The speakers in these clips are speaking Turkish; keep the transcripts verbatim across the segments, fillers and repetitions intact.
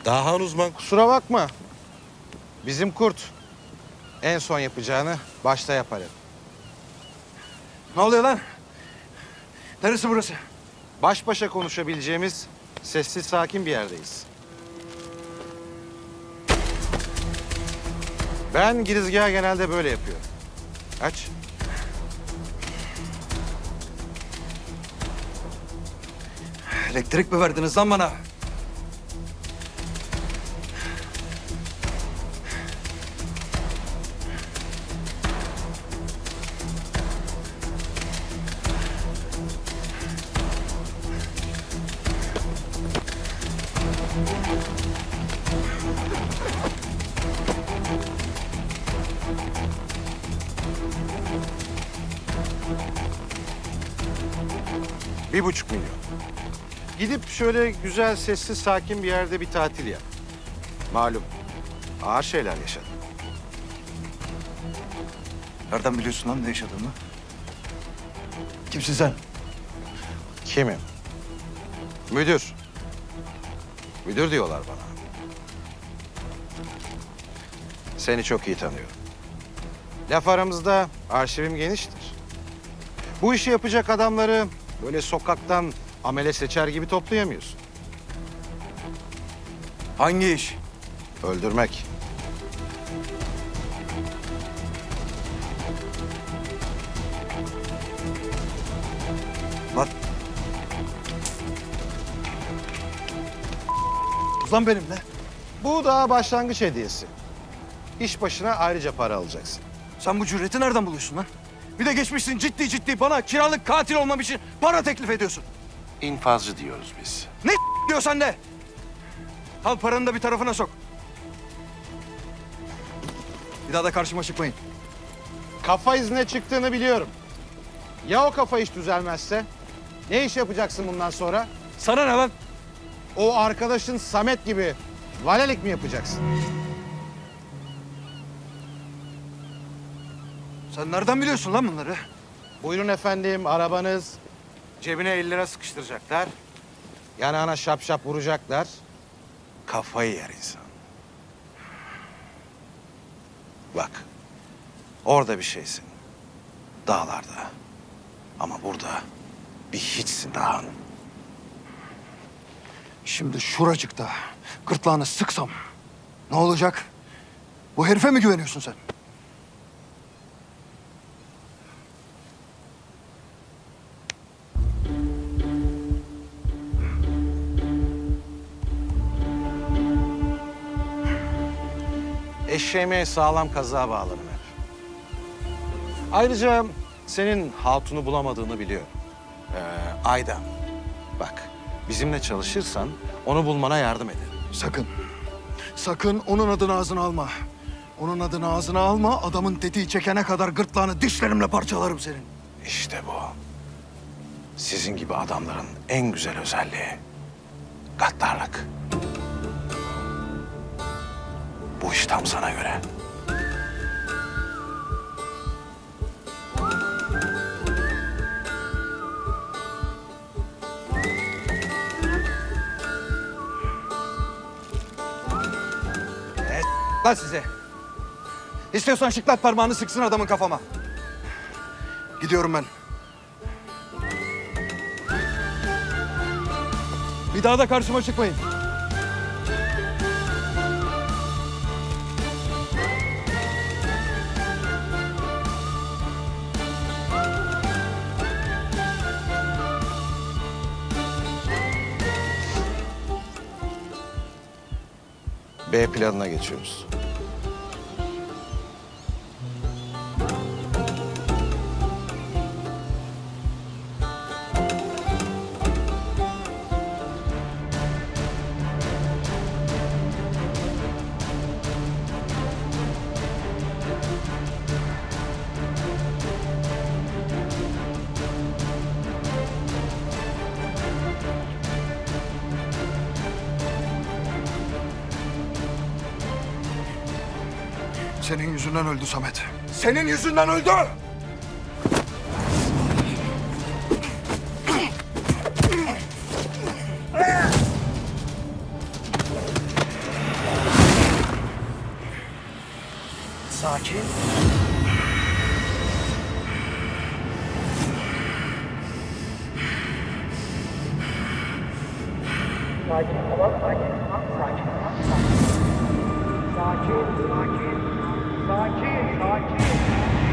Dahan uzman. Kusura bakma. Bizim kurt en son yapacağını başta yapar hep. Ne oluyor lan? Neresi burası? Baş başa konuşabileceğimiz sessiz sakin bir yerdeyiz. Ben girizgahı genelde böyle yapıyorum. Aç. Elektrik mi verdiniz lan bana? Bir buçuk milyon. Gidip şöyle güzel, sessiz, sakin bir yerde bir tatil yap. Malum, ağır şeyler yaşadım. Nereden biliyorsun lan ne yaşadığımı? Kimsin sen? Kimim? Müdür. Müdür diyorlar bana. Seni çok iyi tanıyorum. Laf aramızda arşivim geniştir. Bu işi yapacak adamları böyle sokaktan amele seçer gibi toplayamıyorsun. Hangi iş? Öldürmek. Lan. Lan benimle. Bu daha başlangıç hediyesi. İş başına ayrıca para alacaksın. Sen bu cüreti nereden buluyorsun lan? Bir de geçmişsin ciddi ciddi bana kiralık katil olmam için para teklif ediyorsun. İnfazcı diyoruz biz. Ne diyorsan de. Al paranı da bir tarafına sok. Bir daha da karşıma çıkmayın. Kafa izine çıktığını biliyorum. Ya o kafa hiç düzelmezse? Ne iş yapacaksın bundan sonra? Sana ne lan? O arkadaşın Samet gibi valelik mi yapacaksın? Sen nereden biliyorsun lan bunları? Buyurun efendim, arabanız. Cebine elli lira sıkıştıracaklar. Yanağına şap şap vuracaklar. Kafayı yer insan. Bak, orada bir şeysin. Dağlarda. Ama burada bir hiçsin Dahan. Şimdi şuracıkta gırtlağını sıksam ne olacak? Bu herife mi güveniyorsun sen? Eşeğime sağlam kazığa bağlarım hep. Ayrıca senin hatunu bulamadığını biliyorum. Ee, Aydan, bak bizimle çalışırsan onu bulmana yardım ederim. Sakın. Sakın onun adını ağzına alma. Onun adını ağzına alma. Adamın tetiği çekene kadar gırtlağını dişlerimle parçalarım senin. İşte bu. Sizin gibi adamların en güzel özelliği gaddarlık. Bu iş tam sana göre. Evet, lan size. İstiyorsan şıklat parmağını sıksın adamın kafama. Gidiyorum ben. Bir daha da karşıma çıkmayın. B planına geçiyoruz. Senin yüzünden öldü Samet. Senin yüzünden öldü! Sakin. Sakin, tamam, sakin, tamam, sakin, tamam, sakin. Sakin, sakin. Sakin, sakin.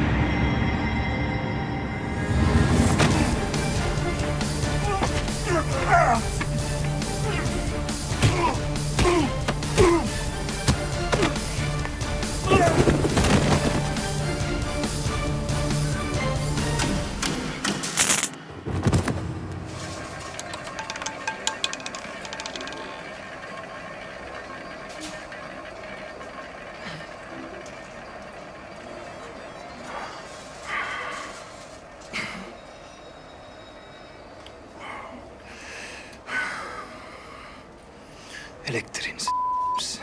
Elektriğinizi s***sin.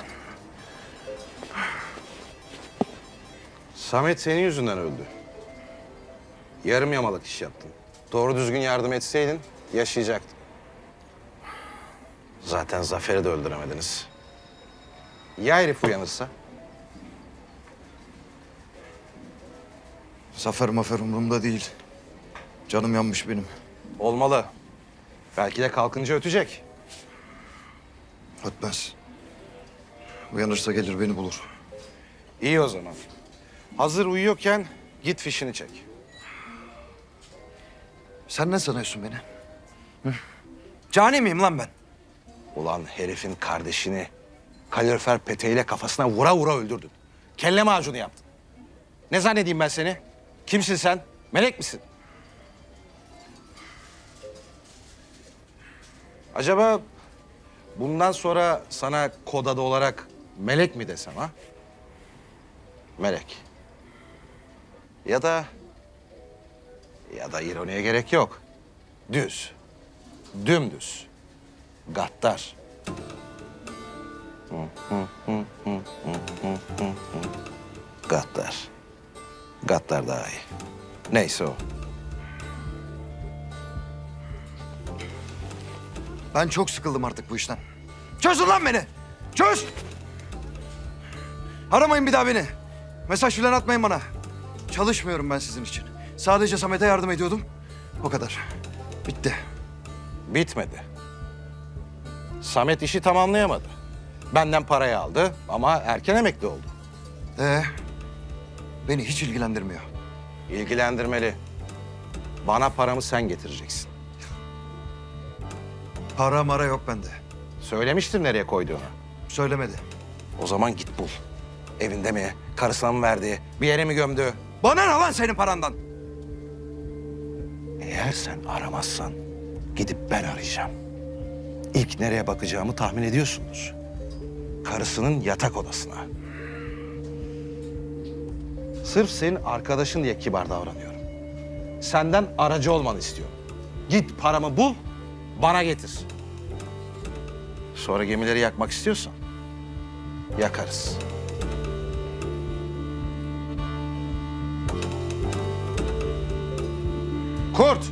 Samet senin yüzünden öldü. Yarım yamalak iş yaptın. Doğru düzgün yardım etseydin yaşayacaktın. Zaten Zafer'i de öldüremediniz. Ya herif uyanırsa? Zafer mafer umurumda değil. Canım yanmış benim. Olmalı. Belki de kalkınca ötecek. Ötmez. Uyanırsa gelir beni bulur. İyi o zaman. Hazır uyuyorken git fişini çek. Sen ne sanıyorsun beni? Hı? Cani miyim lan ben? Ulan herifin kardeşini kalorifer peteğiyle kafasına vura vura öldürdün. Kelle macunu yaptın. Ne zannedeyim ben seni? Kimsin sen? Melek misin? Acaba bundan sonra sana kod adı olarak Melek mi desem ha? Melek. Ya da... Ya da ironiye gerek yok. Düz. Dümdüz. Gaddar. Gaddar. Gaddar daha iyi. Neyse o. Ben çok sıkıldım artık bu işten. Çözün lan beni! Çöz! Aramayın bir daha beni. Mesaj falan atmayın bana. Çalışmıyorum ben sizin için. Sadece Samet'e yardım ediyordum. O kadar. Bitti. Bitmedi. Samet işi tamamlayamadı. Benden parayı aldı ama erken emekli oldu. Ee, beni hiç ilgilendirmiyor. İlgilendirmeli. Bana paramı sen getireceksin. Para mara yok bende. Söylemiştim nereye koyduğunu. Söylemedi. O zaman git bul. Evinde mi, karısına mı verdi, bir yere mi gömdü? Bana ne lan senin parandan? Eğer sen aramazsan gidip ben arayacağım. İlk nereye bakacağımı tahmin ediyorsunuz. Karısının yatak odasına. Sırf senin arkadaşın diye kibar davranıyorum. Senden aracı olmanı istiyorum. Git paramı bul, bana getir. Sonra gemileri yakmak istiyorsan yakarız. Kurt!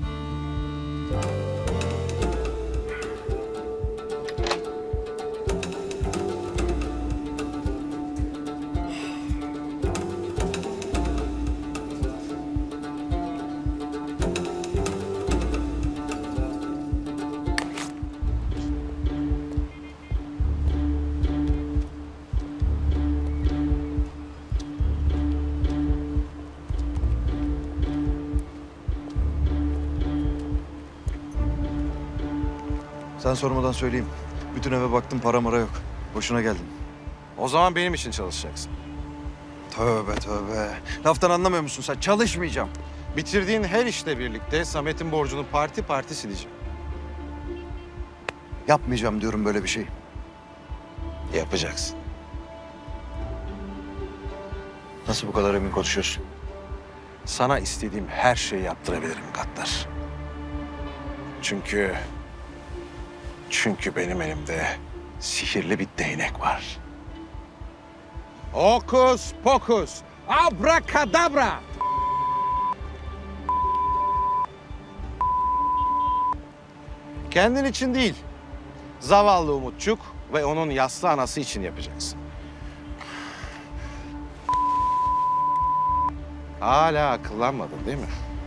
Sen sormadan söyleyeyim. Bütün eve baktım, para mara yok. Boşuna geldim. O zaman benim için çalışacaksın. Tövbe tövbe. Laftan anlamıyor musun sen? Çalışmayacağım. Bitirdiğin her işle birlikte Samet'in borcunu parti parti sileceğim. Yapmayacağım diyorum böyle bir şey. Yapacaksın. Nasıl bu kadar emin konuşuyorsun? Sana istediğim her şeyi yaptırabilirim Gaddar. Çünkü... Çünkü benim elimde sihirli bir değnek var. Hokus pokus, abrakadabra. Kendin için değil, zavallı Umutçuk ve onun yaslı anası için yapacaksın. Hala akıllanmadın değil mi?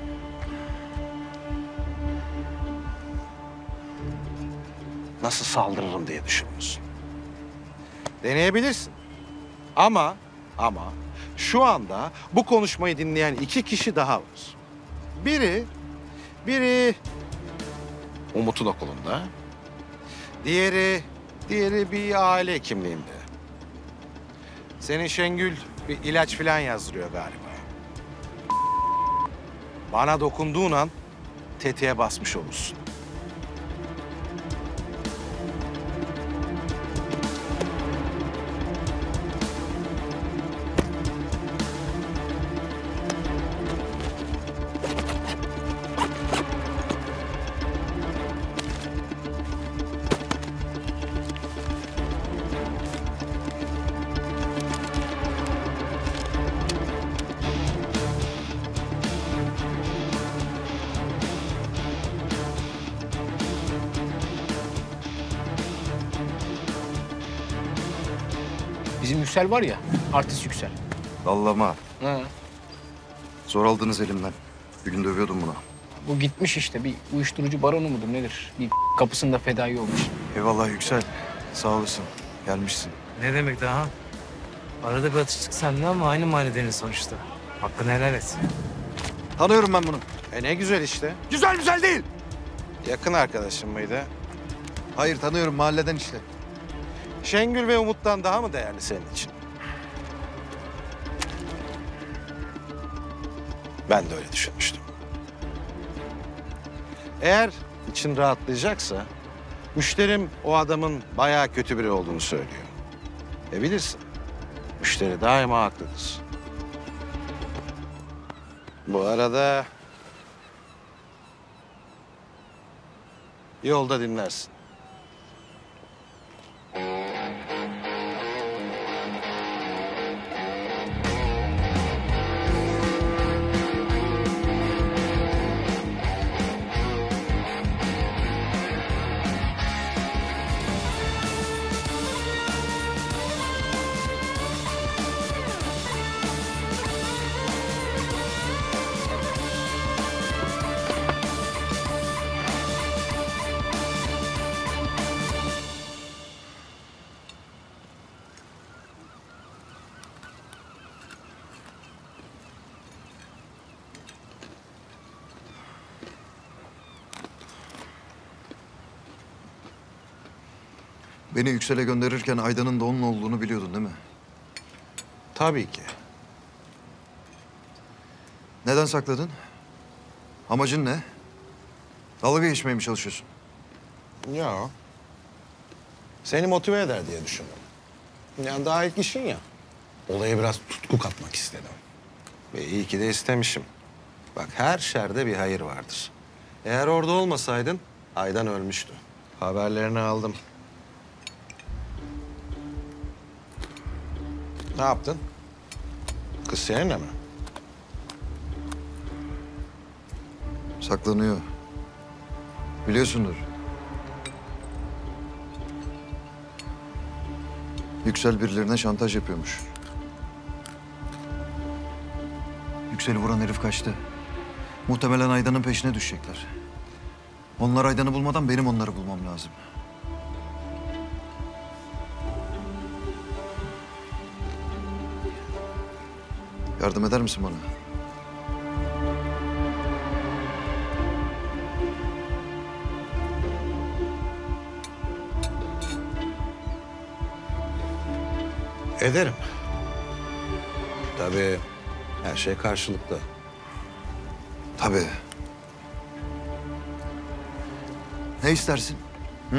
Nasıl saldırırım diye düşünüyorsun. Deneyebilirsin. Ama, ama şu anda bu konuşmayı dinleyen iki kişi daha var. Biri, biri Umut'un okulunda. Diğeri, diğeri bir aile hekimliğinde. Senin Şengül bir ilaç falan yazdırıyor galiba. Bana dokunduğun an tetiğe basmış olursun. Bizim Yüksel var ya, artist Yüksel. Dallama. Ha. Zor aldınız elimden. Bir gün dövüyordum buna. Bu gitmiş işte, bir uyuşturucu baronu mudur nedir? Bir kapısında fedai olmuş. Eyvallah Yüksel. Sağ olasın. Gelmişsin. Ne demek daha? Arada bir atıştık seninle ama aynı mahalledeniz sonuçta. Hakkını helal et. Tanıyorum ben bunu. E ne güzel işte. Güzel güzel değil. Yakın arkadaşım mıydı? Hayır tanıyorum mahalleden işte. Şengül ve Umut'tan daha mı değerli senin için? Ben de öyle düşünmüştüm. Eğer için rahatlayacaksa, müşterim o adamın bayağı kötü biri olduğunu söylüyor. E bilirsin, müşteri daima haklıdır. Bu arada yolda dinlersin. Beni Yüksel'e gönderirken Aydan'ın da onun olduğunu biliyordun değil mi? Tabii ki. Neden sakladın? Amacın ne? Dalga geçmeye mi çalışıyorsun? Ya. Seni motive eder diye düşündüm. Yani daha ilk işin ya. Olaya biraz tutku katmak istedim. Ve iyi ki de istemişim. Bak her şerde bir hayır vardır. Eğer orada olmasaydın Aydan ölmüştü. Haberlerini aldım. Ne yaptın? Kız seninle mi? Saklanıyor. Biliyorsundur. Yüksel birilerine şantaj yapıyormuş. Yüksel'i vuran herif kaçtı. Muhtemelen Aydan'ın peşine düşecekler. Onlar Aydan'ı bulmadan benim onları bulmam lazım. Yardım eder misin bana? Ederim. Tabii her şey karşılıklı. Tabii. Ne istersin? Hı?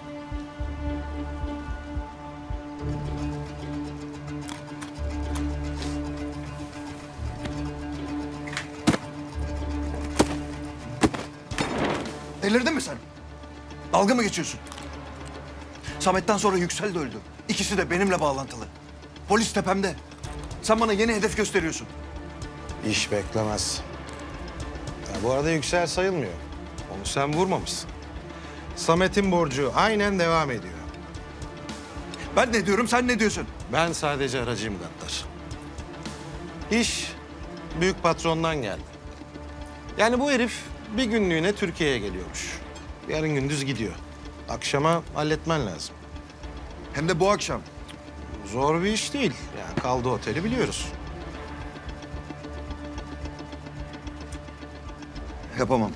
Delirdin mi sen? Dalga mı geçiyorsun? Samet'ten sonra Yüksel de öldü. İkisi de benimle bağlantılı. Polis tepemde. Sen bana yeni hedef gösteriyorsun. İş beklemez. Ya bu arada Yüksel sayılmıyor. Onu sen vurmamışsın. Samet'in borcu aynen devam ediyor. Ben ne diyorum, sen ne diyorsun? Ben sadece aracıyım Gattar. İş büyük patrondan geldi. Yani bu herif bir günlüğüne Türkiye'ye geliyormuş. Yarın gündüz gidiyor. Akşama halletmen lazım. Hem de bu akşam. Zor bir iş değil. Yani kaldığı oteli biliyoruz. Yapamam.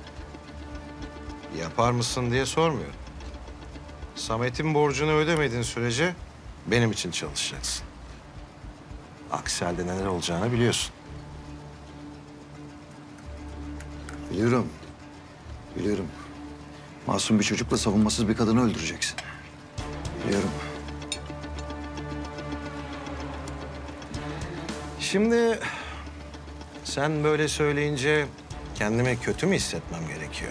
Yapar mısın diye sormuyorum. Samet'in borcunu ödemediğin sürece benim için çalışacaksın. Aksi halde neler olacağını biliyorsun. Biliyorum. Biliyorum. Masum bir çocukla savunmasız bir kadını öldüreceksin. Biliyorum. Şimdi sen böyle söyleyince kendime kötü mü hissetmem gerekiyor?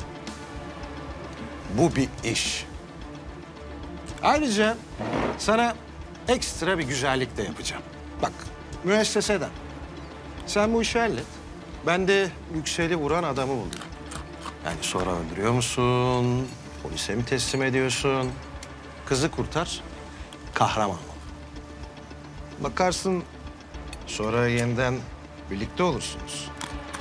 Bu bir iş. Ayrıca sana ekstra bir güzellik de yapacağım. Bak, müesseseden. Sen bu işi hallet. Ben de Yüksel'i vuran adamı buldum. Yani sonra öldürüyor musun? Polise mi teslim ediyorsun? Kızı kurtar, kahraman ol. Bakarsın sonra yeniden birlikte olursunuz.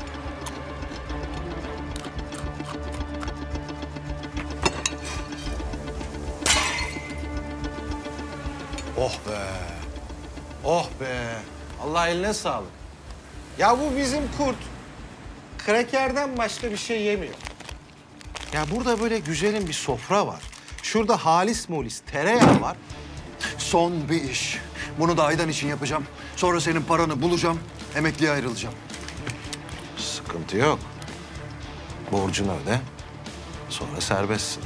Oh be. Oh be. Allah eline sağlık. Ya bu bizim kurt krakerden başka bir şey yemiyor. Ya burada böyle güzelim bir sofra var. Şurada halis mulis tereyağı var. Son bir iş. Bunu da Aydan için yapacağım. Sonra senin paranı bulacağım. Emekliye ayrılacağım. Sıkıntı yok. Borcunu öde. Sonra serbestsin.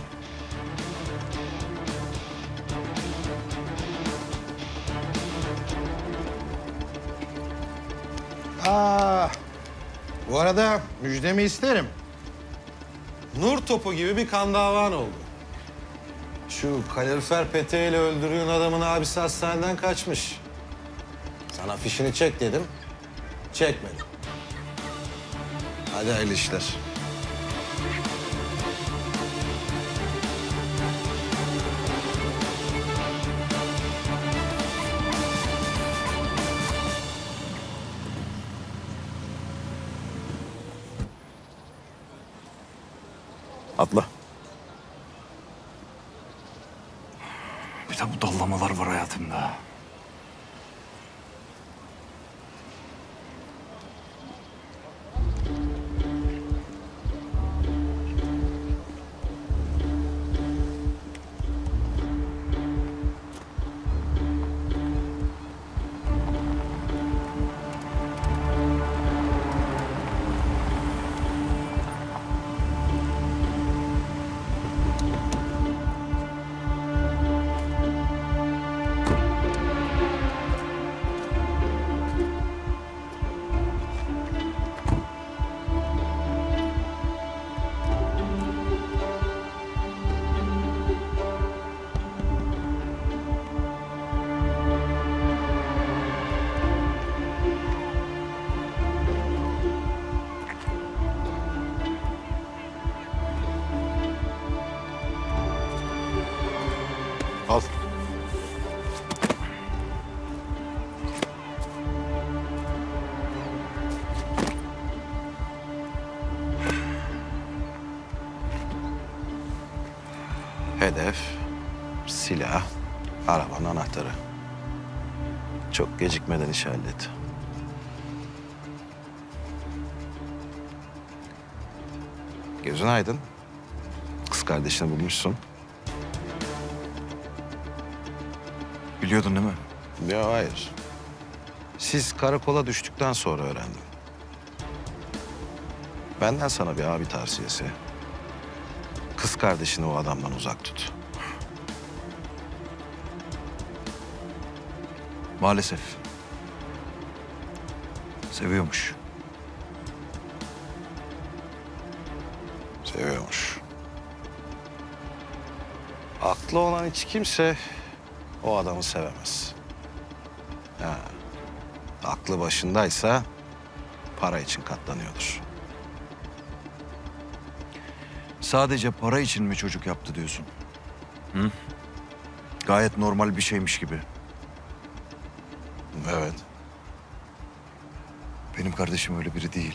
Aa, bu arada müjdemi isterim. Nur topu gibi bir kan davan oldu. Şu kalorifer peteğiyle öldürdüğün adamın abisi hastaneden kaçmış. Sana fişini çek dedim. Çekmedim. Hadi hayırlı işler. Atla. Bir de bu dallamalar var hayatımda. Al. Hedef, silah, arabanın anahtarı. Çok gecikmeden işi hallet. Gözün aydın. Kız kardeşini bulmuşsun. Biliyordun değil mi? Yok, hayır. Siz karakola düştükten sonra öğrendim. Benden sana bir abi tavsiyesi. Kız kardeşini o adamdan uzak tut. Maalesef. Seviyormuş. Seviyormuş. Aklı olan hiç kimse o adamı sevemez. Ha. Aklı başındaysa para için katlanıyordur. Sadece para için mi çocuk yaptı diyorsun? Hı? Gayet normal bir şeymiş gibi. Evet. Benim kardeşim öyle biri değil.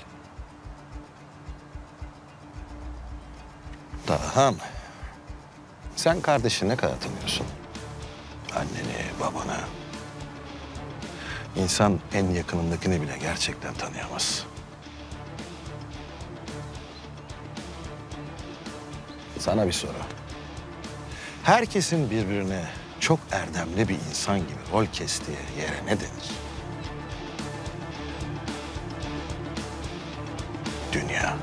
Daha mı? Sen kardeşini ne kadar tanıyorsun? Anneni, babanı. İnsan en yakınındakini bile gerçekten tanıyamaz. Sana bir soru. Herkesin birbirine çok erdemli bir insan gibi rol kestiği yere ne denir? Dünya.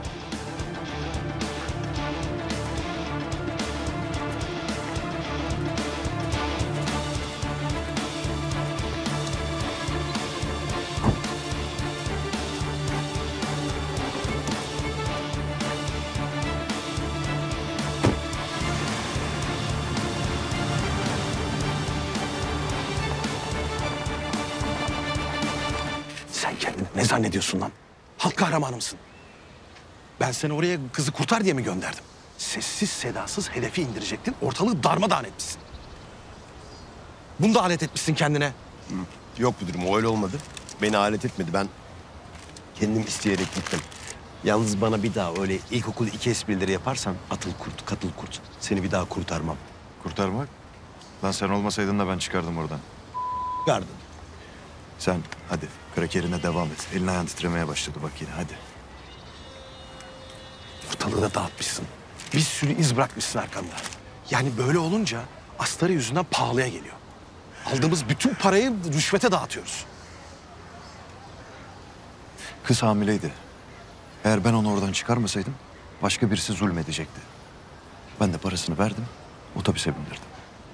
Sen kendini ne zannediyorsun lan? Halk kahramanı mısın? Ben seni oraya kızı kurtar diye mi gönderdim? Sessiz sedasız hedefi indirecektin, ortalığı darmadağın etmişsin. Bunu da alet etmişsin kendine. Yok müdürüm, o öyle olmadı. Beni alet etmedi, ben kendim isteyerek gittim. Yalnız bana bir daha öyle ilkokul iki esprileri yaparsan atıl kurt, katıl kurt. Seni bir daha kurtarmam. Kurtarmak? Lan sen olmasaydın da ben çıkardım oradan. Yardım. Sen hadi krakerine devam et. Elin ayağın titremeye başladı bak yine hadi. Ortalığı da dağıtmışsın. Bir sürü iz bırakmışsın arkanda. Yani böyle olunca astarı yüzünden pahalıya geliyor. Aldığımız bütün parayı rüşvete dağıtıyoruz. Kız hamileydi. Eğer ben onu oradan çıkarmasaydım başka birisi zulmedecekti. Ben de parasını verdim, otobüse bindirdim.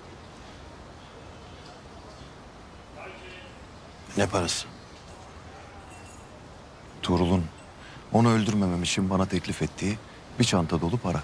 Ne parası? Tuğrul'un onu öldürmemem için bana teklif ettiği bir çanta dolu para.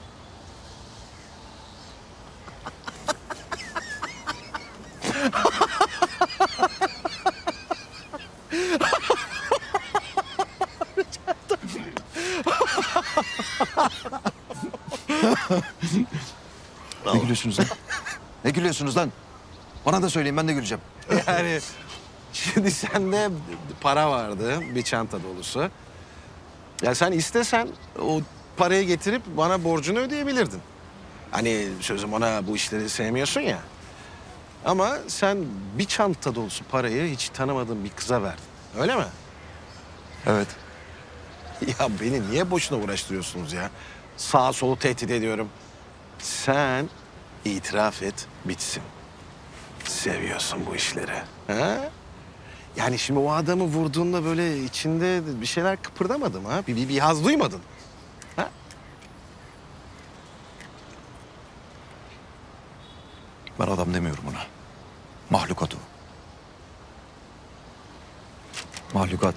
Ne gülüyorsunuz lan? Ne gülüyorsunuz lan? Bana da söyleyin, ben de güleceğim. Yani şimdi sende para vardı, bir çanta dolusu. Ya sen istesen o parayı getirip bana borcunu ödeyebilirdin. Hani sözüm ona bu işleri sevmiyorsun ya. Ama sen bir çanta dolusu parayı hiç tanımadığın bir kıza verdin. Öyle mi? Evet. Ya beni niye boşuna uğraştırıyorsunuz ya? Sağa solu tehdit ediyorum. Sen itiraf et, bitsin. Seviyorsun bu işleri. Ha? Yani şimdi o adamı vurduğunda böyle içinde bir şeyler kıpırdamadı mı? Ha? Bir, bir, bir haz duymadın. Ha? Ben adam demiyorum ona. Mahlukat o. Mahlukat.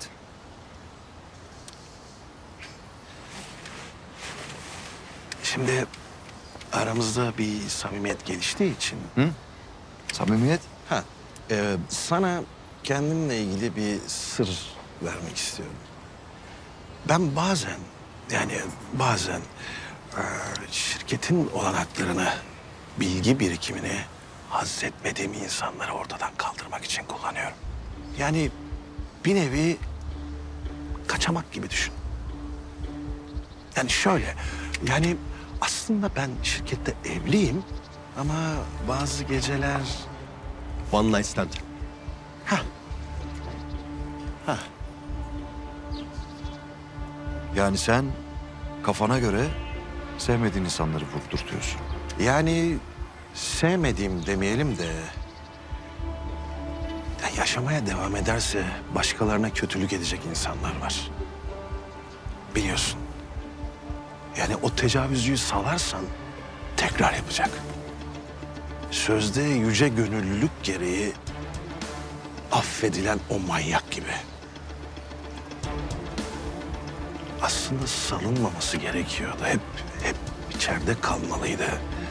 Şimdi aramızda bir samimiyet geliştiği için... Hı? Samimiyet? Ha, e, sana kendimle ilgili bir sır vermek istiyorum. Ben bazen, yani bazen e, şirketin olanaklarını, bilgi birikimini haz etmediğim insanları ortadan kaldırmak için kullanıyorum. Yani bir nevi kaçamak gibi düşün. Yani şöyle, yani aslında ben şirkette evliyim ama bazı geceler... One night stand. Hah. Hah. Yani sen kafana göre sevmediğin insanları vurdurtuyorsun. Yani sevmediğim demeyelim de... ya yaşamaya devam ederse başkalarına kötülük edecek insanlar var. Biliyorsun. Yani o tecavüzcüyü salarsan tekrar yapacak. Sözde yüce gönüllülük gereği affedilen o manyak gibi. Aslında salınmaması gerekiyordu. Hep, hep içeride kalmalıydı.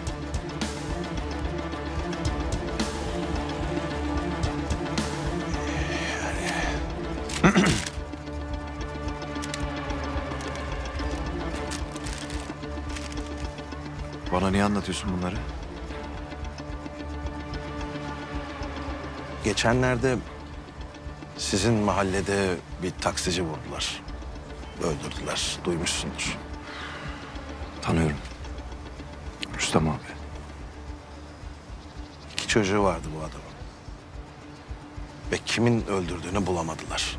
Bana niye anlatıyorsun bunları? Geçenlerde Sizin mahallede bir taksici vurdular. Öldürdüler. Duymuşsundur. Tanıyorum. Rüstem abi. İki çocuğu vardı bu adamın. Ve kimin öldürdüğünü bulamadılar.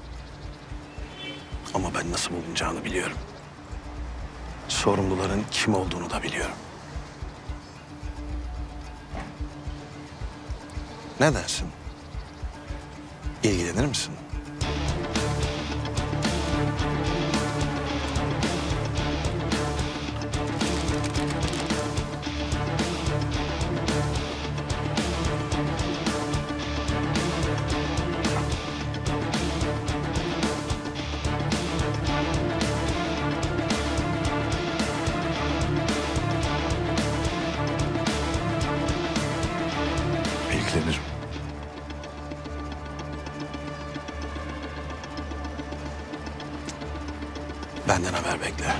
Ama ben nasıl bulunacağını biliyorum. Sorumluların kim olduğunu da biliyorum. Ne dersin? İlgilenir misin? İlgilenirim. Benden haber bekle.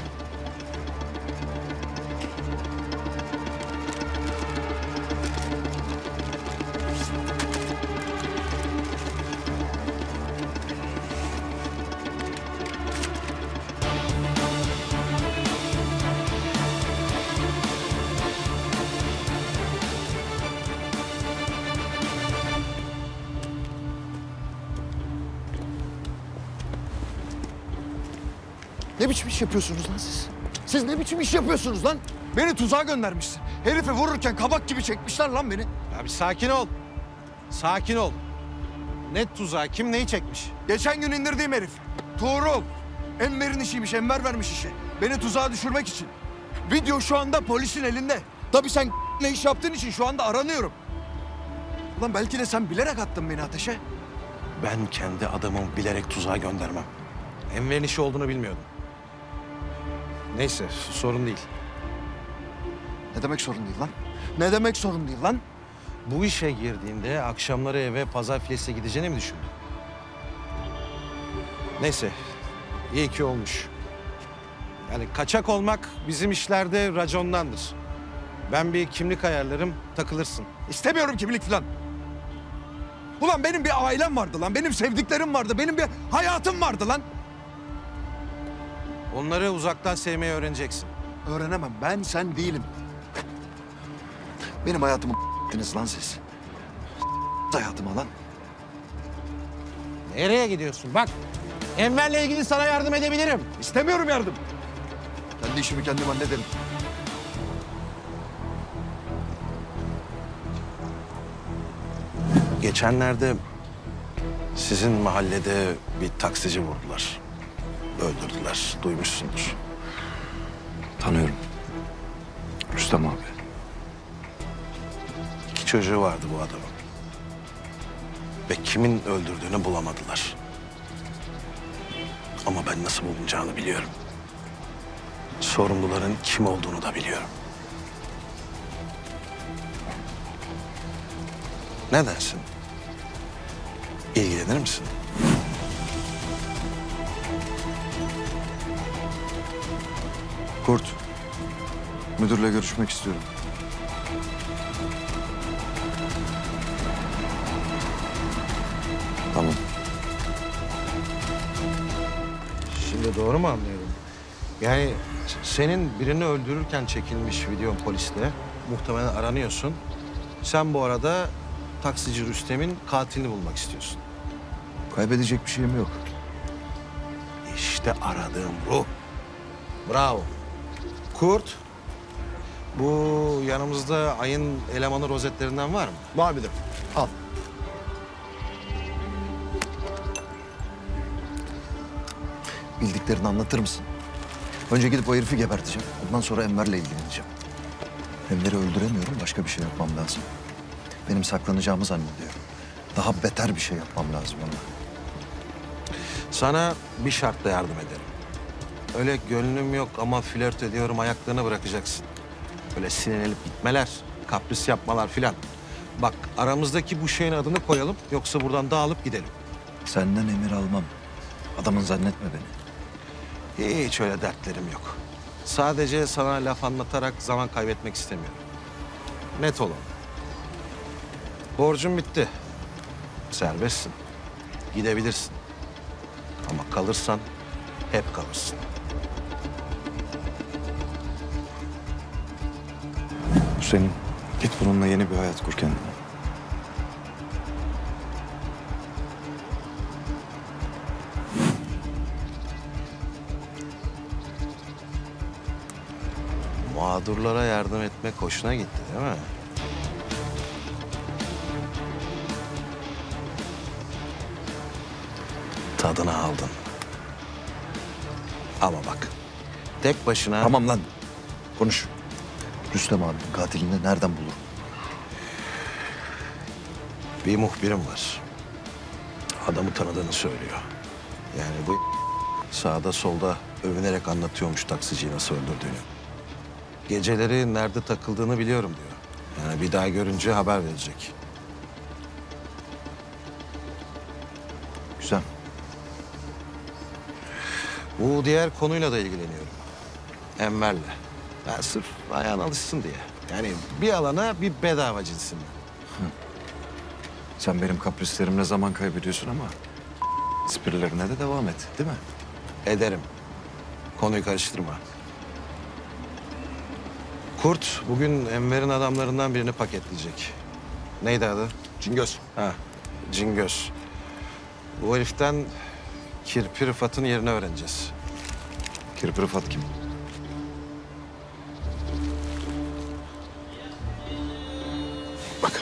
Ne biçim iş yapıyorsunuz lan siz? Siz ne biçim iş yapıyorsunuz lan? Beni tuzağa göndermişsin. Herifi vururken kabak gibi çekmişler lan beni. Ya bir sakin ol. Sakin ol. Ne tuzağı, kim neyi çekmiş? Geçen gün indirdiğim herif. Tuğrul. Enver'in işiymiş, Enver vermiş işi. Beni tuzağa düşürmek için. Video şu anda polisin elinde. Tabii sen ne iş yaptığın için şu anda aranıyorum. Ulan belki de sen bilerek attın beni ateşe. Ben kendi adamımı bilerek tuzağa göndermem. Enver'in işi olduğunu bilmiyordum. Neyse, sorun değil. Ne demek sorun değil lan? Ne demek sorun değil lan? Bu işe girdiğinde akşamları eve pazar filesine gideceğini mi düşündün? Neyse, iyi ki olmuş. Yani kaçak olmak bizim işlerde racondandır. Ben bir kimlik ayarlarım, takılırsın. İstemiyorum kimlik falan. Ulan benim bir ailem vardı lan. Benim sevdiklerim vardı. Benim bir hayatım vardı lan. Onları uzaktan sevmeyi öğreneceksin. Öğrenemem. Ben sen değilim. Benim hayatımı ettiniz lan siz. Hayatıma lan. Nereye gidiyorsun? Bak, Enver'le ilgili sana yardım edebilirim. İstemiyorum yardım. Kendi işimi kendim hallederim. Geçenlerde sizin mahallede bir taksici vurdular. Öldürdüler. Duymuşsundur. Tanıyorum. Rüstem abi. İki çocuğu vardı bu adamın. Ve kimin öldürdüğünü bulamadılar. Ama ben nasıl bulunacağını biliyorum. Sorumluların kim olduğunu da biliyorum. Ne dersin? İlgilenir misin? Kurt. Müdürle görüşmek istiyorum. Tamam. Şimdi doğru mu anlıyorum? Yani senin birini öldürürken çekilmiş videon poliste. Muhtemelen aranıyorsun. Sen bu arada taksici Rüstem'in katilini bulmak istiyorsun. Kaybedecek bir şeyim yok. İşte aradığım ruh. Bravo. Kurt, bu yanımızda ayın elemanı rozetlerinden var mı? Var mıdır? Al. Bildiklerini anlatır mısın? Önce gidip o herifi geberteceğim. Ondan sonra Enver'le ilgileneceğim. Enver'i öldüremiyorum, başka bir şey yapmam lazım. Benim saklanacağımı zannediyor. Daha beter bir şey yapmam lazım ona. Sana bir şartla yardım ederim. Öyle gönlüm yok ama flört ediyorum ayaklarına bırakacaksın. Öyle sinirlenip gitmeler, kapris yapmalar filan. Bak aramızdaki bu şeyin adını koyalım yoksa buradan dağılıp gidelim. Senden emir almam. Adamın zannetme beni. Hiç öyle dertlerim yok. Sadece sana laf anlatarak zaman kaybetmek istemiyorum. Net olalım. Borcum bitti. Serbestsin. gidebilirsin. Ama kalırsan hep kalırsın. Bu senin. Git bununla yeni bir hayat kur kendine. Mağdurlara yardım etmek hoşuna gitti değil mi? Tadını aldın. Ama bak, tek başına... Tamam lan. Konuş. Rüstem abi katilini nereden bulur? Bir muhbirim var. Adamı tanıdığını söylüyor. Yani bu sağda solda övünerek anlatıyormuş taksiciyi nasıl öldürdüğünü. Geceleri nerede takıldığını biliyorum diyor. Yani bir daha görünce haber verecek. Güzel. Bu diğer konuyla da ilgileniyorum. Enver'le. Ben sırf ayağına alışsın diye. Yani bir alana bir bedava cinsinden. Sen benim kaprislerimle zaman kaybediyorsun ama... ...esprilerine de devam et, değil mi? Ederim. Konuyu karıştırma. Kurt bugün Enver'in adamlarından birini paketleyecek. Neydi adı? Cingöz. Ha, Cingöz. Bu heriften Kirpi Rıfat'ın yerini öğreneceğiz. Kirpi Rıfat kim? Bak.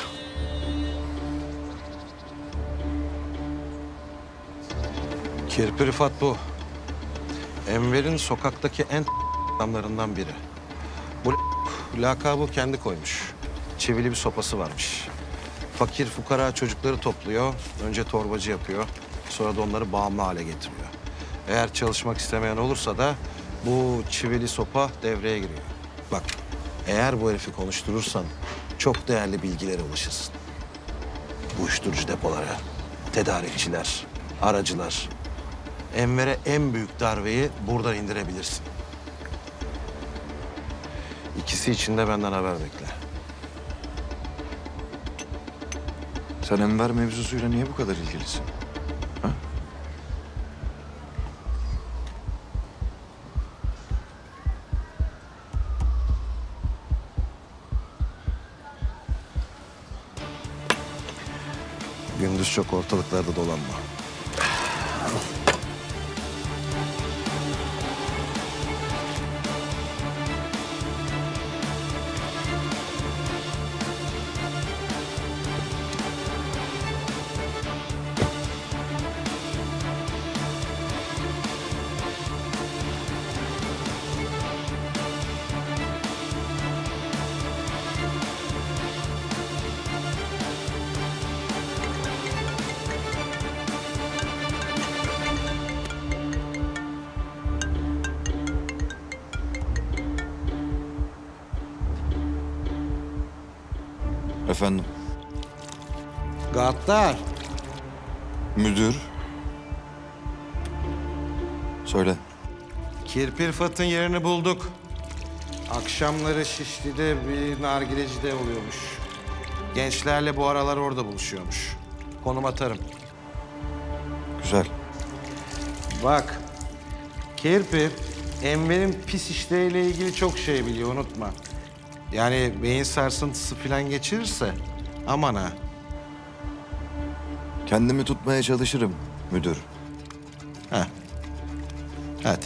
Kirpi Rıfat bu. Enver'in sokaktaki en adamlarından biri. Bu lakabı kendi koymuş. Çivili bir sopası varmış. Fakir fukara çocukları topluyor. Önce torbacı yapıyor. Sonra da onları bağımlı hale getiriyor. Eğer çalışmak istemeyen olursa da bu çivili sopa devreye giriyor. Bak, eğer bu herifi konuşturursan çok değerli bilgilere ulaşırsın. Uyuşturucu depoları, tedarikçiler, aracılar. Enver'e en büyük darbeyi buradan indirebilirsin. İkisi için de benden haber bekle. Sen Enver mevzusuyla niye bu kadar ilgilisin? Ha? Gündüz çok ortalıklarda dolanma. Efendim? Gaddar. Müdür. Söyle. Kirpi Rıfat'ın yerini bulduk. Akşamları Şişli'de bir nargilecide oluyormuş. Gençlerle bu aralar orada buluşuyormuş. Konum atarım. Güzel. Bak, Kirpi, Enver'in pis işleriyle ilgili çok şey biliyor, unutma. Yani beyin sarsıntısı falan geçirirse aman ha. Kendimi tutmaya çalışırım müdür. Ha. Hadi.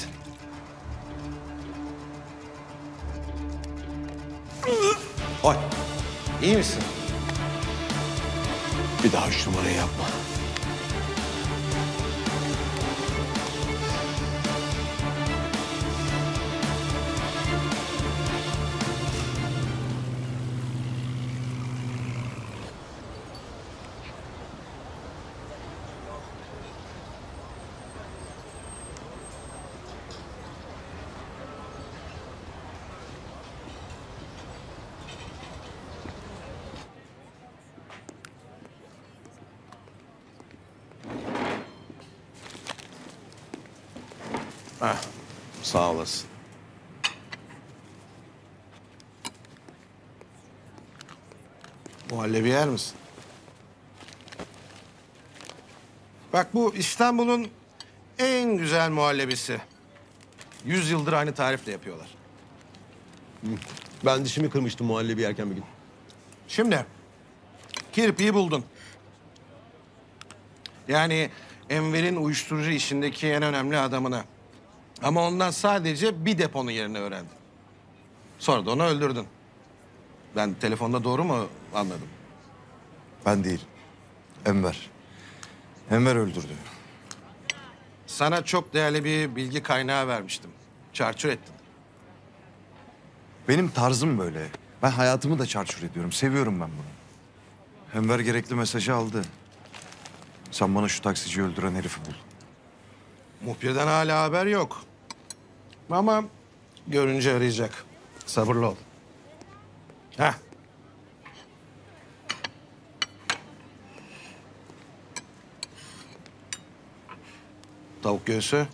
Oy. İyi misin? Bir daha şu numarayı yapma. Heh, sağ olasın. Muhallebi yer misin? Bak bu İstanbul'un en güzel muhallebisi. Yüz yıldır aynı tarifle yapıyorlar. Ben dişimi kırmıştım muhallebi yerken bir gün. Şimdi kirpiği buldun. Yani Enver'in uyuşturucu işindeki en önemli adamını. Ama ondan sadece bir deponun yerini öğrendin. Sonra da onu öldürdün. Ben telefonda doğru mu anladım? Ben değil. Enver. Enver öldürdü. Sana çok değerli bir bilgi kaynağı vermiştim. Çarçur ettin. Benim tarzım böyle. Ben hayatımı da çarçur ediyorum. Seviyorum ben bunu. Enver gerekli mesajı aldı. Sen bana şu taksiciyi öldüren herifi bul. Muhbirden hala haber yok. Ama görünce arayacak. Sabırlı ol. Heh. Tavuk göğsü.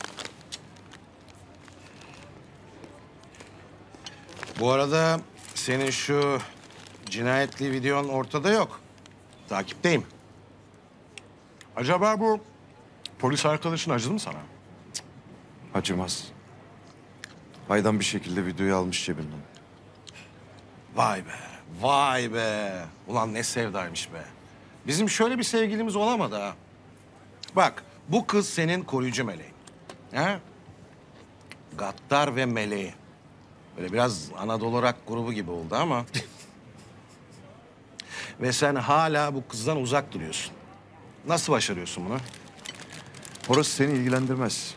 Bu arada senin şu cinayetli videon ortada yok. Takipteyim. Acaba bu polis arkadaşın acıdı mı sana? Acımaz. Aydan bir şekilde videoyu almış cebinden. Vay be, vay be. Ulan ne sevdaymış be. Bizim şöyle bir sevgilimiz olamadı ha. Bak, bu kız senin koruyucu meleğin. Ha? Gaddar ve meleği. Böyle biraz Anadolu Rock grubu gibi oldu ama. Ve sen hala bu kızdan uzak duruyorsun. Nasıl başarıyorsun bunu? Orası seni ilgilendirmez.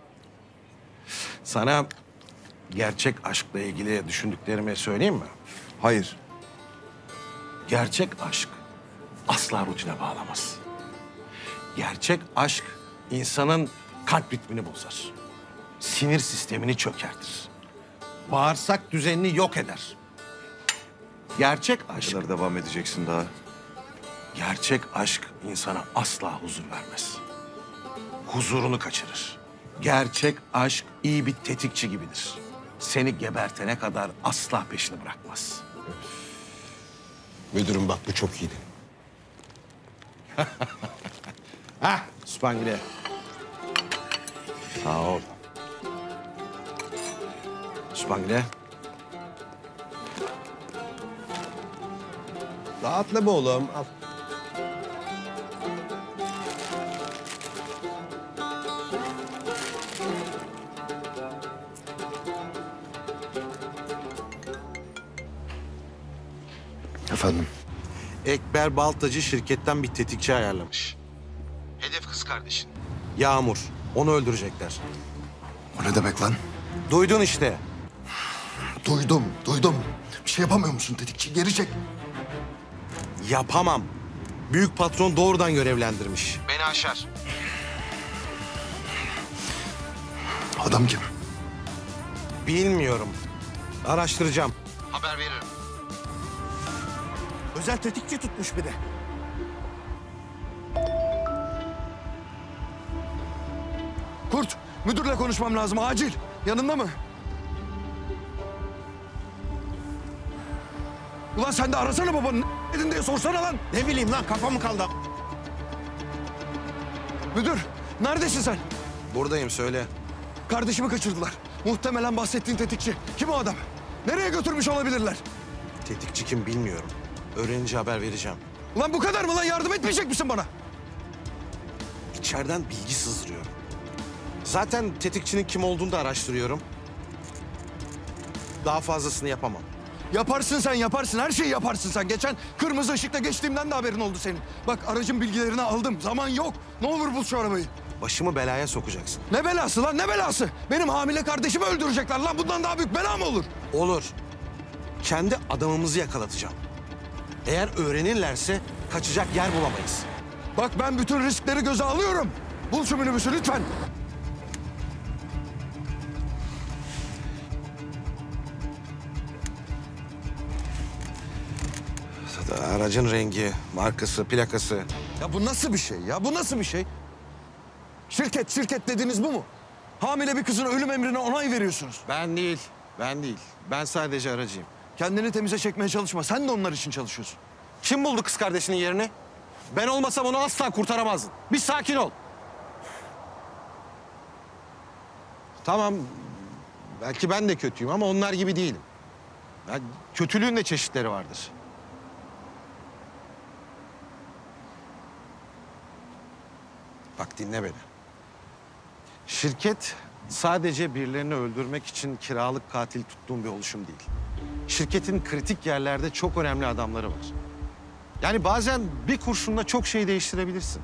Sana gerçek aşkla ilgili düşündüklerimi söyleyeyim mi? Hayır. Gerçek aşk asla rutine bağlamaz. Gerçek aşk insanın kalp ritmini bozar. Sinir sistemini çökertir. Bağırsak düzenini yok eder. Gerçek Ne aşk, kadar devam edeceksin daha? gerçek aşk insana asla huzur vermez. Huzurunu kaçırır. Gerçek aşk iyi bir tetikçi gibidir. Seni gebertene kadar asla peşini bırakmaz. Müdürüm bak bu çok iyiydi. Hah, Spangile. Sağ ol. Spangile. Rahatla be oğlum. Al. Efendim? Ekber Baltacı şirketten bir tetikçi ayarlamış. Hedef kız kardeşin. Yağmur. Onu öldürecekler. O ne demek lan? Duydun işte. Duydum, duydum. Bir şey yapamıyor musun tetikçi? Geri çek. Yapamam. Büyük patron doğrudan görevlendirmiş. Beni aşar. Adam kim? Bilmiyorum. Araştıracağım. Haber veririm. Özel tetikçi tutmuş bir de. Kurt, müdürle konuşmam lazım acil. Yanında mı? Ulan sen de arasana babanın edin diye sorsana lan. Ne bileyim lan, kafamı kaldı. Müdür, neredesin sen? Buradayım, söyle. Kardeşimi kaçırdılar. Muhtemelen bahsettiğin tetikçi. Kim o adam? Nereye götürmüş olabilirler? Tetikçi kim bilmiyorum. Öğrenince haber vereceğim. Ulan bu kadar mı lan? Yardım etmeyecek misin bana? İçeriden bilgi sızdırıyorum. Zaten tetikçinin kim olduğunu da araştırıyorum. Daha fazlasını yapamam. Yaparsın sen, yaparsın. Her şeyi yaparsın sen. Geçen kırmızı ışıkta geçtiğimden de haberin oldu senin. Bak aracın bilgilerini aldım. Zaman yok. Ne olur bul şu arabayı. Başımı belaya sokacaksın. Ne belası lan, ne belası? Benim hamile kardeşimi öldürecekler lan. Bundan daha büyük bela mı olur? Olur. Kendi adamımızı yakalatacağım. Eğer öğrenirlerse kaçacak yer bulamayız. Bak ben bütün riskleri göze alıyorum. Bul şu minibüsü lütfen. Aracın rengi, markası, plakası. Ya bu nasıl bir şey ya? Bu nasıl bir şey? Şirket, şirket dediğiniz bu mu? Hamile bir kızın ölüm emrine onay veriyorsunuz. Ben değil, ben değil. Ben sadece aracıyım. Kendini temize çekmeye çalışma. Sen de onlar için çalışıyorsun. Kim buldu kız kardeşinin yerini? Ben olmasam onu asla kurtaramazdın. Bir sakin ol. Tamam, belki ben de kötüyüm ama onlar gibi değilim. Ya, kötülüğün de çeşitleri vardır. Bak dinle beni. Şirket sadece birilerini öldürmek için kiralık katil tuttuğum bir oluşum değil. Şirketin kritik yerlerde çok önemli adamları var. Yani bazen bir kurşunla çok şey değiştirebilirsin.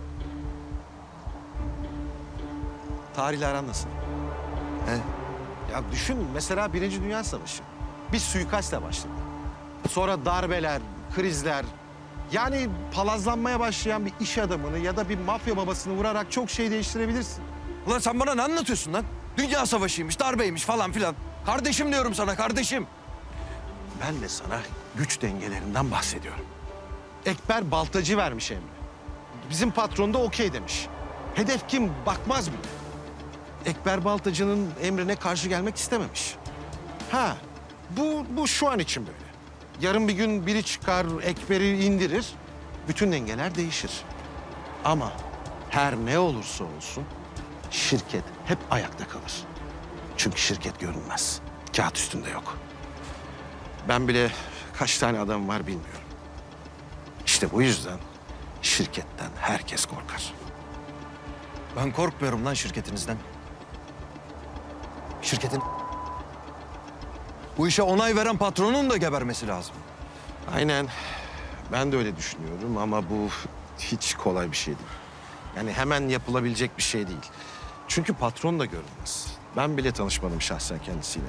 Tarihle aran nasıl? He? Ya düşün mesela Birinci Dünya Savaşı. Bir suikastle başladı. Sonra darbeler, krizler. Yani palazlanmaya başlayan bir iş adamını ya da bir mafya babasını vurarak çok şey değiştirebilirsin. Ulan sen bana ne anlatıyorsun lan? Dünya savaşıymış, darbeymiş falan filan. Kardeşim diyorum sana, kardeşim. Ben de sana güç dengelerinden bahsediyorum. Ekber baltacı vermiş emri. Bizim patron da okey demiş. Hedef kim bakmaz bile. Ekber baltacının emrine karşı gelmek istememiş. Ha, bu, bu şu an için böyle. Yarın bir gün biri çıkar, Ekber'i indirir, bütün dengeler değişir. Ama her ne olursa olsun şirket hep ayakta kalır. Çünkü şirket görünmez. Kağıt üstünde yok. Ben bile kaç tane adam var bilmiyorum. İşte bu yüzden şirketten herkes korkar. Ben korkmuyorum lan şirketinizden. Şirketin... Bu işe onay veren patronun da gebermesi lazım. Aynen. Ben de öyle düşünüyorum ama bu hiç kolay bir şey değil. Yani hemen yapılabilecek bir şey değil. Çünkü patron da görünmez. Ben bile tanışmadım şahsen kendisiyle.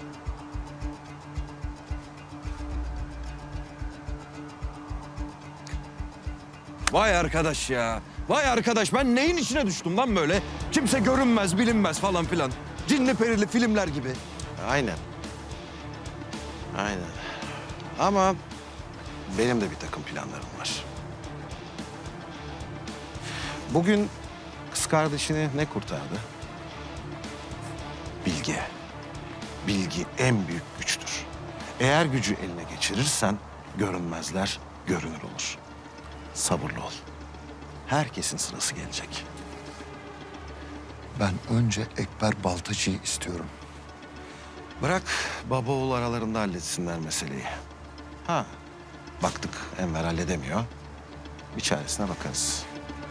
Vay arkadaş ya. Vay arkadaş ben neyin içine düştüm lan böyle? Kimse görünmez, bilinmez falan filan. Cinli perili filmler gibi. Aynen. Aynen. Ama benim de bir takım planlarım var. Bugün kız kardeşini ne kurtardı? Bilgi. Bilgi en büyük güçtür. Eğer gücü eline geçirirsen görünmezler görünür olur. Sabırlı ol. Herkesin sırası gelecek. Ben önce Ekber Baltacı'yı istiyorum. Bırak baba oğul aralarında halletsinler meseleyi. Ha, baktık Enver halledemiyor. Bir çaresine bakarız.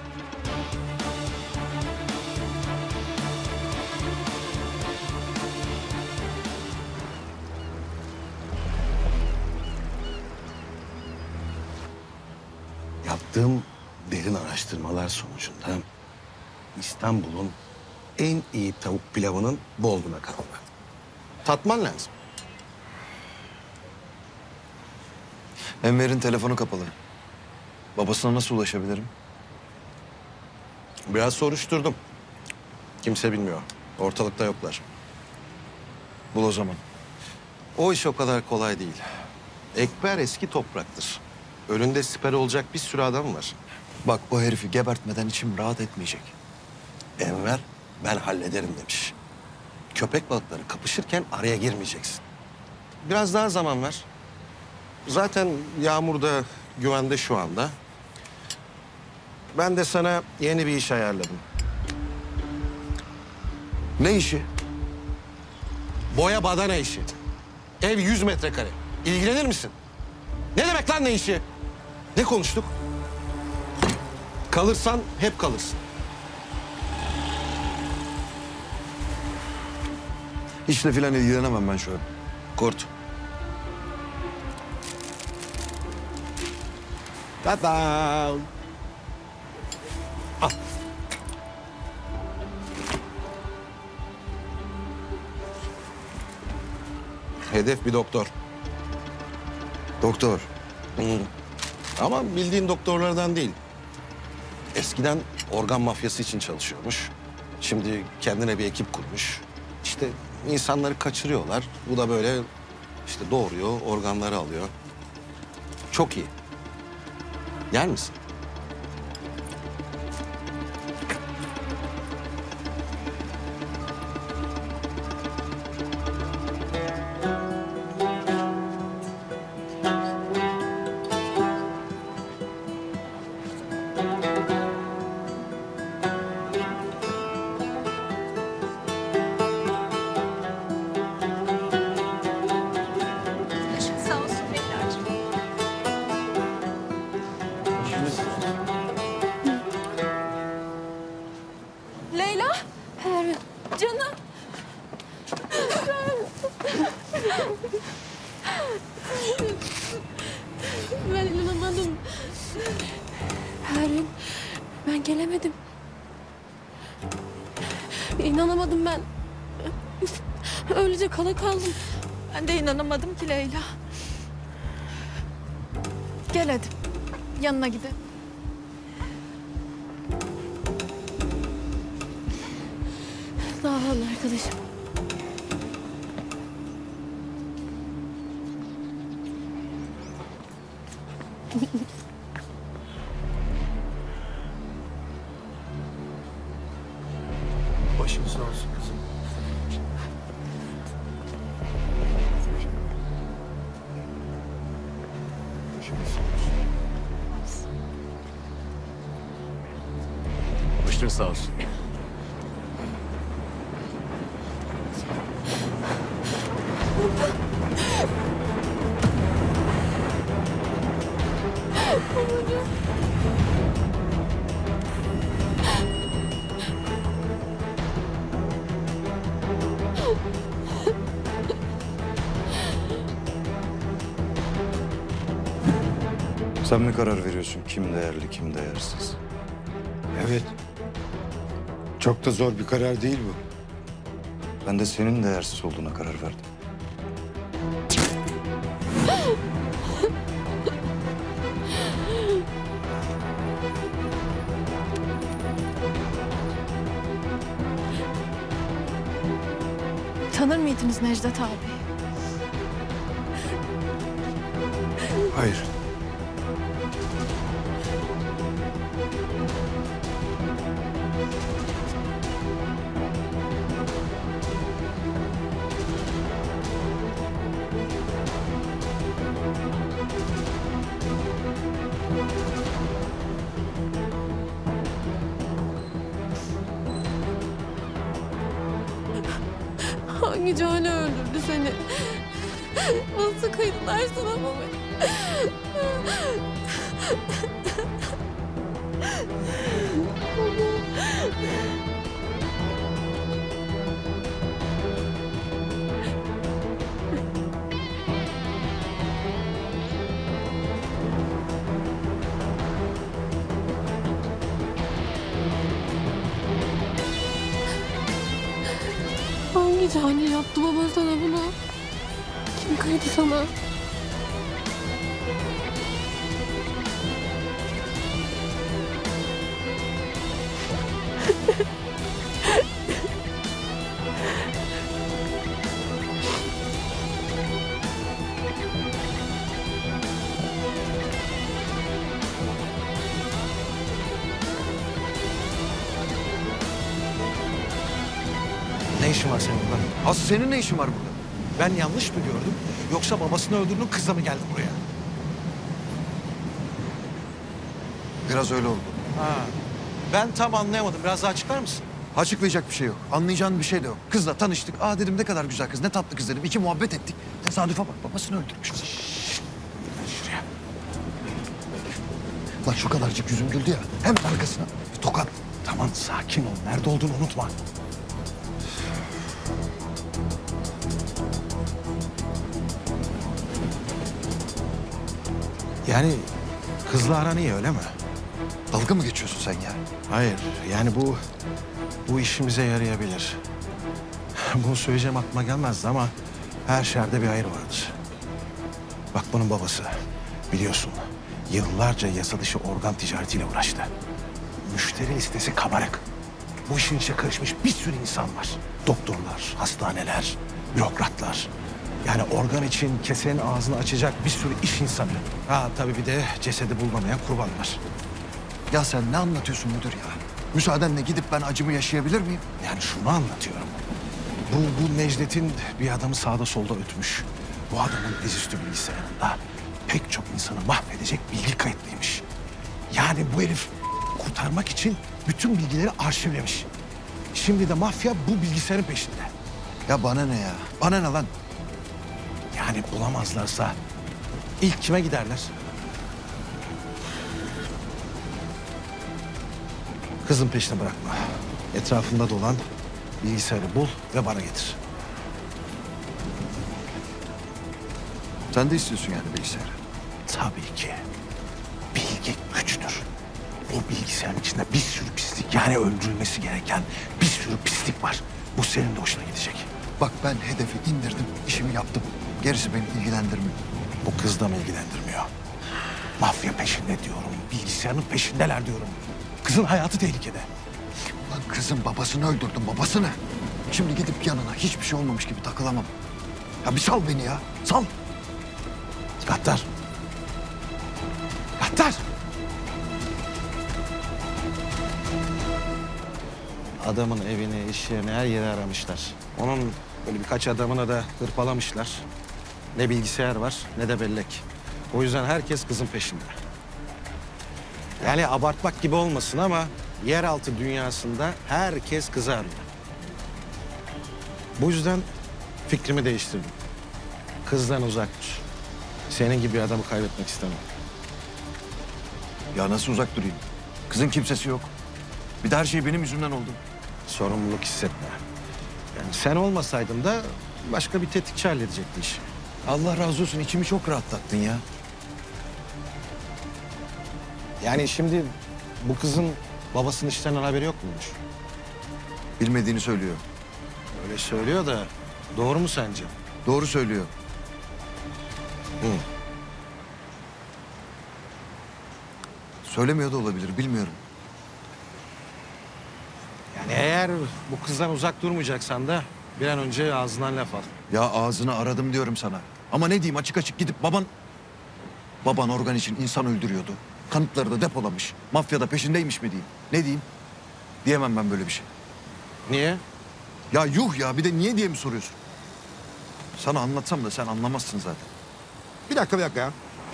Yaptığım derin araştırmalar sonucunda İstanbul'un en iyi tavuk pilavının bu olduğuna karar verdim. Tatman lazım. Enver'in telefonu kapalı. Babasına nasıl ulaşabilirim? Biraz soruşturdum. Kimse bilmiyor. Ortalıkta yoklar. Bul o zaman. O iş o kadar kolay değil. Ekber eski topraktır. Önünde siper olacak bir sürü adam var. Bak bu herifi gebertmeden içim rahat etmeyecek. Enver ben hallederim demiş. Köpek balıkları kapışırken araya girmeyeceksin. Biraz daha zaman ver. Zaten Yağmur da güvende şu anda. Ben de sana yeni bir iş ayarladım. Ne işi? Boya badana işi. Ev yüz metrekare. İlgilenir misin? Ne demek lan ne işi? Ne konuştuk? Kalırsan hep kalırsın. İşle filan ilgilenemem ben şu an. Kurt. Ta-da! Al. Hedef bir doktor. Doktor. Hı. Ama bildiğin doktorlardan değil. Eskiden organ mafyası için çalışıyormuş. Şimdi kendine bir ekip kurmuş. İşte insanları kaçırıyorlar. Bu da böyle işte doğuruyor, organları alıyor. Çok iyi. Yer misin? Pervin, canım. Ben inanamadım. Pervin, ben gelemedim. İnanamadım ben. Öylece kala kaldım. Ben de inanamadım ki Leyla. Gel hadi. Yanına gidelim. Sağ ol arkadaşım. Başın sağ olsun kızım. Başın sağ olsun. Sen mi karar veriyorsun kim değerli, kim değersiz? Evet. Çok da zor bir karar değil bu. Ben de senin değersiz olduğuna karar verdim. Tanır mıydınız Necdet abi? Hayır. Hangi cani öldürdü seni? Nasıl kıydılar sana bu? Hangi cani yaptı baba sana bunu? Kim kıydı sana? Ne işin var senin burada? Aslı senin ne işin var burada? Ben yanlış mı gördüm? Yoksa babasını öldürdüğün kızla mı geldi buraya? Biraz öyle oldu. Ha. Ben tam anlayamadım. Biraz daha açıklar mısın? Açıklayacak bir şey yok. Anlayacağın bir şey de yok. Kızla tanıştık. Aa dedim ne kadar güzel kız, ne tatlı kız dedim. İki muhabbet ettik. Tesadüfe bak, babasını öldürmüş. Şuraya. Lan şu kadarcık yüzüm güldü ya. Hemen arkasına bir tokat. Tamam, sakin ol. Nerede olduğunu unutma. Yani kızla aran iyi öyle mi? Dalga mı geçiyorsun sen ya? Hayır, yani bu bu işimize yarayabilir. Bunu söyleyeceğim aklıma gelmezdi ama her şerde bir hayır vardır. Bak bunun babası biliyorsun yıllarca yasa dışı organ ticaretiyle uğraştı. Müşteri listesi kabarık. Bu işin içine karışmış bir sürü insan var. Doktorlar, hastaneler, bürokratlar. Yani organ için kesenin ağzını açacak bir sürü iş insanı. Ha tabii bir de cesedi bulunamayan kurbanlar. Ya sen ne anlatıyorsun müdür ya? Müsaadenle gidip ben acımı yaşayabilir miyim? Yani şunu anlatıyorum. Bu, bu Necdet'in bir adamı sağda solda ötmüş. Bu adamın dizüstü bilgisayarında pek çok insanı mahvedecek bilgi kayıtlıymış. Yani bu herif kurtarmak için bütün bilgileri arşivlemiş. Şimdi de mafya bu bilgisayarın peşinde. Ya bana ne ya? Bana ne lan? Yani bulamazlarsa ilk kime giderler? Kızın peşine bırakma. Etrafında dolan, Bilgisayarı bul ve bana getir. Sen de istiyorsun yani bilgisayarı. Tabii ki. Bilgi güçtür. O bilgisayarın içinde bir sürü pislik, yani öldürülmesi gereken bir sürü pislik var. Bu senin de hoşuna gidecek. Bak ben hedefi indirdim, işimi yaptım. Gerisi beni ilgilendirmiyor. Bu kız da mı ilgilendirmiyor? Mafya peşinde diyorum, bilgisayarın peşindeler diyorum. Kızın hayatı tehlikede. Lan kızın babasını öldürdüm, babasını. Şimdi gidip yanına hiçbir şey olmamış gibi takılamam. Ya bir sal beni ya, sal. Gattar. Gattar. Adamın evini, iş yerini, her yeri aramışlar. Onun böyle birkaç adamına da hırpalamışlar. Ne bilgisayar var ne de bellek. O yüzden herkes kızın peşinde. Yani abartmak gibi olmasın ama yeraltı dünyasında herkes kızı arıyor. Bu yüzden fikrimi değiştirdim. Kızdan uzak dur. Senin gibi bir adamı kaybetmek istemem. Ya nasıl uzak durayım? Kızın kimsesi yok. Bir de her şey benim yüzümden oldu. Sorumluluk hissetme. Yani sen olmasaydın da başka bir tetikçi halledecekti işi. Allah razı olsun, içimi çok rahatlattın ya. Yani şimdi bu kızın babasının işlerinden haberi yok muymuş? Bilmediğini söylüyor. Öyle söylüyor da doğru mu sence? Doğru söylüyor. Hı. Söylemiyor da olabilir, bilmiyorum. Yani eğer bu kızdan uzak durmayacaksan da bir an önce ağzından laf al. Ya ağzını aradım diyorum sana. Ama ne diyeyim, açık açık gidip baban... Baban organ için insan öldürüyordu. Kanıtları da depolamış. Mafya da peşindeymiş mi diyeyim? Ne diyeyim? Diyemem ben böyle bir şey. Niye? Ya yuh ya, bir de niye diye mi soruyorsun? Sana anlatsam da sen anlamazsın zaten. Bir dakika bir dakika ya.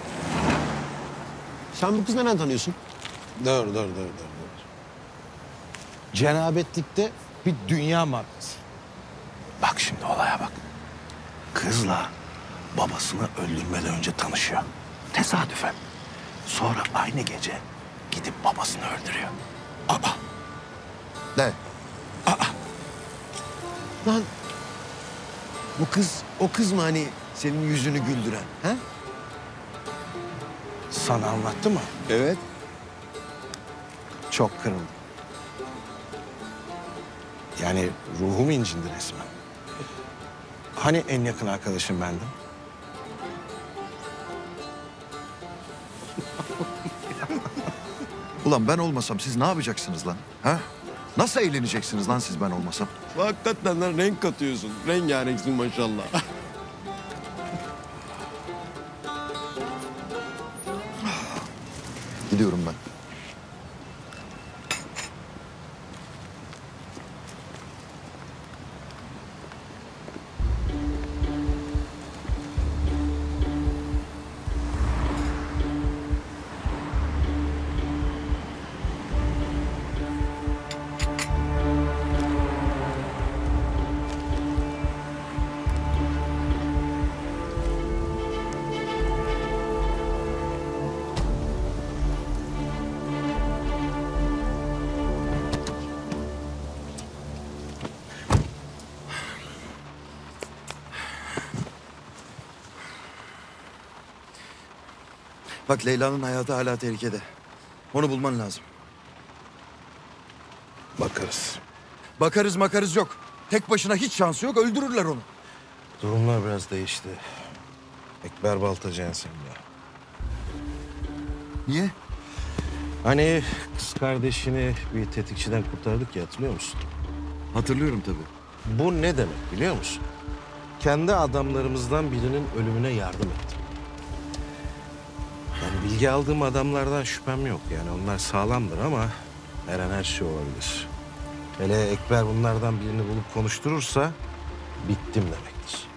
Sen bu kızı nereden tanıyorsun? Dur, dur, dur, dur, dur. Cenabetlikte bir dünya markası. Bak şimdi olaya bak. Kızla babasını öldürmeden önce tanışıyor. Tesadüfen. Sonra aynı gece gidip babasını öldürüyor. Aa! De. Lan bu kız o kız mı hani senin yüzünü güldüren? Ha? Sana anlattı mı? Evet. Çok kırıldım. Yani ruhum incindi resmen. Hani en yakın arkadaşım bendim? Ulan ben olmasam siz ne yapacaksınız lan? Ha? Nasıl eğleneceksiniz lan siz ben olmasam? Hakikaten lan renk katıyorsun. Rengarenksin maşallah. Gidiyorum ben. Bak Leyla'nın hayatı hala tehlikede. Onu bulman lazım. Bakarız. Bakarız makarız yok. Tek başına hiç şansı yok, öldürürler onu. Durumlar biraz değişti. Ekber Baltacı ensemde. Niye? Hani kız kardeşini bir tetikçiden kurtardık ya, hatırlıyor musun? Hatırlıyorum tabii. Bu ne demek biliyor musun? Kendi adamlarımızdan birinin ölümüne yardım ettim. Yani bilgi aldığım adamlardan şüphem yok. Yani onlar sağlamdır ama her an her şey olabilir. Hele Ekber bunlardan birini bulup konuşturursa bittim demektir.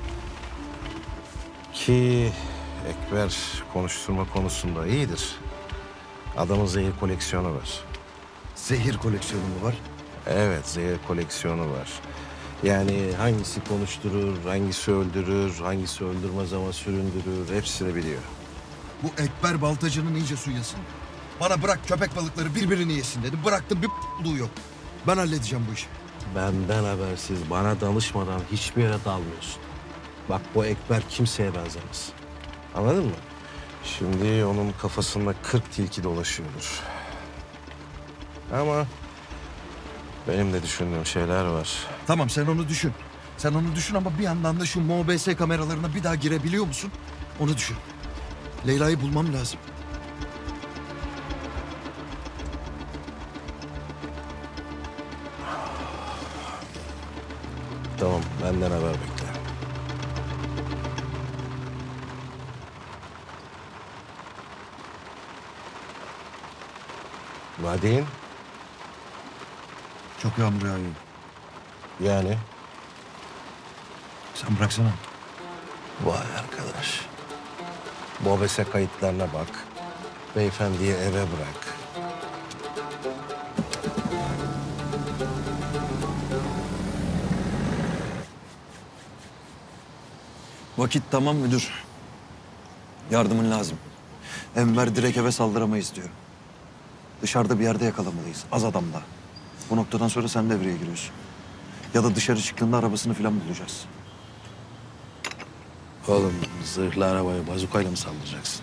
Ki Ekber konuşturma konusunda iyidir. Adamın zehir koleksiyonu var. Zehir koleksiyonu mu var? Evet, zehir koleksiyonu var. Yani hangisi konuşturur, hangisi öldürür, hangisi öldürmez ama süründürür, hepsini biliyor. Bu Ekber Baltacı'nın iyice suyasın. Bana bırak köpek balıkları birbirini yesin dedi. Bıraktım, bir p***luğu yok. Ben halledeceğim bu işi. Benden habersiz, bana danışmadan hiçbir yere dalmıyorsun. Bak bu Ekber kimseye benzemez. Anladın mı? Şimdi onun kafasında kırk tilki dolaşıyordur. Ama benim de düşündüğüm şeyler var. Tamam sen onu düşün. Sen onu düşün ama bir yandan da şu M O B S kameralarına bir daha girebiliyor musun? Onu düşün. Leyla'yı bulmam lazım. Tamam, benden haber bekle. Vadin, Çok yağmur yağıyor. yani Sen bıraksana. vay arkadaş. Mobese kayıtlarına bak. Beyefendiyi eve bırak. Vakit tamam müdür. Yardımın lazım. Enver direkt eve saldıramayız diyor. Dışarıda bir yerde yakalamalıyız. Az adamda. Bu noktadan sonra sen devreye giriyorsun. Ya da dışarı çıktığında arabasını falan bulacağız. Oğlum zırhlı arabaya bazukayla mı saldıracaksın?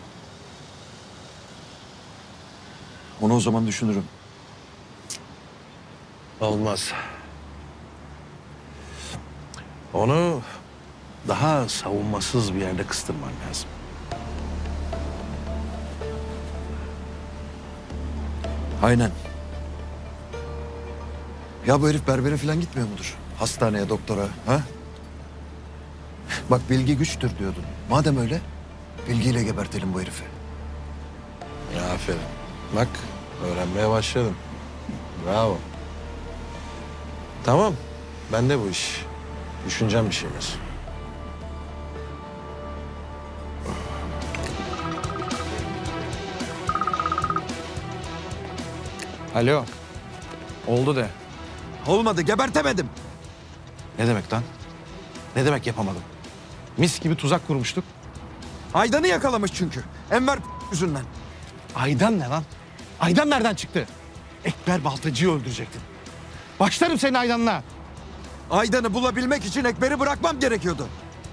Onu o zaman düşünürüm. Olmaz. Onu daha savunmasız bir yerde kıstırman lazım. Aynen. Ya bu herif berbere falan gitmiyor mudur? Hastaneye, doktora, ha? Bak bilgi güçtür diyordun. Madem öyle, bilgiyle gebertelim bu herifi. Ya aferin. Bak öğrenmeye başladım. Bravo. Tamam. Ben de bu iş. Düşüneceğim bir şeyler. Alo. Oldu de. Olmadı, gebertemedim. Ne demek lan? Ne demek yapamadım? Mis gibi tuzak kurmuştuk. Aydan'ı yakalamış çünkü. Enver yüzünden. Aydan ne lan? Aydan nereden çıktı? Ekber Baltacı'yı öldürecektin. Başlarım senin Aydan'la. Aydan'ı bulabilmek için Ekber'i bırakmam gerekiyordu.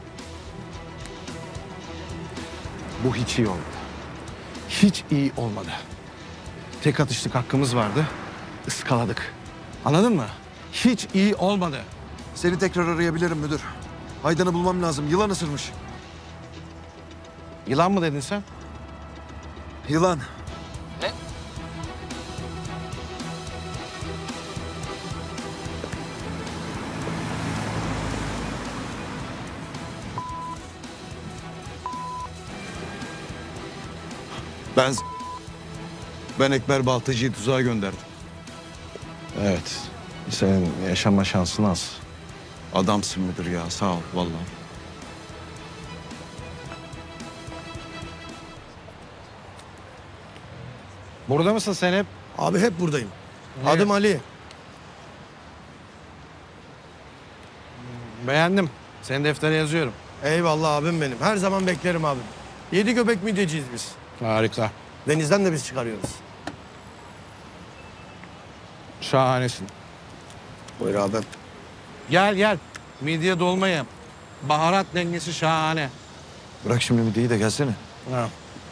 Bu hiç iyi olmadı. Hiç iyi olmadı. Tek atışlık hakkımız vardı. Iskaladık. Anladın mı? Hiç iyi olmadı. Seni tekrar arayabilirim müdür. Aydan'ı bulmam lazım. Yılan ısırmış. Yılan mı dedin sen? Yılan. Ben... Ben Ekber Baltacı'yı tuzağa gönderdim. Evet. Senin yaşama şansın az. Adamsın müdür ya. Sağ ol vallahi. Burada mısın sen hep? Abi hep buradayım. Evet. Adım Ali. Beğendim. Senin deftere yazıyorum. Eyvallah abim benim. Her zaman beklerim abim. Yedi göbek midyeciyiz biz. Harika. Denizden de biz çıkarıyoruz. Şahanesin. Buyur abim. Gel gel. Midye dolmayı. Baharat dengesi şahane. Bırak şimdi midyeyi de gelsene. Ha.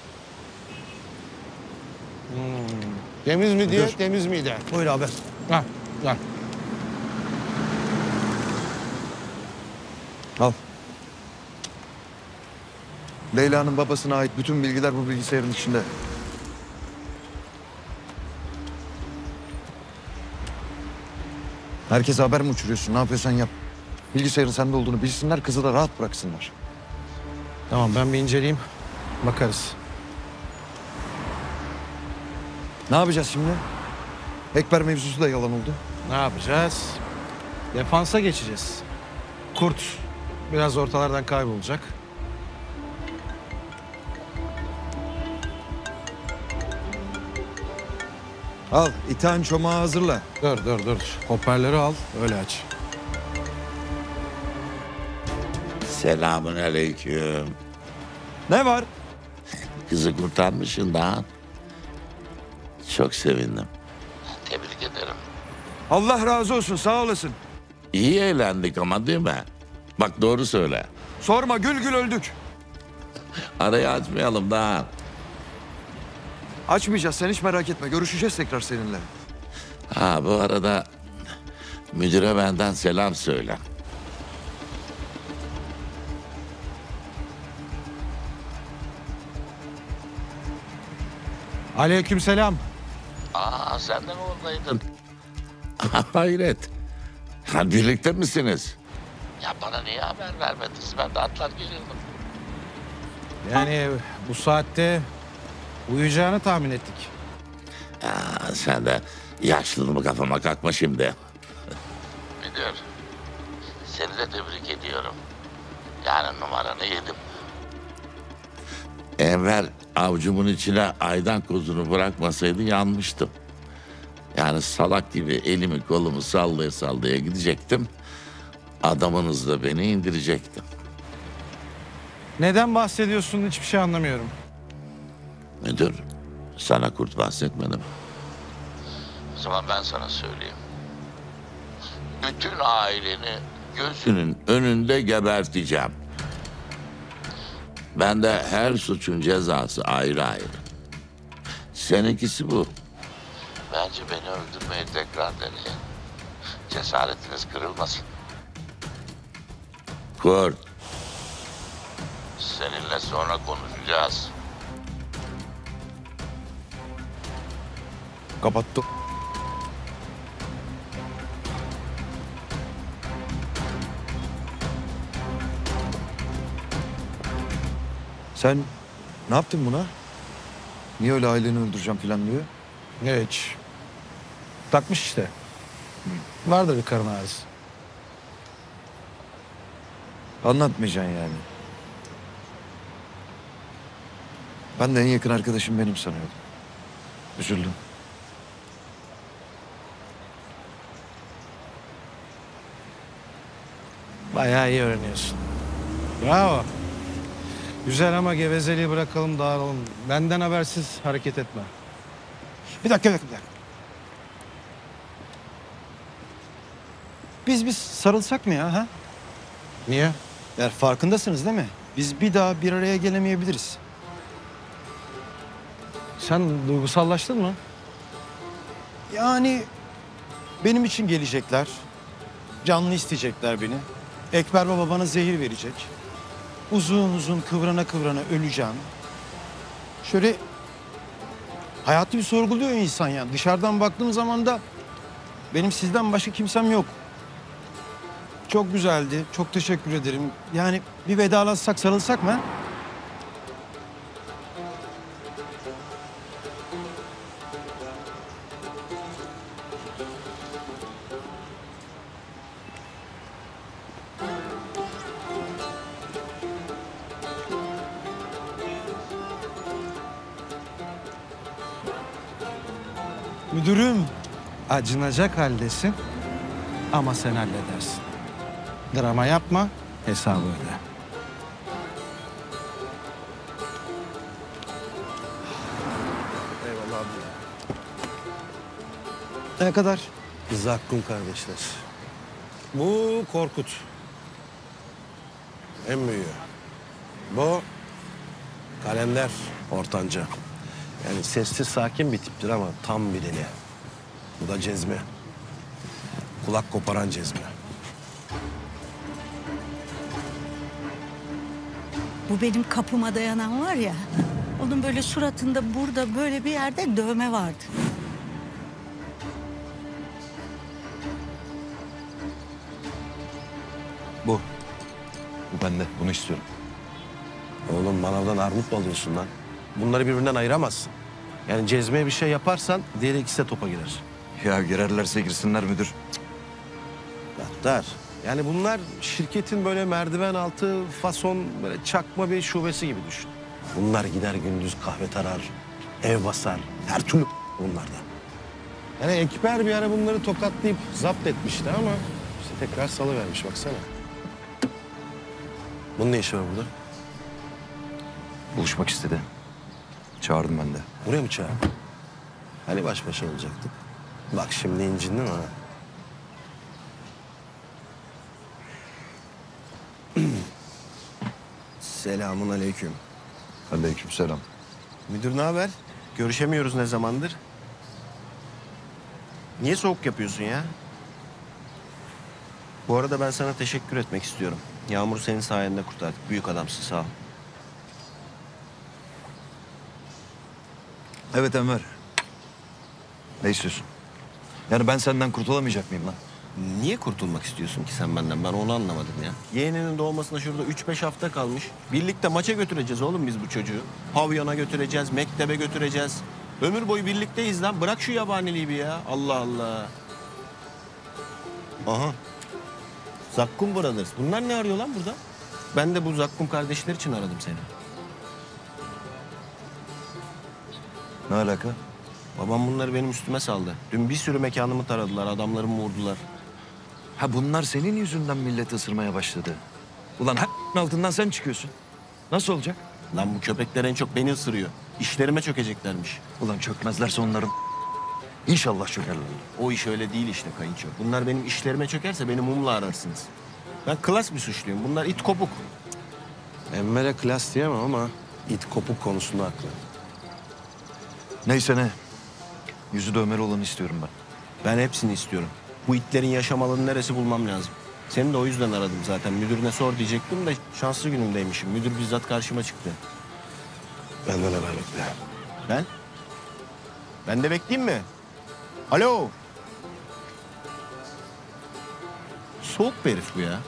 Hmm. Temiz midye, Müdür. temiz mide. Buyur abi. Ha, gel. Al. Leyla'nın babasına ait bütün bilgiler bu bilgisayarın içinde. Herkese haber mi uçuruyorsun? Ne yapıyorsan yap. Bilgisayarın sende olduğunu bilsinler, kızı da rahat bıraksınlar. Tamam ben bir inceleyeyim. Bakarız. Ne yapacağız şimdi? Ekber mevzusu da yalan oldu. Ne yapacağız? Defansa geçeceğiz. Kurt biraz ortalardan kaybolacak. Al, itham çomağı hazırla. Dur dur dur. Hoparlörü al, öyle aç. Selamun aleyküm. Ne var? Kızı kurtarmışsın daha. Çok sevindim. Tebrik ederim. Allah razı olsun, sağ olasın. İyi eğlendik ama değil mi? Bak doğru söyle. Sorma, gül gül öldük. Arayı açmayalım daha. Açmayacağız, sen hiç merak etme. Görüşeceğiz tekrar seninle. Ha bu arada müdüre benden selam söyle. Aleykümselam. Aa sen de mi oradaydın? Hayret. Ha, birlikte misiniz? Ya bana niye haber vermediniz? Ben de atlar gelirdim. Yani bu saatte uyuyacağını tahmin ettik. Ya sen de yaşlılığımı kafama kalkma şimdi. Müdür, seni de tebrik ediyorum. Yani numaranı yedim. Enver avcumun içine aydan kozunu bırakmasaydı yanmıştım. Yani salak gibi elimi kolumu sallaya sallaya gidecektim. Adamınız da beni indirecekti. Neden bahsediyorsun hiçbir şey anlamıyorum. Müdür, sana kurt bahsetmedim. O zaman ben sana söyleyeyim. Bütün aileni gözünün önünde geberteceğim. Ben de her suçun cezası ayrı ayrı. Seninkisi bu. Bence beni öldürmeye tekrar deneyin. Cesaretiniz kırılmasın. Kurt. Seninle sonra konuşacağız. Kapattı. Sen ne yaptın buna? Niye öyle aileni öldüreceğim falan diyor? Hiç. Takmış işte. Vardır bir karın ağrısı. Anlatmayacaksın yani. Ben de en yakın arkadaşım benim sanıyordum. Üzüldüm. Bayağı iyi öğreniyorsun. Bravo. Güzel ama gevezeliği bırakalım, dağılalım. Benden habersiz hareket etme. Bir dakika, bir dakika, bir dakika. Biz biz sarılsak mı ya ha? Niye? Yani farkındasınız değil mi? Biz bir daha bir araya gelemeyebiliriz. Sen duygusallaştın mı? Yani benim için gelecekler. Canlı isteyecekler beni. Ekber Baba bana zehir verecek. Uzun uzun kıvrana kıvrana öleceğim. Şöyle hayatı bir sorguluyor insan yani. Dışarıdan baktığım zaman da benim sizden başka kimsem yok. Çok güzeldi. Çok teşekkür ederim. Yani bir vedalaşsak, sarılsak mı? Müdürüm. Acınacak haldesin ama sen halledersin. Drama yapma, hesabı öde. Eyvallah abi. Ne kadar? Zakkum kardeşler. Bu Korkut. En büyüğü. Bu Kalender ortanca. Yani sessiz sakin bir tiptir ama tam bir deli. Bu da Cezmi. Kulak koparan Cezmi. Bu benim kapıma dayanan var ya, onun böyle suratında burada böyle bir yerde dövme vardı. Bu. Bu bende. Bunu istiyorum. Oğlum manavdan armut mu alıyorsun lan? Bunları birbirinden ayıramazsın. Yani Cezmi'ye bir şey yaparsan diğer ikisi de topa girer. Ya girerlerse girsinler müdür. Gattar. Yani bunlar şirketin böyle merdiven altı fason böyle çakma bir şubesi gibi düşün. Bunlar gider gündüz kahve tarar, ev basar, her türlü bunlardan. Yani Ekber bir ara bunları tokatlayıp zapt etmişti ama işte tekrar salıvermiş baksana. Bunun ne işi var burada? Buluşmak istedi. Çağırdım ben de. Buraya mı çağırdın? Hani baş başa olacaktık? Bak şimdi incindin ha. Selamun aleyküm. Aleyküm selam. Müdür ne haber? Görüşemiyoruz ne zamandır? Niye soğuk yapıyorsun ya? Bu arada ben sana teşekkür etmek istiyorum. Yağmur senin sayende kurtardık. Büyük adamsın, sağ ol. Evet Enver. Ne istiyorsun? Yani ben senden kurtulamayacak mıyım lan? Niye kurtulmak istiyorsun ki sen benden? Ben onu anlamadım ya. Yeğeninin doğmasına şurada üç beş hafta kalmış. Birlikte maça götüreceğiz oğlum biz bu çocuğu. Pavyona götüreceğiz, mektebe götüreceğiz. Ömür boyu birlikteyiz lan. Bırak şu yabaniliği bir ya. Allah Allah. Aha. Zakkum Brothers. Bunlar ne arıyor lan burada? Ben de bu Zakkum kardeşler için aradım seni. Ne alaka? Babam bunları benim üstüme saldı. Dün bir sürü mekanımı taradılar, adamlarımı vurdular. Ha bunlar senin yüzünden millet ısırmaya başladı. Ulan her altından sen çıkıyorsun. Nasıl olacak? Lan bu köpekler en çok beni ısırıyor. İşlerime çökeceklermiş. Ulan çökmezlerse onların İnşallah çökerler. O iş öyle değil işte kayınço. Bunlar benim işlerime çökerse beni mumla ararsınız. Ben klas bir suçluyum. Bunlar it kopuk. Enver'e klas diyemem ama it kopuk konusunda haklı. Neyse ne. Yüzü dövmeli olanı istiyorum ben. Ben hepsini istiyorum. Bu itlerin yaşam alanı neresi bulmam lazım. Seni de o yüzden aradım zaten. Müdürüne sor diyecektim de şanslı günümdeymişim. Müdür bizzat karşıma çıktı. Benden haber bekle. Ben? Ben de bekleyeyim mi? Alo. Soğuk bir herif bu ya.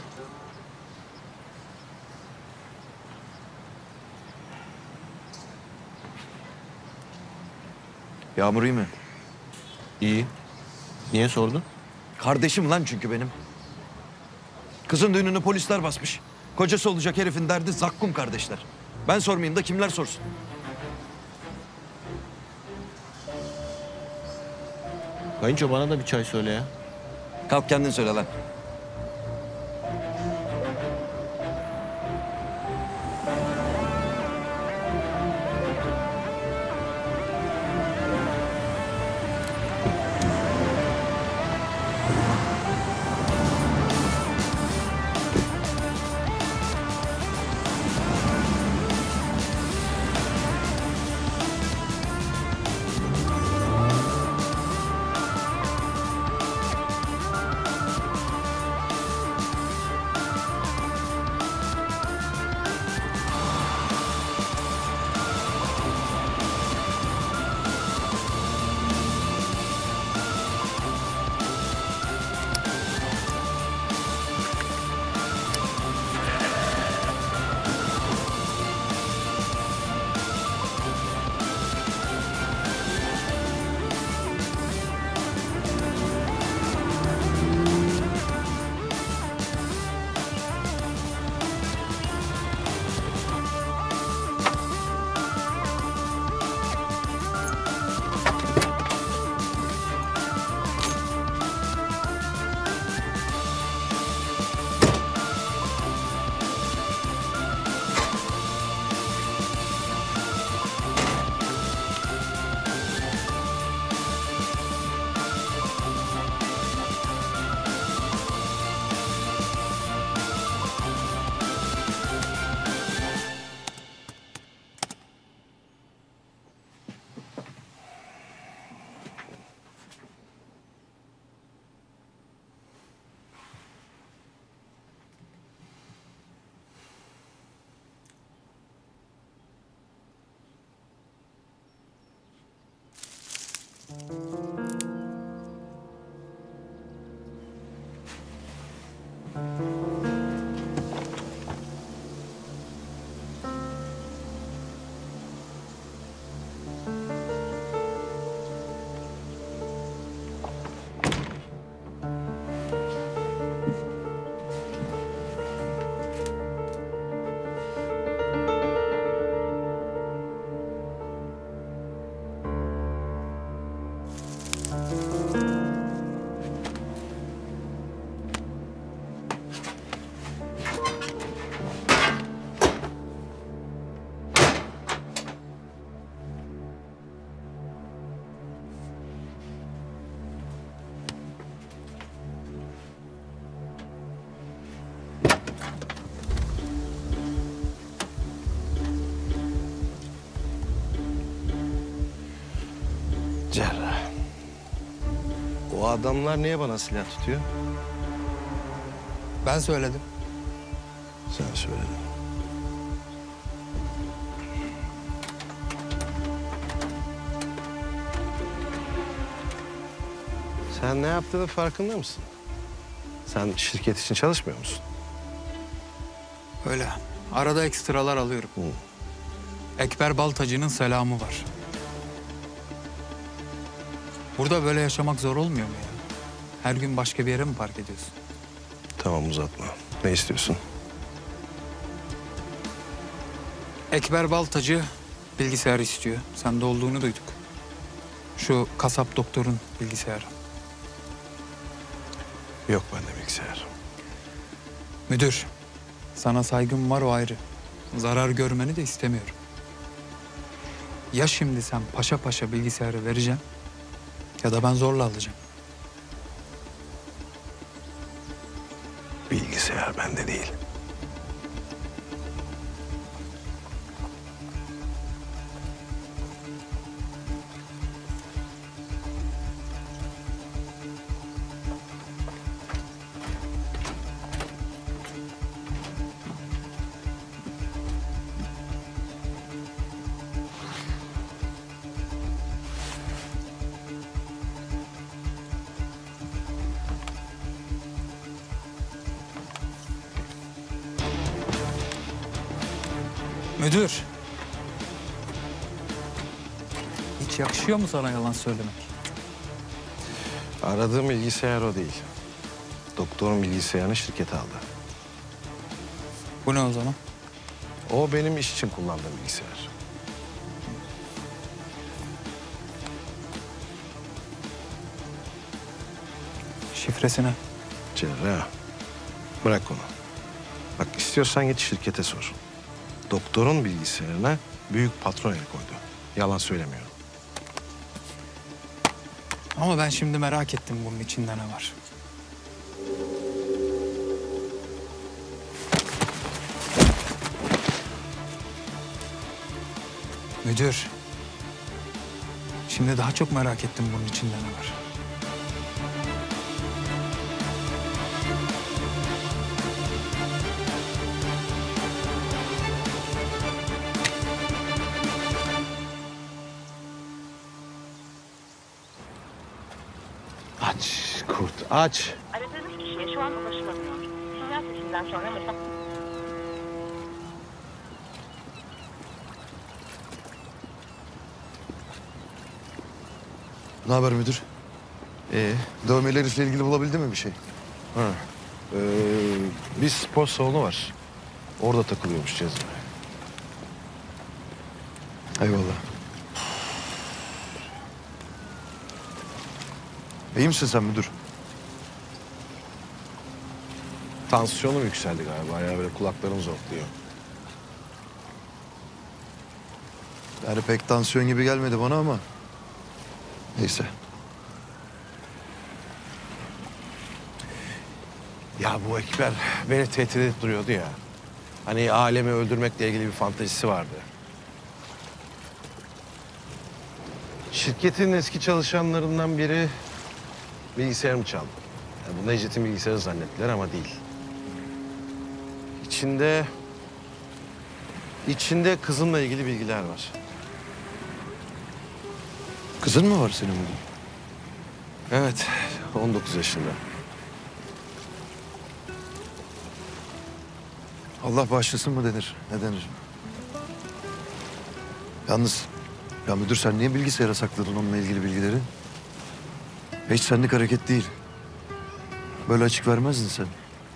Yağmur iyi mi? İyi. Niye sordun? Kardeşim lan çünkü benim. Kızın düğününü polisler basmış. Kocası olacak herifin derdi zakkum kardeşler. Ben sormayayım da kimler sorsun? Kayınço bana da bir çay söyle ya. Kalk kendin söyle lan. adamlar niye bana silah tutuyor? Ben söyledim. Sen söyledin. Sen ne yaptığının farkında mısın? Sen şirket için çalışmıyor musun? Öyle. Arada ekstralar alıyorum. Hı. Ekber Baltacı'nın selamı var. Burada böyle yaşamak zor olmuyor mu ya? Her gün başka bir yere mi park ediyorsun? Tamam uzatma. Ne istiyorsun? Ekber Baltacı bilgisayar istiyor. Sende olduğunu duyduk. Şu kasap doktorun bilgisayarı. Yok bende bilgisayar. Müdür, sana saygım var o ayrı. Zarar görmeni de istemiyorum. Ya şimdi sen paşa paşa bilgisayarı vereceksin ya da ben zorla alacağım. Bilgisayar bende değil. Müdür. Hiç yakışıyor mu sana yalan söylemek? Aradığım bilgisayar o değil. Doktorun bilgisayarını şirkete aldı. Bu ne o zaman? O benim iş için kullandığım bilgisayar. Şifresine. Cerrah. Bırak onu. Bak istiyorsan git şirkete sor. Doktorun bilgisayarına büyük patron el koydu. Yalan söylemiyorum. Ama ben şimdi merak ettim bunun içinde ne var. Müdür. Şimdi daha çok merak ettim bunun içinde ne var. Aç kurt, aç. Aradığınız kişiye şu an ulaşılamıyor. Sinyal sesinden sonra mesaj... Ne haber müdür? Ee, Dövmeli herifle ilgili bulabildin mi bir şey? ha. Ee, bir spor salonu var. Orada takılıyormuş Cezmi. Eyvallah. İyi misin sen müdür? Tansiyonum yükseldi galiba ya. Böyle kulaklarım zorluyor. Yani pek tansiyon gibi gelmedi bana ama. Neyse. Ya bu Ekber beni tehdit edip duruyordu ya. Hani alemi öldürmekle ilgili bir fantezisi vardı. Şirketin eski çalışanlarından biri bilgisayarımı çaldı. Yani bu Necdet'in bilgisayarı zannettiler ama değil. İçinde... içinde kızımla ilgili bilgiler var. Kızın mı var senin müdür? Evet, on dokuz yaşında. Allah bağışlasın mı denir? Ne denir? Yalnız ya müdür sen niye bilgisayara sakladın onunla ilgili bilgileri? Hiç senlik hareket değil. Böyle açık vermezdin sen.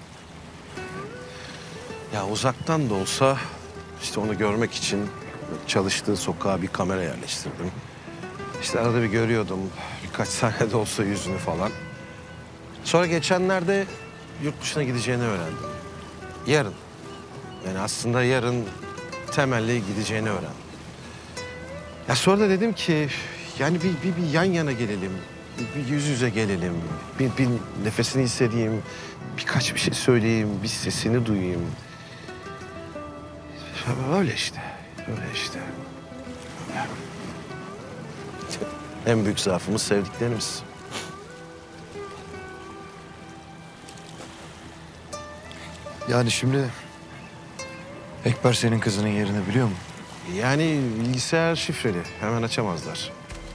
Ya uzaktan da olsa işte onu görmek için çalıştığı sokağa bir kamera yerleştirdim. İşte arada bir görüyordum birkaç saniye de olsa yüzünü falan. Sonra geçenlerde yurt dışına gideceğini öğrendim. Yarın. Yani aslında yarın temelli gideceğini öğrendim. Ya sonra da dedim ki yani bir, bir, bir yan yana gelelim. Bir, bir yüz yüze gelelim. Bir, bir nefesini hissedeyim. Birkaç bir şey söyleyeyim. Bir sesini duyayım. Öyle işte. Öyle işte. En büyük zaafımız sevdiklerimiz. Yani şimdi Ekber senin kızının yerini biliyor mu? Yani bilgisayar şifreli. Hemen açamazlar.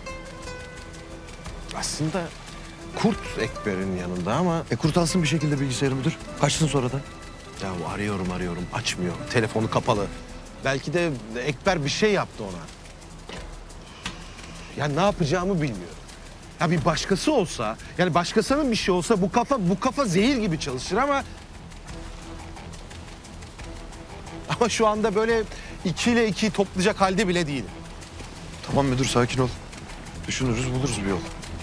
Aslında Kurt Ekber'in yanında ama... E kurtansın bir şekilde bilgisayarı müdür. Kaçsın sonra da. Ya arıyorum arıyorum açmıyor. Telefonu kapalı. Belki de Ekber bir şey yaptı ona. Ya ne yapacağımı bilmiyorum. Ya bir başkası olsa, yani başkasının bir şey olsa bu kafa bu kafa zehir gibi çalışır ama... Ama şu anda böyle ikiyle ikiyi toplayacak halde bile değilim. Tamam müdür sakin ol. Düşünürüz buluruz bir yol.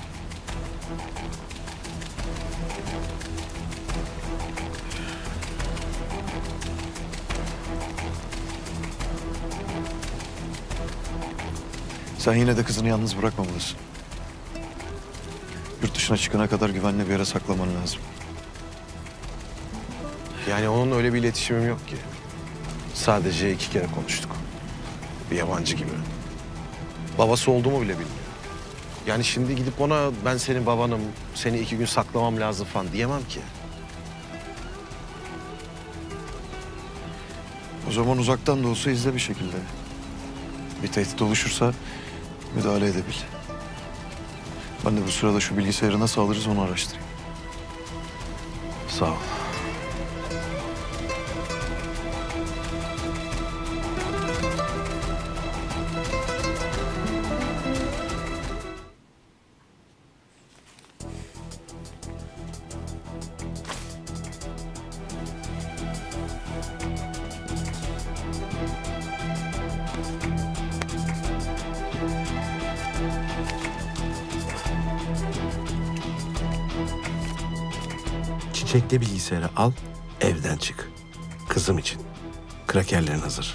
Sen yine de kızını yalnız bırakmamalısın. Yurt dışına çıkana kadar güvenli bir yere saklaman lazım. Yani onun öyle bir iletişimim yok ki. Sadece iki kere konuştuk. Bir yabancı gibi. Babası olduğumu bile bilmiyor. Yani şimdi gidip ona ben senin babanım, seni iki gün saklamam lazım falan diyemem ki. O zaman uzaktan da olsa izle bir şekilde. Bir tehdit oluşursa müdahale edebil. Ben de bu sırada şu bilgisayarı nasıl alırız onu araştırayım. Sağ ol. Çiçekli bilgisayarı al, evden çık. Kızım için. Krakerlerin hazır.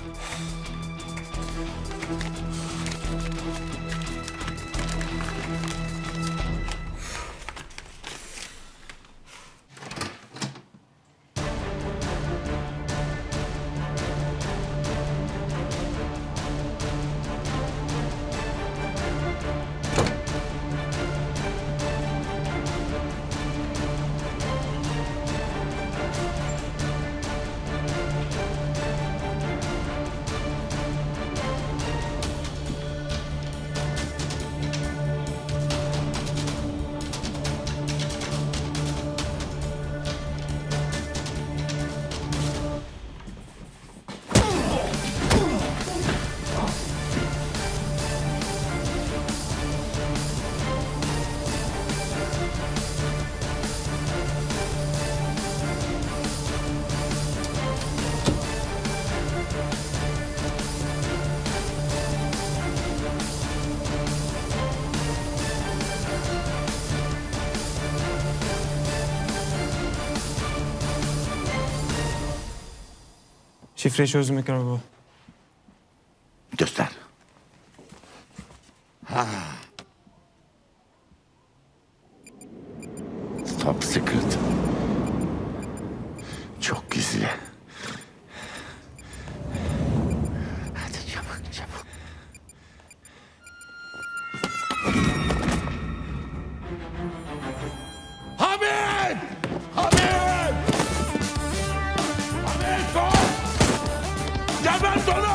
Şifreyi çözdüm Ekrem baba. Göster. Ha. Top secret. Çok gizli. Hadi çabuk çabuk. Hamid! Hamid! Hamid dur! Gebert onu!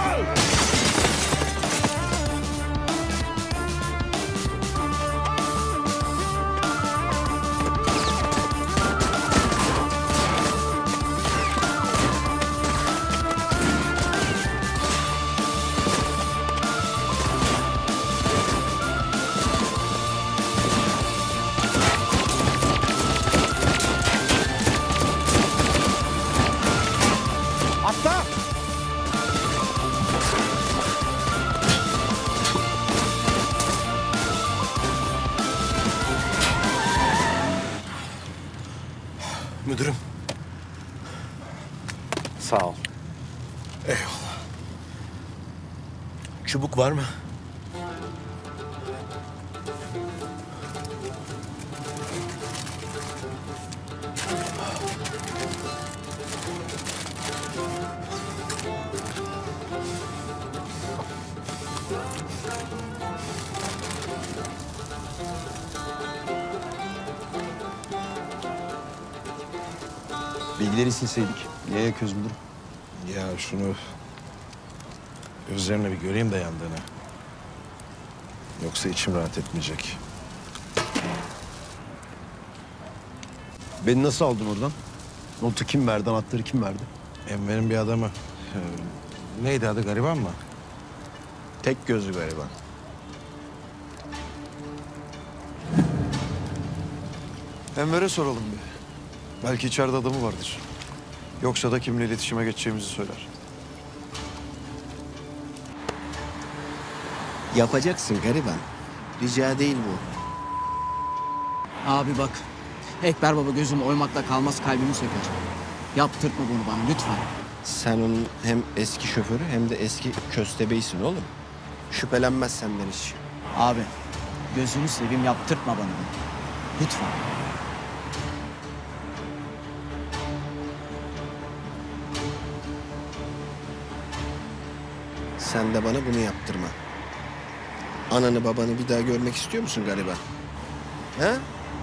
Atla! Müdürüm. Sağ ol. Eyvallah. Çubuk var mı? Bilgileri silseydik. Niye yakıyoruz müdürüm? Ya şunu gözlerimle bir göreyim de yandığını. Yoksa içim rahat etmeyecek. Beni nasıl aldın oradan? Notu kim verdi, anahtarı kim verdi? Enver'in bir adamı. Ee, neydi adı, gariban mı? Tek gözlü gariban. Enver'e soralım bir. Belki içeride adamı vardır. Yoksa da kimle iletişime geçeceğimizi söyler. Yapacaksın gariban. Rica değil bu. Abi bak. Ekber baba gözüm oymakla kalmaz, kalbimi söker. Yaptırtma bunu bana lütfen. Sen onun hem eski şoförü hem de eski köstebeysin oğlum. Şüphelenmez senden hiç. Abi gözünü seveyim, yaptırtma bana bunu. Lütfen. Sen de bana bunu yaptırma. Ananı babanı bir daha görmek istiyor musun gariban? He?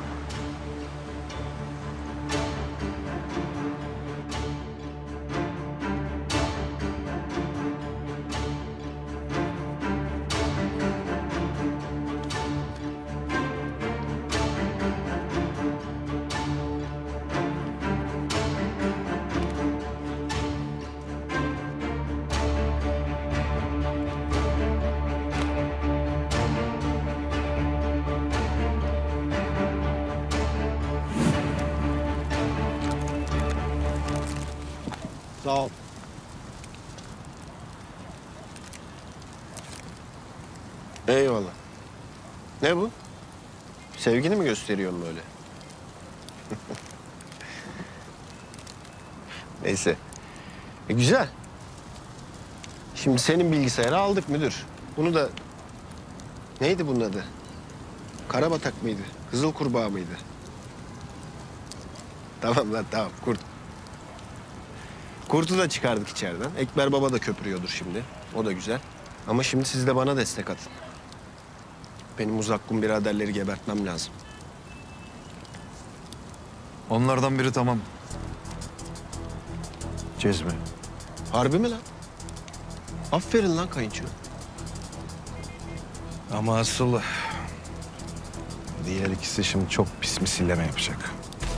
Sağ ol. Eyvallah. Ne bu? Sevgini mi gösteriyorsun böyle? Neyse. E, güzel. Şimdi senin bilgisayarı aldık müdür. Bunu da... Neydi bunun adı? Karabatak mıydı? Kızıl kurbağa mıydı? Tamam lan tamam, kurt. Kurtu da çıkardık içeriden. Ekber baba da köpürüyordur şimdi. O da güzel. Ama şimdi siz de bana destek atın. Benim Uzakkum biraderleri gebertmem lazım. Onlardan biri tamam. Cezmi. Harbi mi lan? Aferin lan kayınço. Ama asıl diğer ikisi şimdi çok pis misilleme yapacak.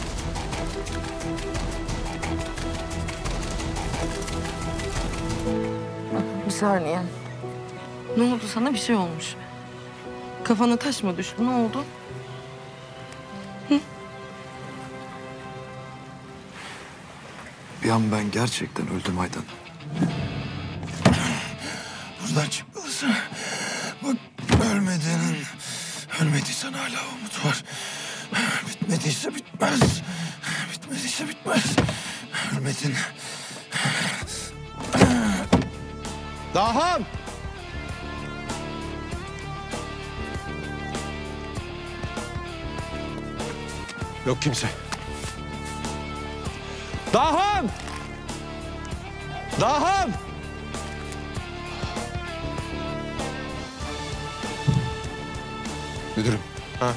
Bir saniye. Ne oldu sana? Bir şey olmuş. Kafana taş mı düştü? Ne oldu? Bir an ben gerçekten öldüm Aydan. Buradan çıkmalısın. Bak ölmedin. Ölmediysen hala umut var. Bitmediyse bitmez. Bitmediyse bitmez. Ölmedin. Dahan! Yok kimse. Dahan! Dahan! Müdürüm. Ha.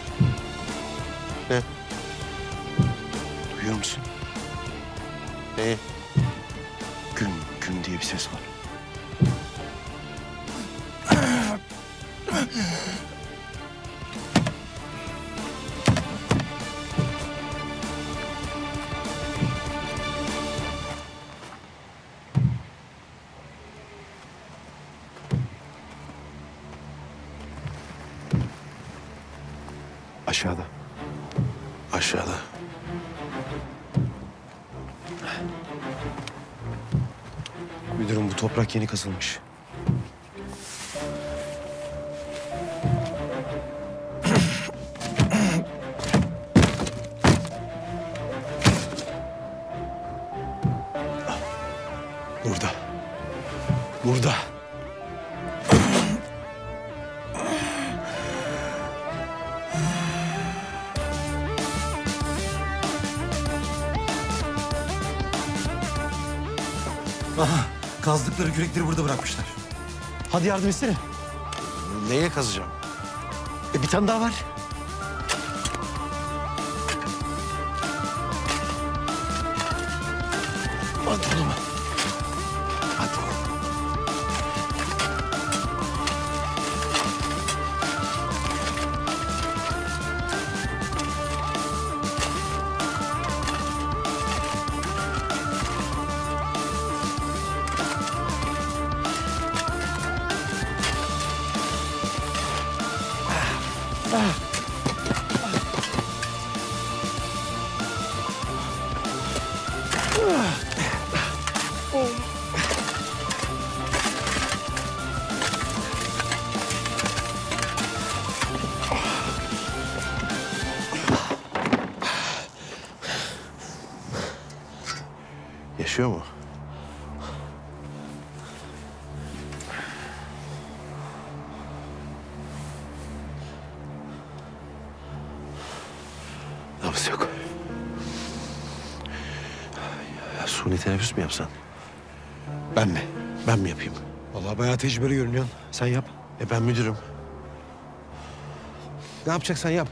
Ne? Duyuyor musun? Ne? Gün, gün diye bir ses var. Aşağıda. Aşağıda. Müdürüm bu toprak yeni kazılmış. Burada. Burada. Aha, kazdıkları kürekleri burada bırakmışlar. Hadi yardım etsene. Neye kazacağım? E, bir tane daha var. Hadi oğlum. Hadi oğlum. Yaşıyor mu? Nabız yok. Ya, suni teneffüs mü yapsan? Ben mi? Ben mi yapayım? Vallahi bayağı tecrübeli görünüyorsun. Sen yap. E ben müdürüm. Ne yapacaksan yap.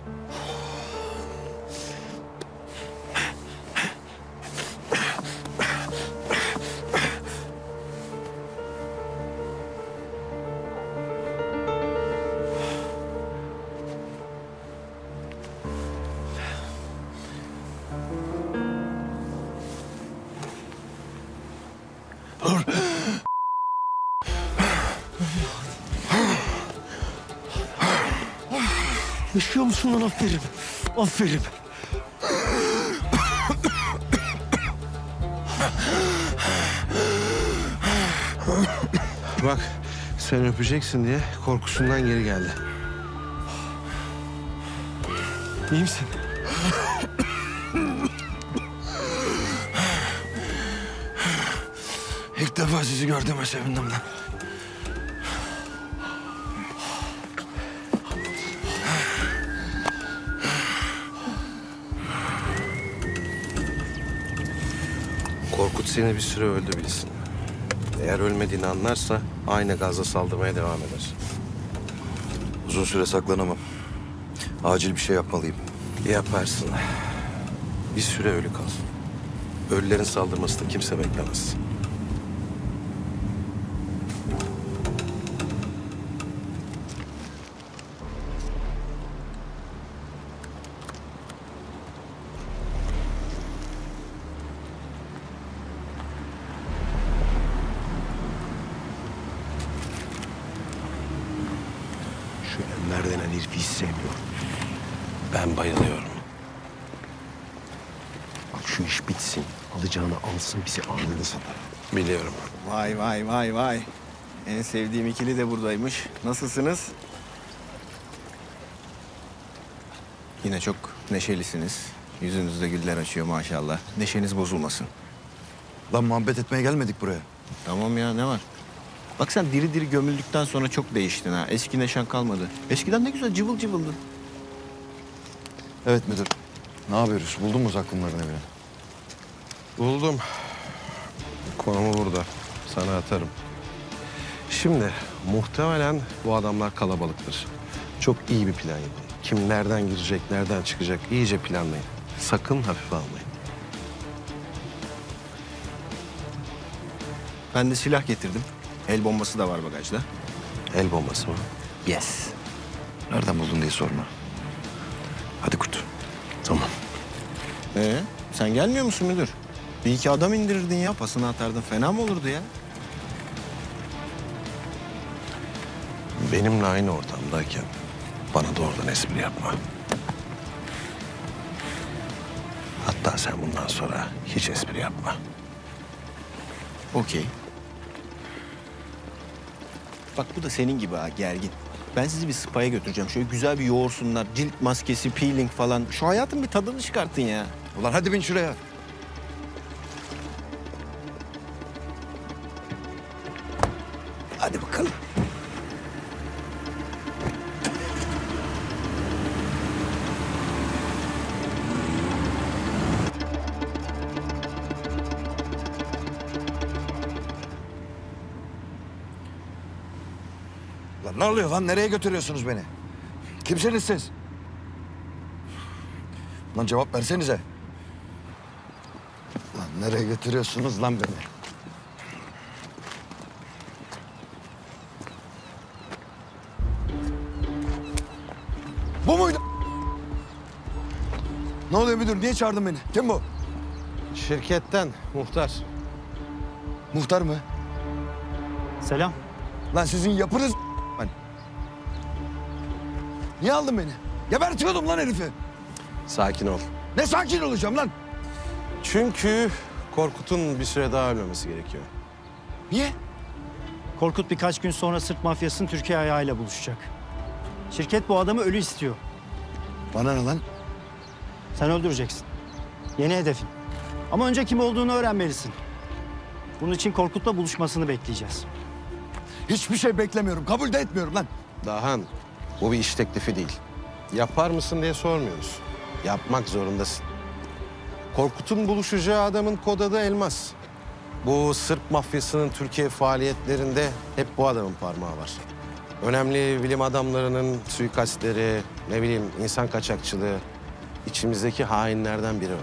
Yaşıyor musun lan? Aferin. Aferin. Bak sen öpeceksin diye korkusundan geri geldi. İyi misin? İlk defa sizi gördüğüme sevindim lan. Korkut seni bir süre öldü bilsin. Eğer ölmediğini anlarsa aynı gazla saldırmaya devam eder. Uzun süre saklanamam. Acil bir şey yapmalıyım. Yaparsın. Bir süre ölü kal. Ölülerin saldırmasını kimse beklemez. Şu Enver denen herifi hiç sevmiyorum. Ben bayılıyorum. Bak şu iş bitsin. Alacağını alsın, bizi anında satar. Biliyorum. Vay vay vay vay. En sevdiğim ikili de buradaymış. Nasılsınız? Yine çok neşelisiniz. Yüzünüzde güller açıyor maşallah. Neşeniz bozulmasın. Lan muhabbet etmeye gelmedik buraya. Tamam ya, ne var? Bak sen diri diri gömüldükten sonra çok değiştin ha. Eski neşen kalmadı. Eskiden ne güzel cıvıl cıvıldın. Evet müdür. Ne yapıyoruz? Buldun mu zakkumların evini? Buldum. Konumu burada. Sana atarım. Şimdi muhtemelen bu adamlar kalabalıktır. Çok iyi bir plan yapın. Kim nereden girecek, nereden çıkacak iyice planlayın. Sakın hafife almayın. Ben de silah getirdim. El bombası da var bagajda. El bombası mı? Yes. Nereden buldun diye sorma. Hadi Kurt. Tamam. Ee, sen gelmiyor musun müdür? Bir iki adam indirirdin ya, pasını atardın. Fena mı olurdu ya? Benimle aynı ortamdayken bana doğrudan espri yapma. Hatta sen bundan sonra hiç espri yapma. Okey. Bak bu da senin gibi ha, gergin. Ben sizi bir spa'ya götüreceğim. Şöyle güzel bir yoğursunlar. Cilt maskesi, peeling falan. Şu hayatın bir tadını çıkartın ya. Ulan hadi bin şuraya. Hadi bakalım. Lan ne oluyor lan? Nereye götürüyorsunuz beni? Kimsiniz siz? Lan cevap versenize. Lan Nereye götürüyorsunuz lan beni? Bu muydu? Ne oluyor müdür? Niye çağırdın beni? Kim bu? Şirketten muhtar. Muhtar mı? Selam. Lan sizin yapınız ben. Niye aldın beni? Gebertiyordum lan herifi. Sakin ol. Ne sakin olacağım lan? Çünkü Korkut'un bir süre daha ölmemesi gerekiyor. Niye? Korkut birkaç gün sonra Sırp mafyasının Türkiye ayağıyla buluşacak. Şirket bu adamı ölü istiyor. Bana ne lan? Sen öldüreceksin. Yeni hedefin. Ama önce kim olduğunu öğrenmelisin. Bunun için Korkut'la buluşmasını bekleyeceğiz. Hiçbir şey beklemiyorum. Kabul de etmiyorum lan. Dahan, bu bir iş teklifi değil. Yapar mısın diye sormuyoruz. Yapmak zorundasın. Korkut'un buluşacağı adamın kod adı Elmas. Bu Sırp mafyasının Türkiye faaliyetlerinde hep bu adamın parmağı var. Önemli bilim adamlarının suikastleri, ne bileyim insan kaçakçılığı, içimizdeki hainlerden biri o.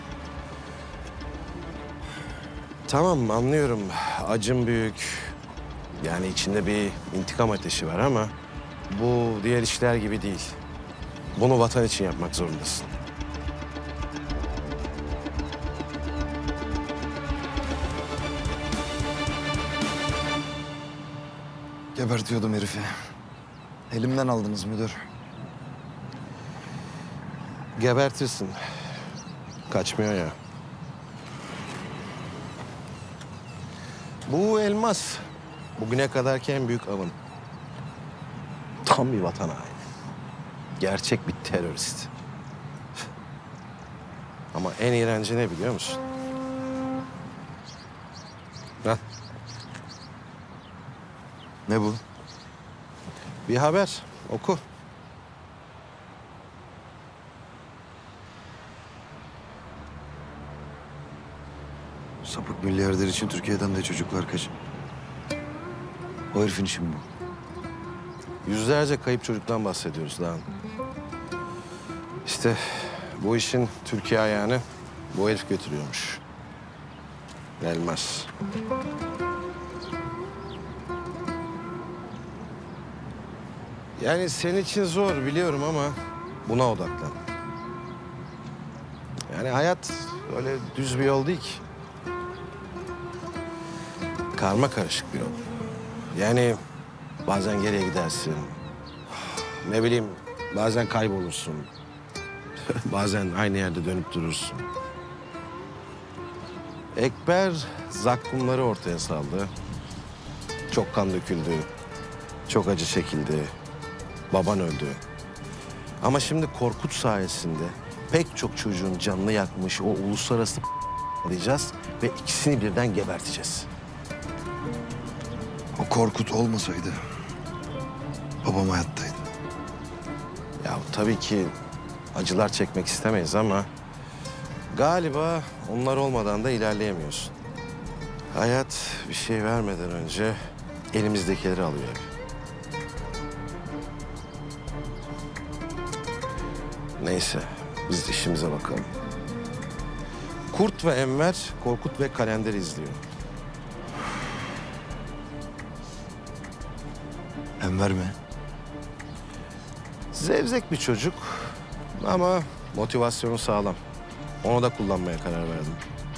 Tamam anlıyorum, acım büyük. Yani içinde bir intikam ateşi var ama bu diğer işler gibi değil. Bunu vatan için yapmak zorundasın. Gebertiyordum herifi. Elimden aldınız müdür. Gebertirsin. Kaçmıyor ya. Bu Elmas, bugüne kadarki en büyük avın. Tam bir vatan haini. Gerçek bir terörist. Ama en iğrenci ne biliyor musun? Heh. Ne bu? Bir haber, oku. Sapık milyarder için Türkiye'den de çocuklar kaç. O herifin işi mi bu? Yüzlerce kayıp çocuktan bahsediyoruz daha. İşte bu işin Türkiye ayağını bu herif götürüyormuş. Elmas. Yani senin için zor biliyorum ama buna odaklan. Yani hayat öyle düz bir yol değil ki. Karma karışık bir yol. Yani bazen geriye gidersin. Ne bileyim bazen kaybolursun. Bazen aynı yerde dönüp durursun. Ekber zakkumları ortaya saldı. Çok kan döküldü. Çok acı çekildi. Baban öldü. Ama şimdi Korkut sayesinde pek çok çocuğun canını yakmış o uluslararası alacağız ve ikisini birden geberteceğiz. O Korkut olmasaydı babam hayattaydı. Ya tabii ki acılar çekmek istemeyiz ama galiba onlar olmadan da ilerleyemiyorsun. Hayat bir şey vermeden önce elimizdekileri alıyor hep. Neyse, biz işimize bakalım. Kurt ve Enver, Korkut ve Kalender izliyor. Enver mi? Zevzek bir çocuk ama motivasyonu sağlam. Onu da kullanmaya karar verdim.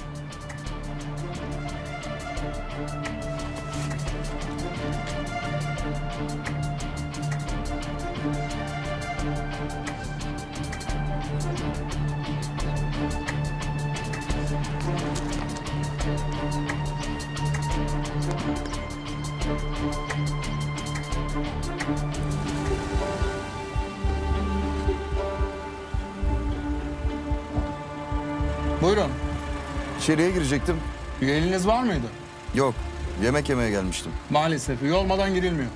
Buyurun. İçeriye girecektim. Üyeliğiniz var mıydı? Yok, yemek yemeye gelmiştim. Maalesef üye olmadan girilmiyor.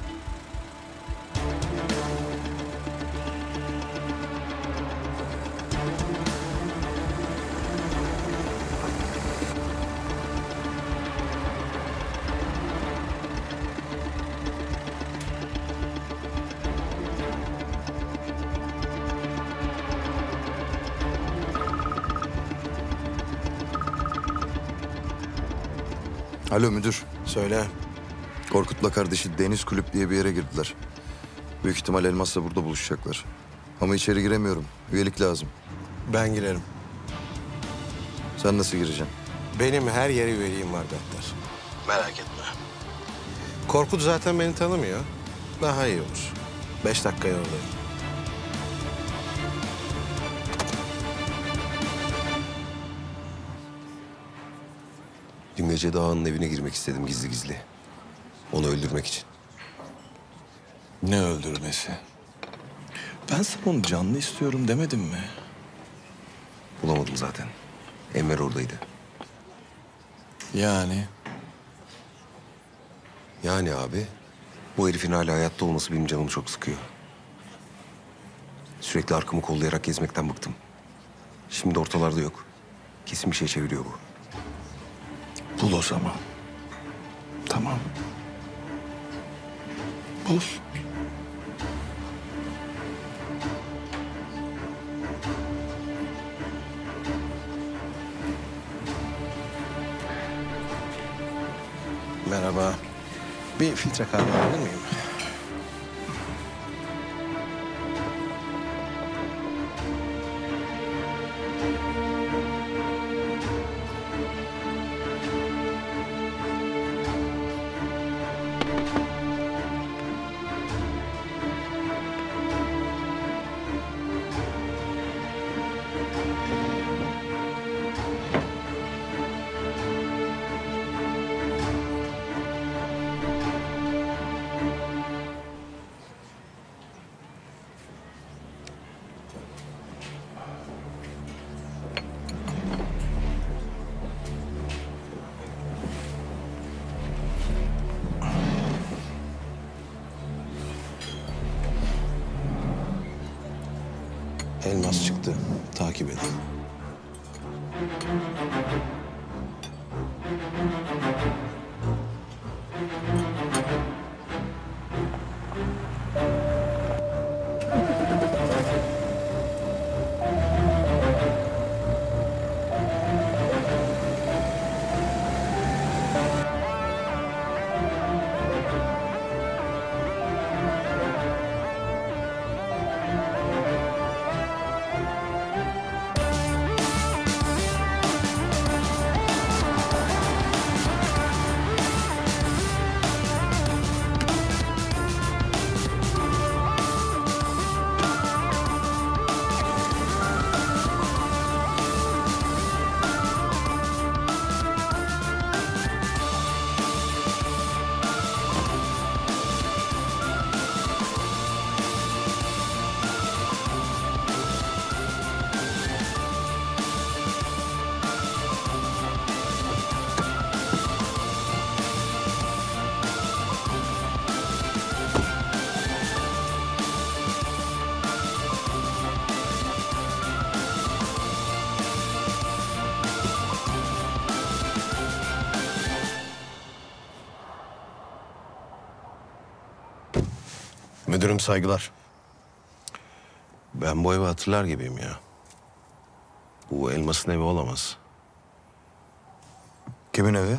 Alo müdür. Söyle. Korkut'la kardeşi Deniz Kulüp diye bir yere girdiler. Büyük ihtimal Elmas'la burada buluşacaklar. Ama içeri giremiyorum. Üyelik lazım. Ben girerim. Sen nasıl gireceksin? Benim her yere üyeliğim var Gattar. Merak etme. Korkut zaten beni tanımıyor. Daha iyi olur. Beş dakikaya oradayım. Dün gece Dağ'ın evine girmek istedim gizli gizli. Onu öldürmek için. Ne öldürmesi? Ben sana onu canlı istiyorum demedim mi? Bulamadım zaten. Enver oradaydı. Yani? Yani abi, bu herifin hala hayatta olması benim canımı çok sıkıyor. Sürekli arkamı kollayarak gezmekten bıktım. Şimdi ortalarda yok. Kesin bir şey çeviriyor bu. Bul o zaman. Tamam. Bul. Merhaba. Bir filtre kahve alabilir miyim? Elmas çıktı. Takip edin. Müdürüm saygılar. Ben bu evi hatırlar gibiyim ya. Bu Elmas'ın evi olamaz. Kimin evi?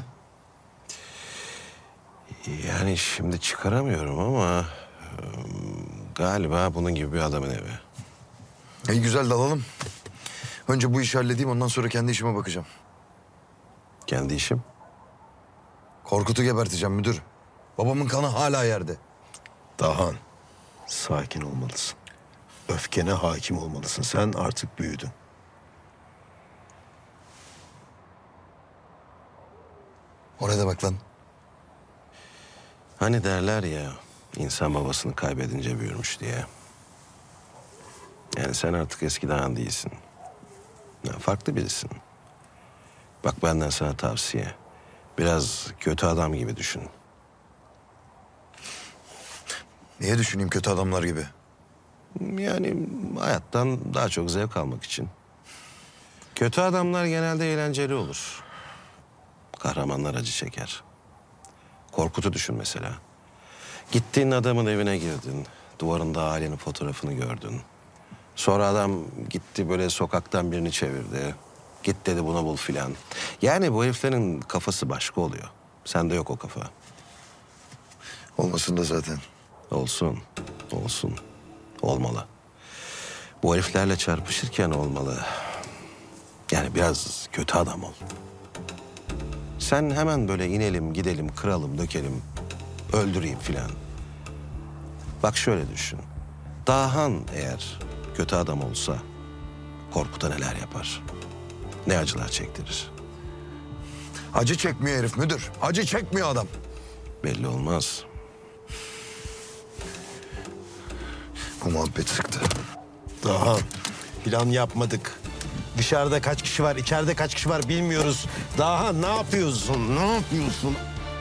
Yani şimdi çıkaramıyorum ama... ...galiba bunun gibi bir adamın evi. İyi güzel dalalım. Önce bu işi halledeyim, ondan sonra kendi işime bakacağım. Kendi işim? Korkut'u geberteceğim müdür. Babamın kanı hala yerde. Dahan, sakin olmalısın. Öfkene hakim olmalısın. Sen artık büyüdün. O ne demek lan? Hani derler ya, insan babasını kaybedince büyürmüş diye. Yani sen artık eski Dahan değilsin. Ya farklı birisin. Bak benden sana tavsiye. Biraz kötü adam gibi düşün. Niye düşüneyim kötü adamlar gibi? Yani hayattan daha çok zevk almak için. Kötü adamlar genelde eğlenceli olur. Kahramanlar acı çeker. Korkut'u düşün mesela. Gittin adamın evine girdin. Duvarında ailenin fotoğrafını gördün. Sonra adam gitti böyle sokaktan birini çevirdi. Git dedi bunu bul filan. Yani bu heriflerin kafası başka oluyor. Sende yok o kafa. Olmasın da zaten. Olsun, olsun. Olmalı. Bu heriflerle çarpışırken olmalı. Yani biraz kötü adam ol. Sen hemen böyle inelim, gidelim, kıralım, dökelim, öldüreyim filan. Bak şöyle düşün. Dahan eğer kötü adam olsa Korkut'a neler yapar? Ne acılar çektirir? Acı çekmiyor herif müdür. Acı çekmiyor adam. Belli olmaz. Bu muhabbet sıktı. Daha plan yapmadık. Dışarıda kaç kişi var, içeride kaç kişi var bilmiyoruz. Daha ne yapıyorsun, ne yapıyorsun?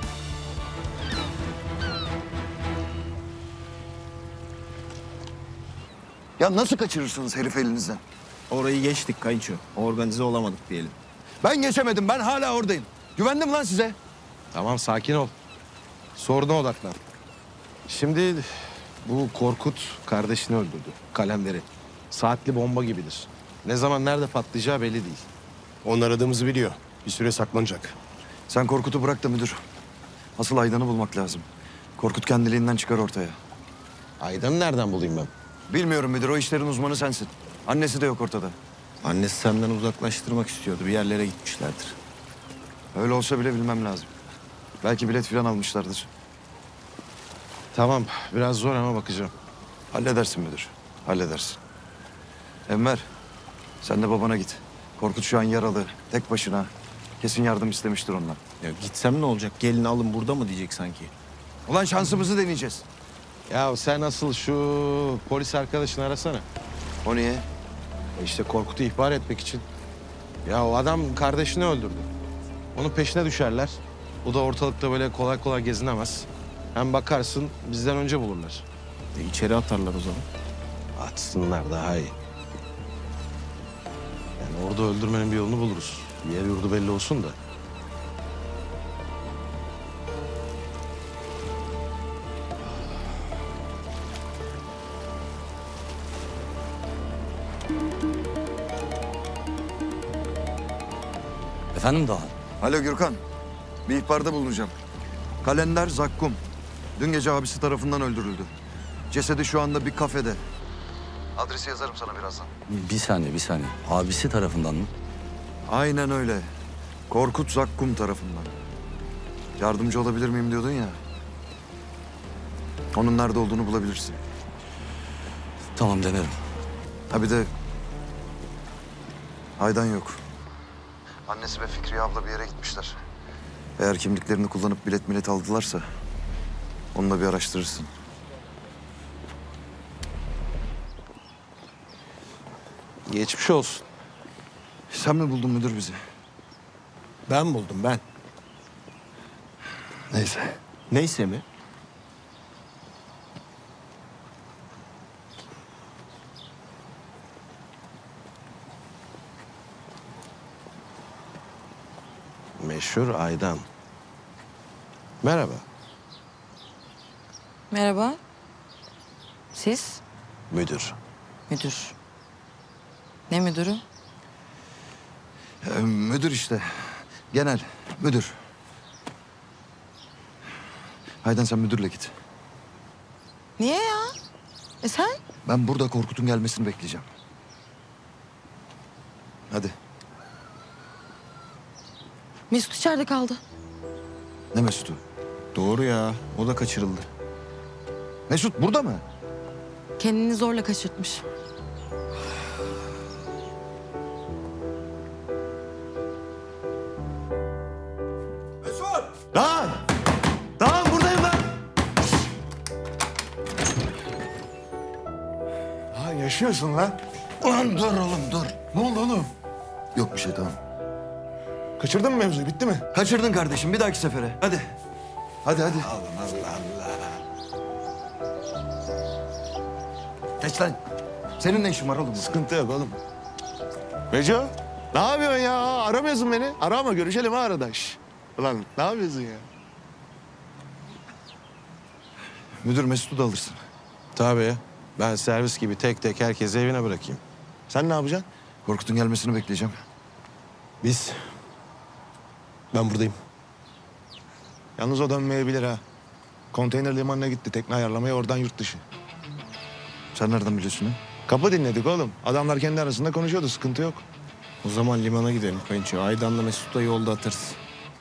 Ya nasıl kaçırırsınız herif elinizden? Orayı geçtik kayınço. Organize olamadık diyelim. Ben geçemedim. Ben hala oradayım. Güvendim lan size. Tamam sakin ol. Soruna odaklan. Şimdi bu Korkut kardeşini öldürdü. Kalemleri. Saatli bomba gibidir. Ne zaman nerede patlayacağı belli değil. Onun aradığımızı biliyor. Bir süre saklanacak. Sen Korkut'u bırak da müdür. Asıl Aydan'ı bulmak lazım. Korkut kendiliğinden çıkar ortaya. Aydan'ı nereden bulayım ben? Bilmiyorum müdür. O işlerin uzmanı sensin. Annesi de yok ortada. Annesi senden uzaklaştırmak istiyordu. Bir yerlere gitmişlerdir. Öyle olsa bile bilmem lazım. Belki bilet falan almışlardır. Tamam biraz zor ama bakacağım. Halledersin müdür. Halledersin. Enver, sen de babana git. Korkut şu an yaralı. Tek başına. Kesin yardım istemiştir ondan. Ya gitsem ne olacak? Gelin alın burada mı diyecek sanki. Ulan şansımızı deneyeceğiz. Ya sen asıl şu polis arkadaşını arasana. O niye? E İşte Korkut'u ihbar etmek için. Ya o adam kardeşini öldürdü. Onun peşine düşerler. Bu da ortalıkta böyle kolay kolay gezinemez. Hem bakarsın bizden önce bulurlar. E içeri atarlar o zaman. Atsınlar daha iyi. Yani orada öldürmenin bir yolunu buluruz. Yer yurdu belli olsun da. Efendim Doğan? Alo Gürkan. Bir ihbarda bulunacağım. Kalender Zakkum. Dün gece abisi tarafından öldürüldü. Cesedi şu anda bir kafede. Adresi yazarım sana birazdan. Bir saniye, bir saniye. Abisi tarafından mı? Aynen öyle. Korkut Zakkum tarafından. Yardımcı olabilir miyim diyordun ya. Onun nerede olduğunu bulabilirsin. Tamam, denerim. Ha bir de Aydan yok. Annesi ve Fikriye abla bir yere gitmişler. Eğer kimliklerini kullanıp bilet millet aldılarsa onunla bir araştırırsın. Geçmiş olsun. Sen mi buldun müdür bizi? Ben buldum ben. Neyse. Neyse mi? Meşhur Aydan. Merhaba. Merhaba. Siz? Müdür. Müdür. Ne müdürü? Ee, müdür işte. Genel. Müdür. Aydan sen müdürle git. Niye ya? E sen? Ben burada Korkut'un gelmesini bekleyeceğim. Hadi. Mesut içeride kaldı. Ne Mesut'u? Doğru ya. O da kaçırıldı. Mesut burada mı? Kendini zorla kaçırtmış. Mesut! Lan! Lan buradayım lan! Ha yaşıyorsun lan. Ulan dur oğlum dur. Ne oldu oğlum? Yok bir şey tamam. Kaçırdın mı mevzuyu? Bitti mi? Kaçırdın kardeşim bir dahaki sefere. Hadi. Hadi hadi. Allah Allah. Geç lan. Senin ne işin var oğlum? Sıkıntı yok oğlum. Beco, ne yapıyorsun ya? Aramıyorsun beni. Arama, görüşelim ha arada. Şş. Ulan ne yapıyorsun ya? Müdür Mesut'u da alırsın. Tabii. Ben servis gibi tek tek herkesi evine bırakayım. Sen ne yapacaksın? Korkut'un gelmesini bekleyeceğim. Biz. Ben buradayım. Yalnız o dönmeyebilir ha. Konteyner limanına gitti tekne ayarlamaya, oradan yurt dışı. Sen nereden biliyorsun ha? Kapı dinledik oğlum. Adamlar kendi arasında konuşuyordu, sıkıntı yok. O zaman limana gidelim kayınço. Aydan'la Mesut'la yolda atarız.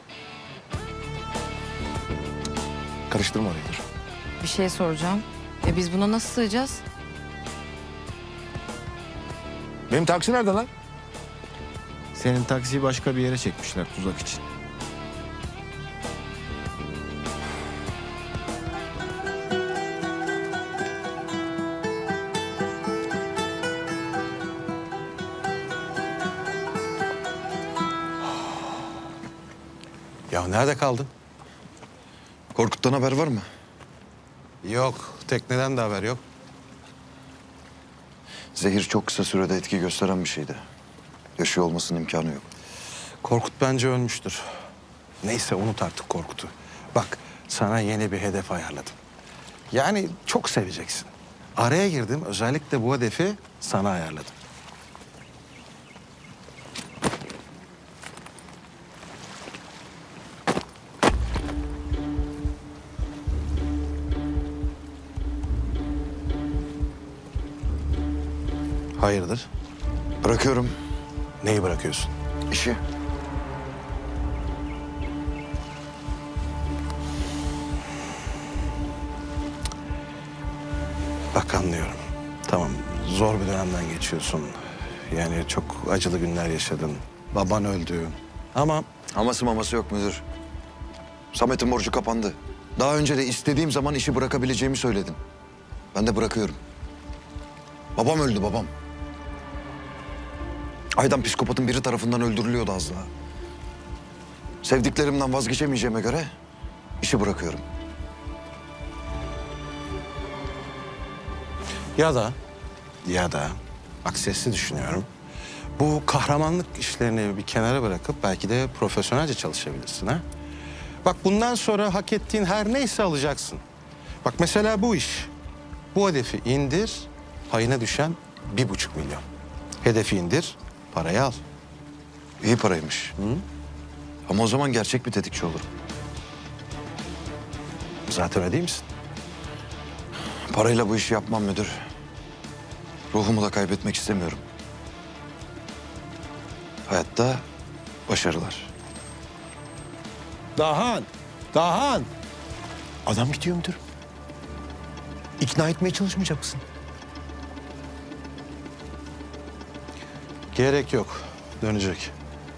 Karıştırma orayı, dur. Bir şey soracağım. E biz buna nasıl sığacağız? Benim taksi nerede lan? Senin taksiyi başka bir yere çekmişler tuzak için. Ya nerede kaldın? Korkut'tan haber var mı? Yok. Tekneden de haber yok. Zehir çok kısa sürede etki gösteren bir şeydi. Yaşıyor olmasının imkanı yok. Korkut bence ölmüştür. Neyse unut artık Korkut'u. Bak sana yeni bir hedef ayarladım. Yani çok seveceksin. Araya girdim, özellikle bu hedefi sana ayarladım. Hayırdır? Bırakıyorum. Neyi bırakıyorsun? İşi. Bak anlıyorum. Tamam, zor bir dönemden geçiyorsun. Yani çok acılı günler yaşadın. Baban öldü. Ama... Aması maması yok müdür. Samet'in borcu kapandı. Daha önce de istediğim zaman işi bırakabileceğimi söyledin. Ben de bırakıyorum. Babam öldü, babam. Aydan psikopatın biri tarafından öldürülüyordu az daha. Sevdiklerimden vazgeçemeyeceğime göre işi bırakıyorum. Ya da, ya da, bak sesli düşünüyorum. Bu kahramanlık işlerini bir kenara bırakıp belki de profesyonelce çalışabilirsin ha. Bak bundan sonra hak ettiğin her neyse alacaksın. Bak mesela bu iş. Bu hedefi indir, payına düşen bir buçuk milyon. Hedefi indir, parayı al. İyi paraymış. Hı? Ama o zaman gerçek bir tetikçi olurum. Zaten öyle değil misin? Parayla bu işi yapmam müdür. Ruhumu da kaybetmek istemiyorum. Hayatta başarılar. Dahan, Dahan. Adam gidiyor müdür. İkna etmeye çalışmayacak mısın? Gerek yok. Dönecek.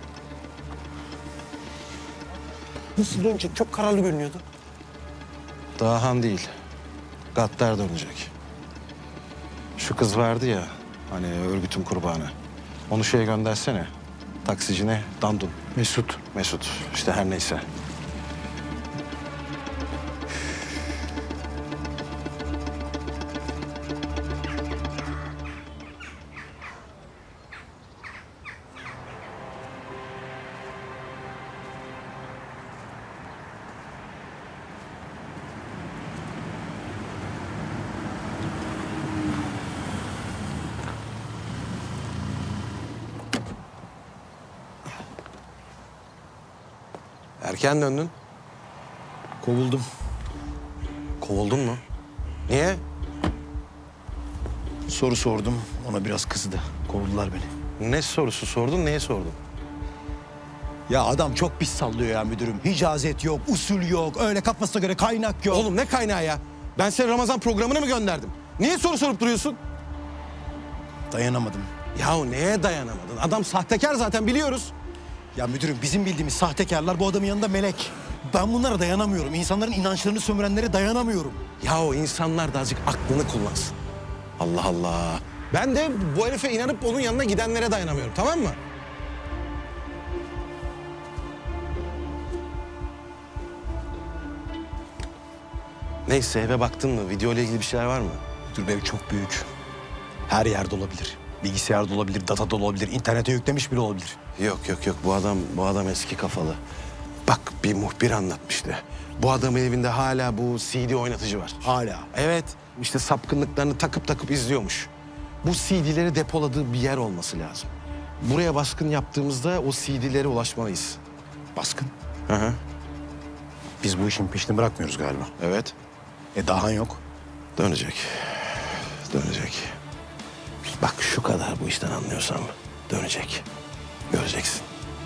Nasıl dönecek? Çok kararlı görünüyordu. Dahan değil. Gattar dönecek. Şu kız vardı ya, hani örgütün kurbanı. Onu şeye göndersene. Taksicine Dandun. Mesut. Mesut. İşte her neyse. Erken döndün. Kovuldum. Kovuldun mu? Niye? Soru sordum, ona biraz kızdı. Kovdular beni. Ne sorusu sordun, neye sordun? Ya adam çok pis sallıyor ya müdürüm. Hicazet yok, usul yok, öyle kafasına göre kaynak yok. Oğlum ne kaynağı ya? Ben seni Ramazan programına mı gönderdim? Niye soru sorup duruyorsun? Dayanamadım. Yahu neye dayanamadın? Adam sahtekar zaten biliyoruz. Ya müdürüm bizim bildiğimiz sahtekarlar, bu adamın yanında melek. Ben bunlara dayanamıyorum. İnsanların inançlarını sömürenlere dayanamıyorum. Yahu insanlar da azıcık aklını kullansın. Allah Allah. Ben de bu herife inanıp onun yanına gidenlere dayanamıyorum, tamam mı? Neyse eve baktın mı? Video ile ilgili bir şeyler var mı? Müdür ev çok büyük. Her yerde olabilir. Bilgisayarda olabilir, datada olabilir, internete yüklemiş bile olabilir. Yok yok yok bu adam bu adam eski kafalı. Bak bir muhbir anlatmıştı. Bu adamın evinde hala bu C D oynatıcı var. Hala? Evet. İşte sapkınlıklarını takıp takıp izliyormuş. Bu C D'leri depoladığı bir yer olması lazım. Buraya baskın yaptığımızda o C D'lere ulaşmalıyız. Baskın? Hı hı. Biz bu işin peşini bırakmıyoruz galiba. Evet. E daha yok. Dönecek. Dönecek. Bak şu kadar bu işten anlıyorsam dönecek. Göreceksin.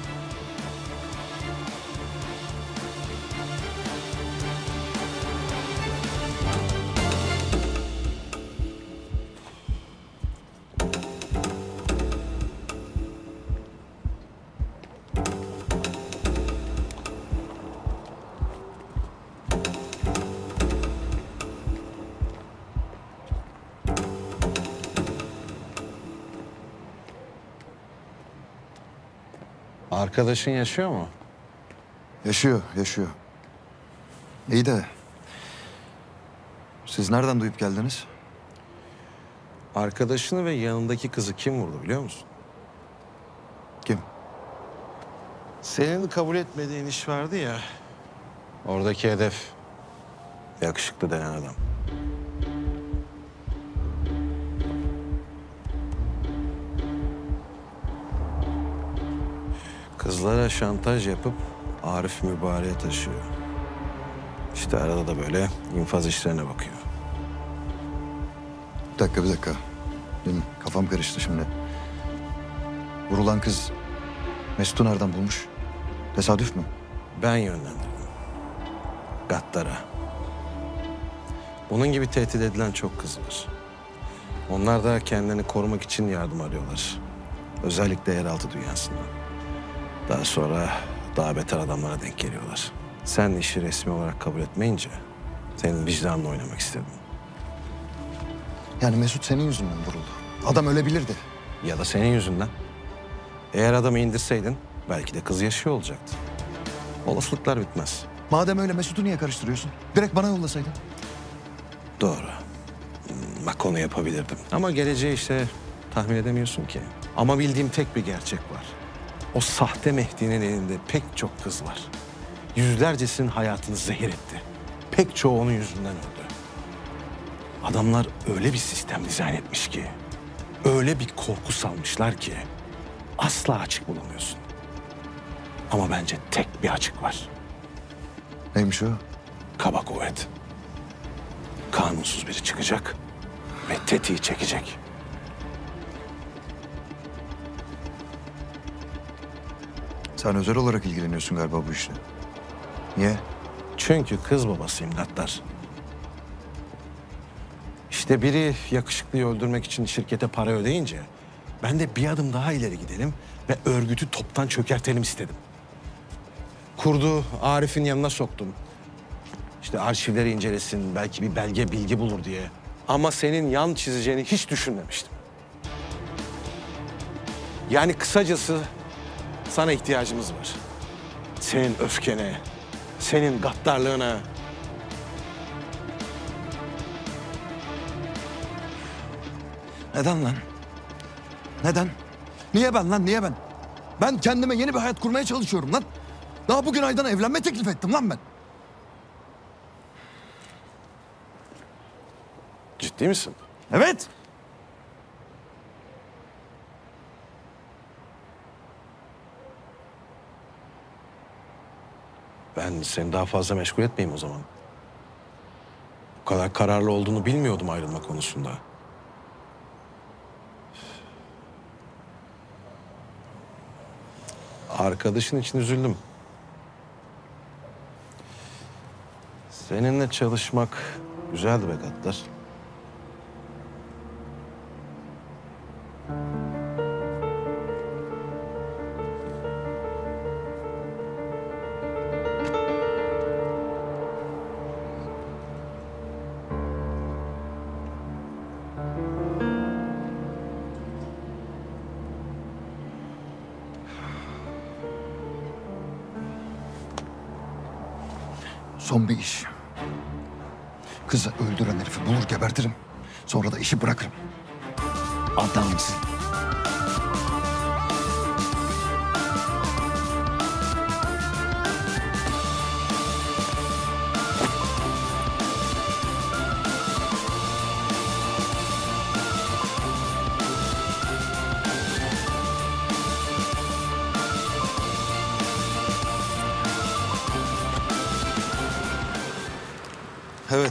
Arkadaşın yaşıyor mu? Yaşıyor, yaşıyor. İyi de siz nereden duyup geldiniz? Arkadaşını ve yanındaki kızı kim vurdu biliyor musun? Kim? Senin kabul etmediğin iş vardı ya. Oradaki hedef yakışıklı denen adam. Kızlara şantaj yapıp Arif Mübarek'e taşıyor. İşte arada da böyle infaz işlerine bakıyor. Bir dakika, bir dakika. Benim kafam karıştı şimdi. Vurulan kız Mesut'u nereden bulmuş? Tesadüf mü? Ben yönlendirdim. Gaddara. Bunun gibi tehdit edilen çok kız var. Onlar da kendilerini korumak için yardım arıyorlar. Özellikle yeraltı dünyasında. Daha sonra daha beter adamlara denk geliyorlar. Sen işi resmi olarak kabul etmeyince senin vicdanla oynamak istedim. Yani Mesut senin yüzünden vuruldu. Adam ölebilirdi. Ya da senin yüzünden. Eğer adamı indirseydin belki de kız yaşıyor olacaktı. Olasılıklar bitmez. Madem öyle Mesut'u niye karıştırıyorsun? Direkt bana yollasaydın. Doğru. Bak onu yapabilirdim. Ama geleceği işte tahmin edemiyorsun ki. Ama bildiğim tek bir gerçek var. O sahte Mehdi'nin elinde pek çok kız var. Yüzlercesinin hayatını zehir etti. Pek çoğu onun yüzünden öldü. Adamlar öyle bir sistem dizayn etmiş ki, öyle bir korku salmışlar ki asla açık bulamıyorsun. Ama bence tek bir açık var. Neymiş o? Kaba kuvvet. Kanunsuz biri çıkacak ve tetiği çekecek. Sen özel olarak ilgileniyorsun galiba bu işle. Niye? Çünkü kız babasıyım Gaddar. İşte biri yakışıklıyı öldürmek için şirkete para ödeyince ben de bir adım daha ileri gidelim ve örgütü toptan çökertelim istedim. Kurdu Arif'in yanına soktum. İşte arşivleri incelesin, belki bir belge bilgi bulur diye. Ama senin yan çizeceğini hiç düşünmemiştim. Yani kısacası sana ihtiyacımız var. Senin öfkene, senin gaddarlığına. Neden lan? Neden? Niye ben lan, niye ben? Ben kendime yeni bir hayat kurmaya çalışıyorum lan. Daha bugün Aydan'a evlenme teklif ettim lan ben. Ciddi misin? Evet. Ben seni daha fazla meşgul etmeyeyim o zaman. Bu kadar kararlı olduğunu bilmiyordum ayrılma konusunda. Arkadaşın için üzüldüm. Seninle çalışmak güzeldi be Gaddar. Son bir iş. Kızı öldüren herifi bulur gebertirim. Sonra da işi bırakırım. Adamsın. Evet.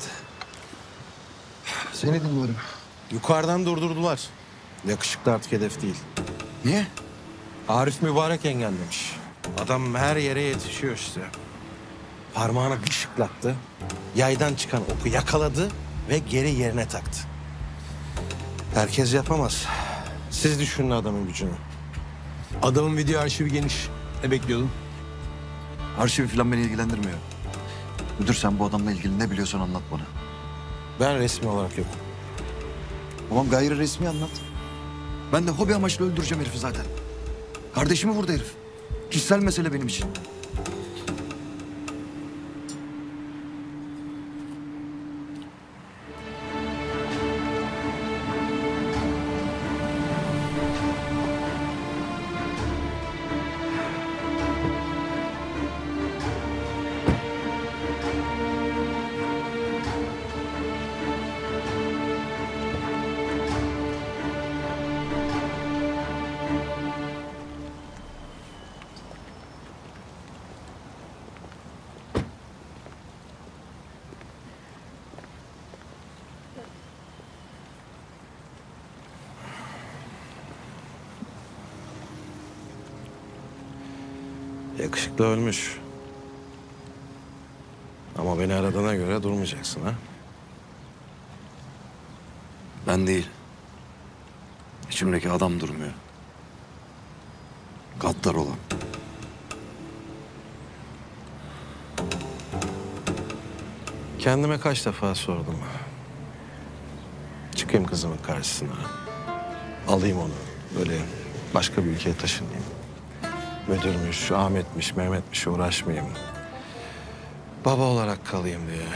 Seni dinliyorum. Yukarıdan durdurdular. Yakışıklı artık hedef değil. Niye? Arif Mübarek engellemiş. Adam her yere yetişiyor işte. Parmağına bir şıklattı. Yaydan çıkan oku yakaladı ve geri yerine taktı. Herkes yapamaz. Siz düşünün adamın gücünü. Adamın video arşivi geniş. Ne bekliyordun? Arşivi falan beni ilgilendirmiyor. Müdür sen bu adamla ilgili ne biliyorsan anlat bana. Ben resmi olarak yokum. Tamam gayri resmi anlat. Ben de hobi amaçlı öldüreceğim herifi zaten. Kardeşimi vurdu herif. Kişisel mesele benim için. Yakışıklı ölmüş. Ama beni aradığına göre durmayacaksın ha? Ben değil. İçimdeki adam durmuyor. Gaddar olan. Kendime kaç defa sordum. Çıkayım kızımın karşısına. Alayım onu. Böyle başka bir ülkeye taşınayım. Müdürmüş, Ahmet'miş, Mehmet'miş uğraşmayayım. Baba olarak kalayım diye.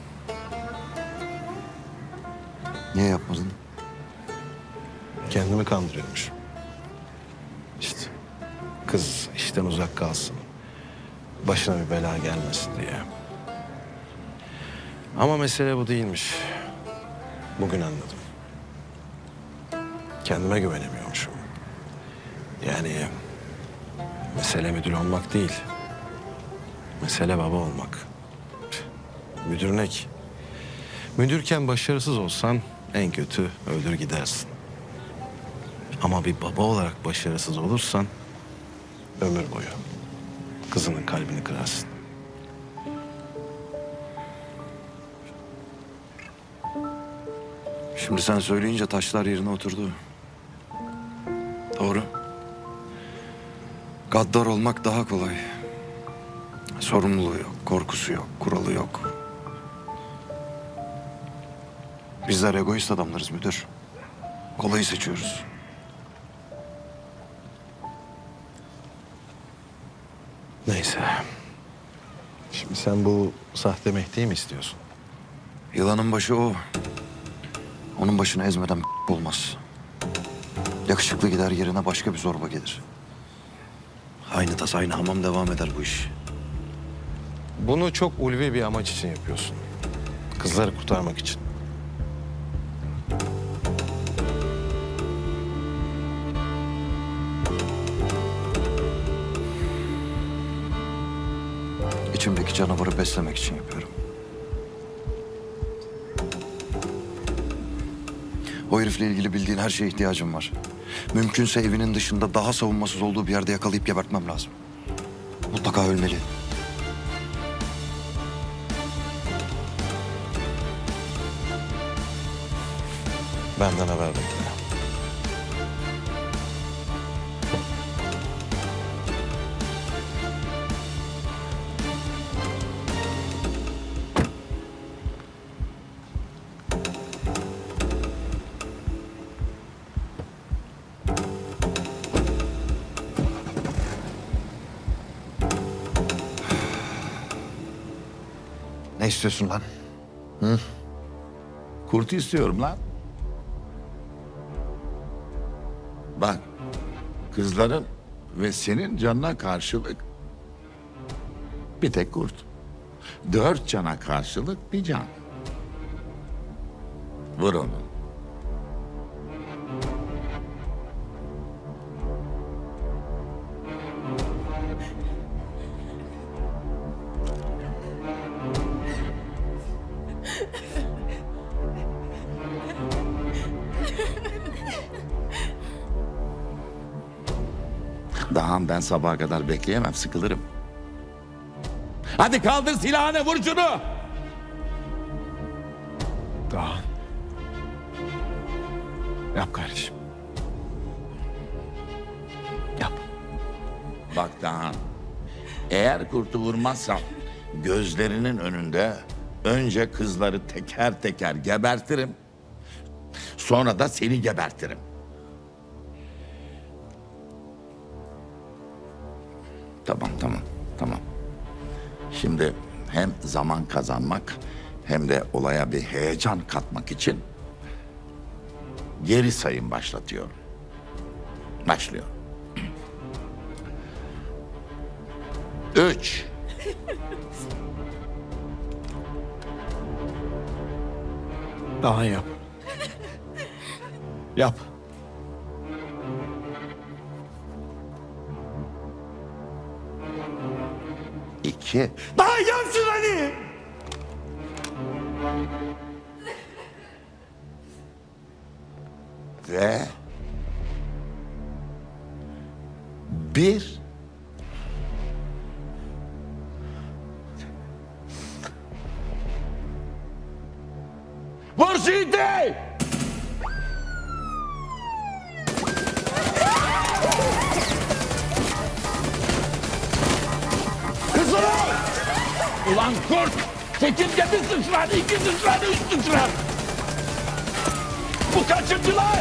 Niye yapmadın? Kendimi kandırıyormuş. İşte kız işten uzak kalsın. Başına bir bela gelmesin diye. Ama mesele bu değilmiş. Bugün anladım. Kendime güvenemiyormuşum. Yani mesele müdür olmak değil. Mesele baba olmak. Müdür ne ki? Müdürken başarısız olsan en kötü öldür gidersin. Ama bir baba olarak başarısız olursan ömür boyu kızının kalbini kırarsın. Şimdi sen söyleyince taşlar yerine oturdu. Doğru. Gaddar olmak daha kolay. Sorumluluğu yok, korkusu yok, kuralı yok. Bizler egoist adamlarız müdür. Kolayı seçiyoruz. Neyse. Şimdi sen bu sahte Mehdi'yi mi istiyorsun? Yılanın başı o. Onun başını ezmeden olmaz. Yakışıklı gider yerine başka bir zorba gelir. Aynı tas aynı hamam devam eder bu iş. Bunu çok ulvi bir amaç için yapıyorsun. Kızları kurtarmak için. İçimdeki canavarı beslemek için yapıyorum. O herifle ilgili bildiğin her şeye ihtiyacım var. Mümkünse evinin dışında daha savunmasız olduğu bir yerde yakalayıp gebertmem lazım. Mutlaka ölmeli. Benden haber bekle. Ne istiyorsun lan? Hı? Kurt istiyorum lan. Bak, kızların ve senin canına karşılık bir tek kurt. Dört cana karşılık bir can. Vur onu. Daha ben sabaha kadar bekleyemem, sıkılırım. Hadi kaldır silahını, vur şunu. Daha. Yap kardeşim. Yap. Bak Dahan, eğer kurtu vurmazsam gözlerinin önünde önce kızları teker teker gebertirim. Sonra da seni gebertirim. Tamam, tamam, tamam. Şimdi hem zaman kazanmak hem de olaya bir heyecan katmak için geri sayım başlatıyorum. Başlıyor. Üç. Daha yap. Yap. İki. Daha yapsın hadi. Ve bir. Vur şimdi! Kızım! Ulan kurt! Çekirge bir sıçrar, iki sıçrar, üç sıçrar! Bu kaçıncılar?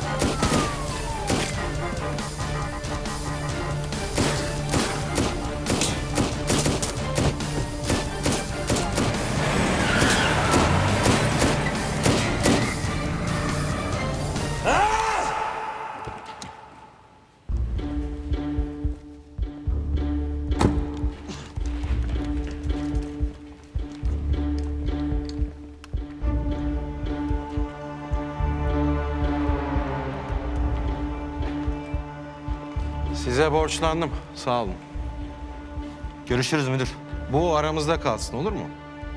Size borçlandım. Sağ olun. Görüşürüz müdür. Bu aramızda kalsın, olur mu?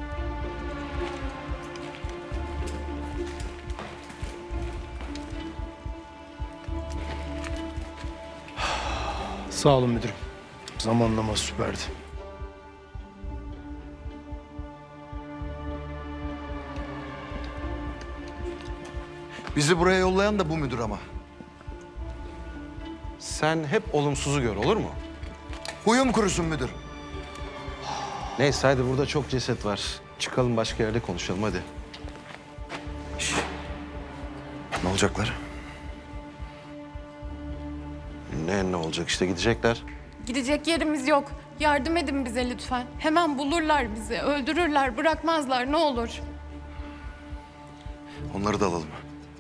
Sağ olun müdürüm. Zamanlama süperdi. Bizi buraya yollayan da bu müdür ama. Sen hep olumsuzu gör, olur mu? Huyum kurusun müdür. Neyse hadi, burada çok ceset var. Çıkalım başka yerde konuşalım hadi. Ne olacaklar? Ne ne olacak işte, gidecekler. Gidecek yerimiz yok. Yardım edin bize lütfen. Hemen bulurlar bizi. Öldürürler, bırakmazlar ne olur. Onları da alalım.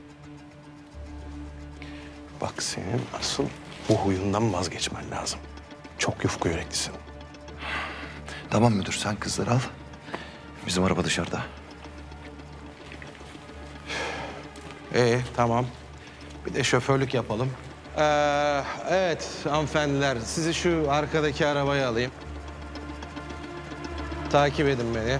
Bak senin asıl bu huyundan vazgeçmen lazım. Çok yufka yüreklisin. Tamam müdür, sen kızları al. Bizim araba dışarıda. Ee tamam. Bir de şoförlük yapalım. Ee, evet hanımefendiler, sizi şu arkadaki arabaya alayım. Takip edin beni.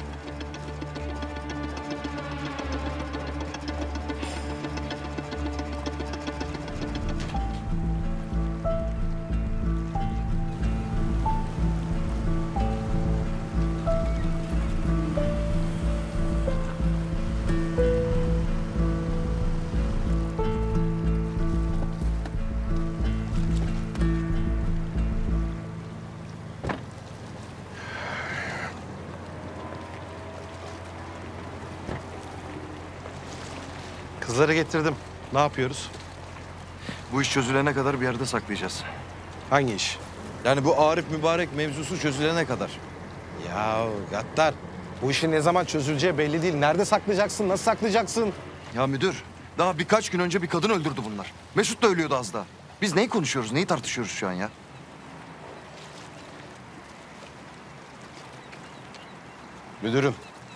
Kızları getirdim. Ne yapıyoruz? Bu iş çözülene kadar bir yerde saklayacağız. Hangi iş? Yani bu Arif Mübarek mevzusu çözülene kadar. Ya Gattar, bu işin ne zaman çözüleceği belli değil. Nerede saklayacaksın, nasıl saklayacaksın? Ya müdür, daha birkaç gün önce bir kadın öldürdü bunlar. Mesut da ölüyordu az daha. Biz neyi konuşuyoruz, neyi tartışıyoruz şu an ya? Müdürüm.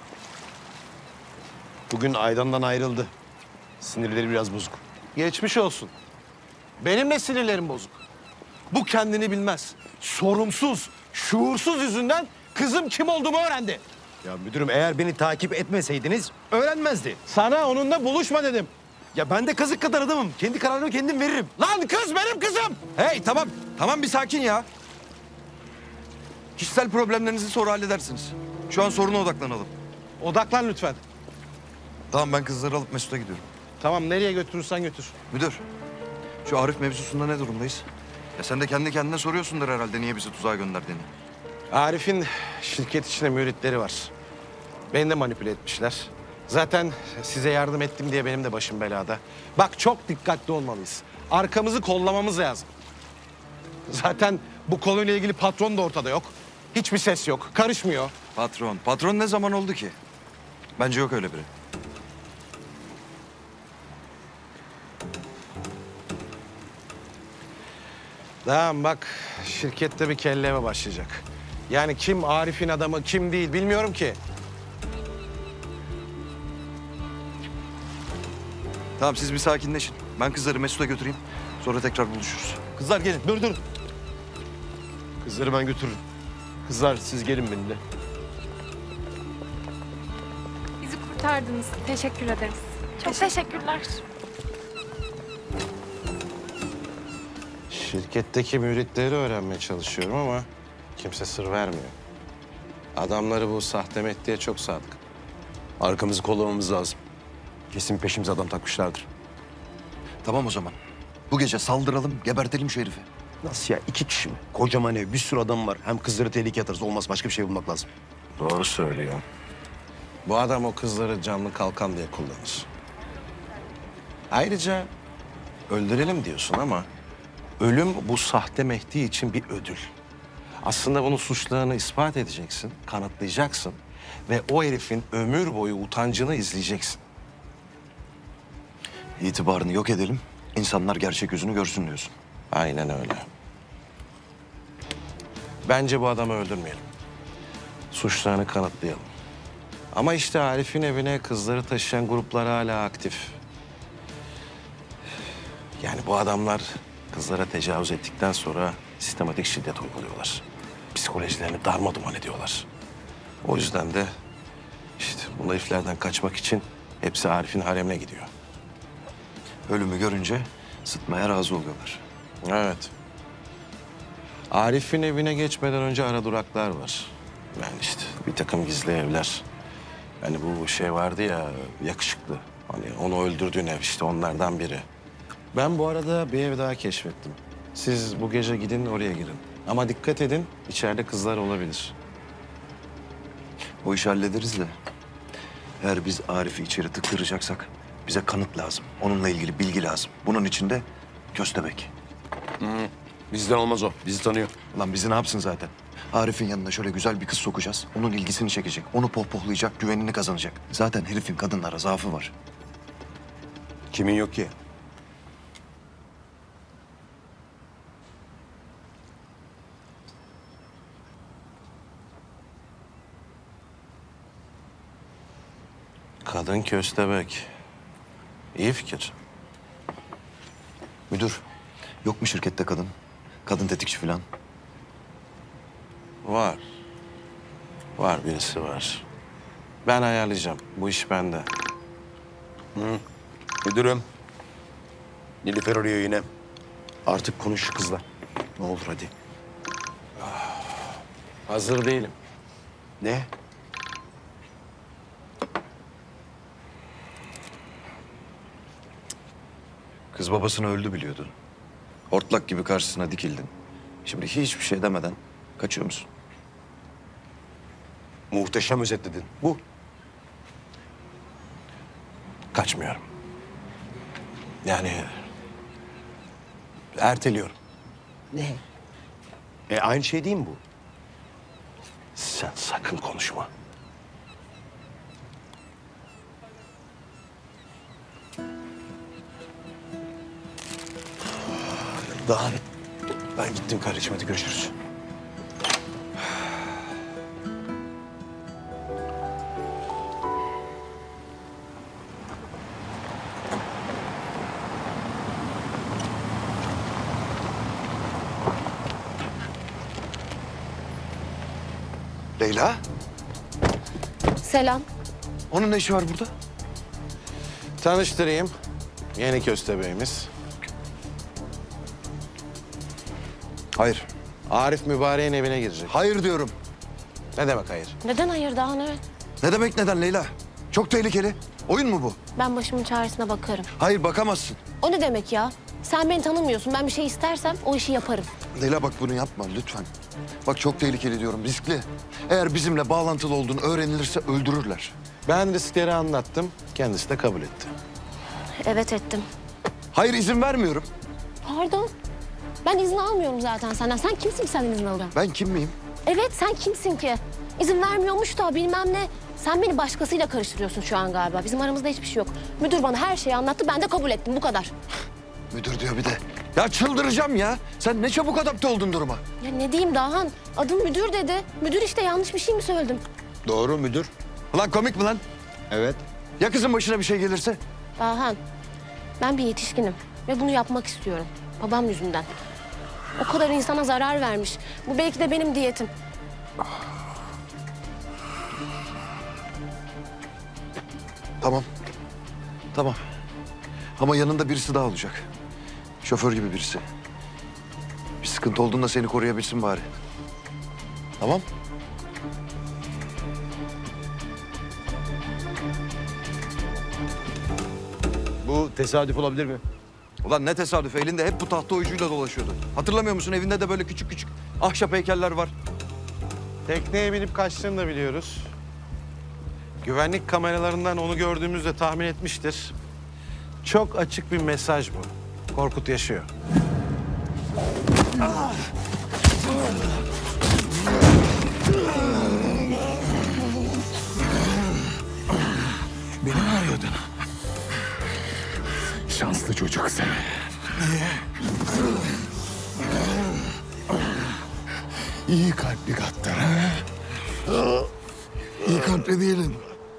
Bugün Aydan'dan ayrıldı. Sinirleri biraz bozuk. Geçmiş olsun. Benim de sinirlerim bozuk. Bu kendini bilmez. Sorumsuz, şuursuz yüzünden kızım kim olduğumu öğrendi. Ya müdürüm, eğer beni takip etmeseydiniz öğrenmezdi. Sana onunla buluşma dedim. Ya ben de kazık kadar adamım. Kendi kararımı kendim veririm. Lan kız benim kızım. Hey tamam. Tamam bir sakin ya. Kişisel problemlerinizi sonra halledersiniz. Şu an soruna odaklanalım. Odaklan lütfen. Tamam ben kızları alıp Mesut'a gidiyorum. Tamam nereye götürürsen götür. Müdür. Şu Arif mevzusunda ne durumdayız? Ya sen de kendi kendine soruyorsundur herhalde niye bizi tuzağa gönderdiğini. Arif'in şirket içinde müritleri var. Beni de manipüle etmişler. Zaten size yardım ettim diye benim de başım belada. Bak çok dikkatli olmalıyız. Arkamızı kollamamız lazım. Zaten bu konuyla ilgili patron da ortada yok. Hiçbir ses yok, karışmıyor. Patron. Patron ne zaman oldu ki? Bence yok öyle biri. Tamam bak, şirkette bir kelleme başlayacak. Yani kim Arif'in adamı, kim değil bilmiyorum ki. Tamam siz bir sakinleşin. Ben kızları Mesut'a götüreyim. Sonra tekrar buluşuruz. Kızlar gelin. Dur dur. Kızları ben götürürüm. Kızlar siz gelin benimle. Bizi kurtardınız. Teşekkür ederiz. Çok teşekkürler. Şirketteki müritleri öğrenmeye çalışıyorum ama kimse sır vermiyor. Adamları bu sahte Mehdi'ye çok sadık. Arkamızı kollamamız lazım. Kesin peşimize adam takmışlardır. Tamam o zaman. Bu gece saldıralım, gebertelim şu herifi. Nasıl ya? İki kişi mi? Kocaman ev, bir sürü adam var. Hem kızları tehlikeye atarız. Olmaz, başka bir şey bulmak lazım. Doğru söylüyor. Bu adam o kızları canlı kalkan diye kullanır. Ayrıca öldürelim diyorsun ama ölüm bu sahte Mehdi için bir ödül. Aslında bunun suçlarını ispat edeceksin, kanıtlayacaksın ve o herifin ömür boyu utancını izleyeceksin. İtibarını yok edelim, insanlar gerçek yüzünü görsün diyorsun. Aynen öyle. Bence bu adamı öldürmeyelim. Suçlarını kanıtlayalım. Ama işte Arif'in evine kızları taşıyan gruplar hala aktif. Yani bu adamlar kızlara tecavüz ettikten sonra sistematik şiddet uyguluyorlar. Psikolojilerini darmaduman ediyorlar. O yüzden de işte bu heriflerden kaçmak için hepsi Arif'in haremine gidiyor. Ölümü görünce sıtmaya razı oluyorlar. Evet. Arif'in evine geçmeden önce ara duraklar var. Yani işte bir takım gizli evler. Hani bu şey vardı ya yakışıklı. Hani onu öldürdüğün ev işte onlardan biri. Ben bu arada bir ev daha keşfettim. Siz bu gece gidin oraya girin. Ama dikkat edin içeride kızlar olabilir. O işi hallederiz de. Eğer biz Arif'i içeri tıktıracaksak bize kanıt lazım. Onunla ilgili bilgi lazım. Bunun için de köstebek. Hı hı. Bizden olmaz o. Bizi tanıyor. Lan bizi ne yapsın zaten? Arif'in yanına şöyle güzel bir kız sokacağız. Onun ilgisini çekecek. Onu pohpohlayacak, güvenini kazanacak. Zaten herifin kadınlara zaafı var. Kimin yok ki? Kadın köstebek. İyi fikir. Müdür, yok mu şirkette kadın? Kadın tetikçi falan. Var. Var birisi var. Ben ayarlayacağım. Bu iş bende. Hı. Müdürüm. Nilüfer arıyor yine. Artık konuş şu kızla. Ne olur hadi. Hazır değilim. Ne? Kız babasını öldü biliyordu. Hortlak gibi karşısına dikildin. Şimdi hiçbir şey demeden kaçıyor musun? Muhteşem özetledin. Bu. Kaçmıyorum. Yani erteliyorum. Ne? E aynı şey değil mi bu? Sen sakın konuşma. Daha ben gittim kardeşim, hadi görüşürüz. Leyla, Selam. onun ne işi var burada? Tanıştırayım. Yeni köstebeğimiz. Hayır. Arif Mübarek'in evine girecek. Hayır diyorum. Ne demek hayır? Neden hayır daha ne? Ne demek neden Leyla? Çok tehlikeli. Oyun mu bu? Ben başımın çaresine bakarım. Hayır bakamazsın. O ne demek ya? Sen beni tanımıyorsun. Ben bir şey istersem o işi yaparım. Leyla bak bunu yapma lütfen. Bak çok tehlikeli diyorum, riskli. Eğer bizimle bağlantılı olduğunu öğrenilirse öldürürler. Ben riskleri anlattım. Kendisi de kabul etti. Evet ettim. Hayır izin vermiyorum. Pardon. Ben izin almıyorum zaten senden. Sen kimsin ki senden izin alıyorsun? Ben kim miyim? Evet sen kimsin ki? İzin vermiyormuş da bilmem ne. Sen beni başkasıyla karıştırıyorsun şu an galiba. Bizim aramızda hiçbir şey yok. Müdür bana her şeyi anlattı. Ben de kabul ettim. Bu kadar. Müdür diyor bir de. Ya çıldıracağım ya. Sen ne çabuk adapte oldun duruma. Ya ne diyeyim Dahan? Adım müdür dedi. Müdür işte yanlış bir şey mi söyledim? Doğru müdür. Ulan komik mi lan? Evet. Ya kızın başına bir şey gelirse? Dahan, ben bir yetişkinim ve bunu yapmak istiyorum. Babam yüzünden. O kadar insana zarar vermiş. Bu belki de benim diyetim. Tamam. Tamam. Ama yanında birisi daha olacak. Şoför gibi birisi. Bir sıkıntı olduğunda seni koruyabilsin bari. Tamam? Bu tesadüf olabilir mi? Ulan ne tesadüf. Elinde hep bu tahta oyuncuyla dolaşıyordu. Hatırlamıyor musun? Evinde de böyle küçük küçük ahşap heykeller var. Tekneye binip kaçtığını da biliyoruz. Güvenlik kameralarından onu gördüğümüzde tahmin etmiştir. Çok açık bir mesaj bu. Korkut yaşıyor. Beni mi arıyordun? Şanslı çocuk sen. Niye? İyi kalpli Gattar ha? İyi kalpli değilim.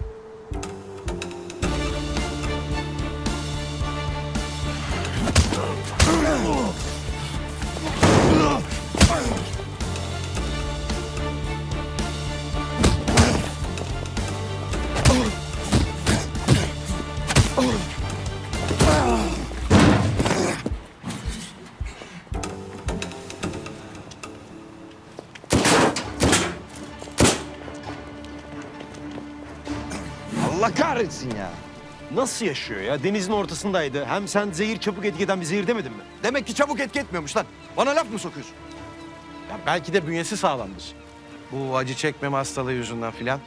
Allah kahretsin ya. Nasıl yaşıyor ya? Denizin ortasındaydı. Hem sen zehir çabuk etki eden bir zehir demedin mi? Demek ki çabuk etki etmiyormuş lan. Bana laf mı sokuyorsun? Ya belki de bünyesi sağlamdır. Bu acı çekmeme hastalığı yüzünden filan.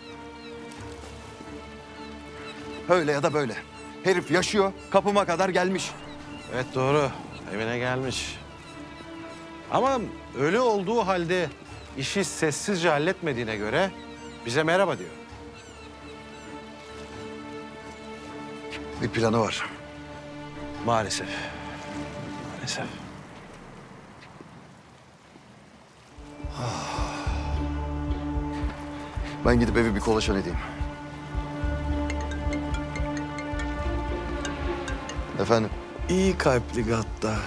Öyle ya da böyle. Herif yaşıyor, kapıma kadar gelmiş. Evet doğru. Evine gelmiş. Ama öyle olduğu halde işi sessizce halletmediğine göre bize merhaba diyor. Bir planı var. Maalesef. Maalesef. Ben gidip evi bir kolaçan edeyim. Efendim? İyi kalpli Gattar.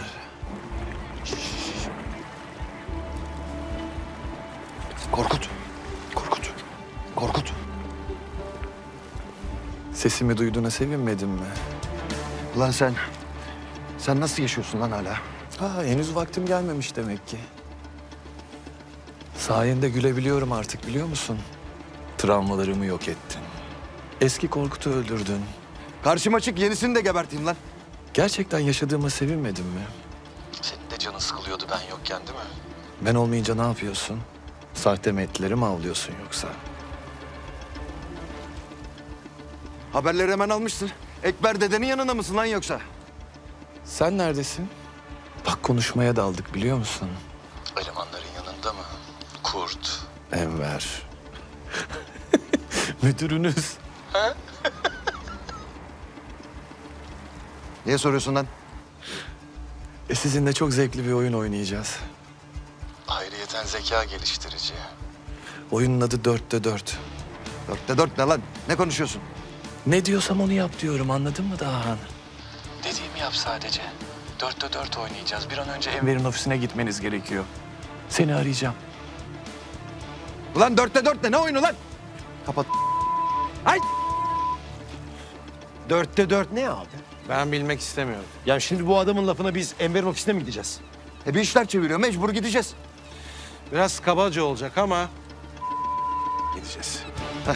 Korkut. Korkut. Korkut. Sesimi duyduğuna sevinmedin mi? Ulan sen... Sen nasıl yaşıyorsun lan hala? Ha, henüz vaktim gelmemiş demek ki. Sayende gülebiliyorum artık biliyor musun? Travmalarımı yok ettin. Eski Korkut'u öldürdün. Karşıma çık yenisini de geberteyim lan. Gerçekten yaşadığıma sevinmedin mi? Senin de canın sıkılıyordu ben yokken değil mi? Ben olmayınca ne yapıyorsun? Sahte metleri mi avlıyorsun yoksa? Haberleri hemen almışsın. Ekber dedenin yanında mısın lan yoksa? Sen neredesin? Bak konuşmaya daldık biliyor musun? Elemanların yanında mı? Kurt. Enver. Müdürünüz. Niye soruyorsun lan? E sizinle çok zevkli bir oyun oynayacağız. Ayrıyeten zeka geliştirici. Oyunun adı dörtte dört. Dörtte dört ne lan? Ne konuşuyorsun? Ne diyorsam onu yap diyorum anladın mı Dahan? Dediğimi yap sadece. Dörtte dört oynayacağız. Bir an önce Enver'in ofisine gitmeniz gerekiyor. Seni arayacağım. Ulan dörtte dört ne? Ne oyunu lan? Kapat. Ay! Dörtte dört ne abi? Ben bilmek istemiyorum. Ya şimdi bu adamın lafına biz Enver'in ofisine mi gideceğiz? E bir işler çeviriyor, mecbur gideceğiz. Biraz kabaca olacak ama gideceğiz. Heh.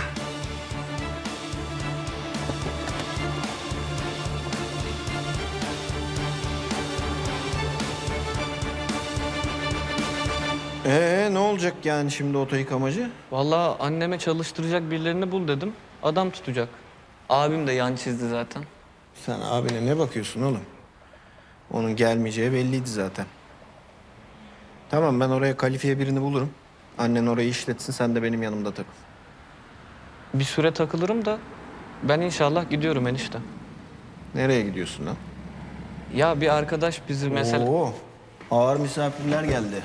Ee ne olacak yani şimdi oto yıkamacı? Vallahi anneme çalıştıracak birilerini bul dedim. Adam tutacak. Abim de yan çizdi zaten. Sen abine ne bakıyorsun oğlum? Onun gelmeyeceği belliydi zaten. Tamam ben oraya kalifiye birini bulurum. Annen orayı işletsin sen de benim yanımda takıl. Bir süre takılırım da ben inşallah gidiyorum enişte. Nereye gidiyorsun lan? Ya bir arkadaş bizi mesela... Oo, ağır misafirler geldi.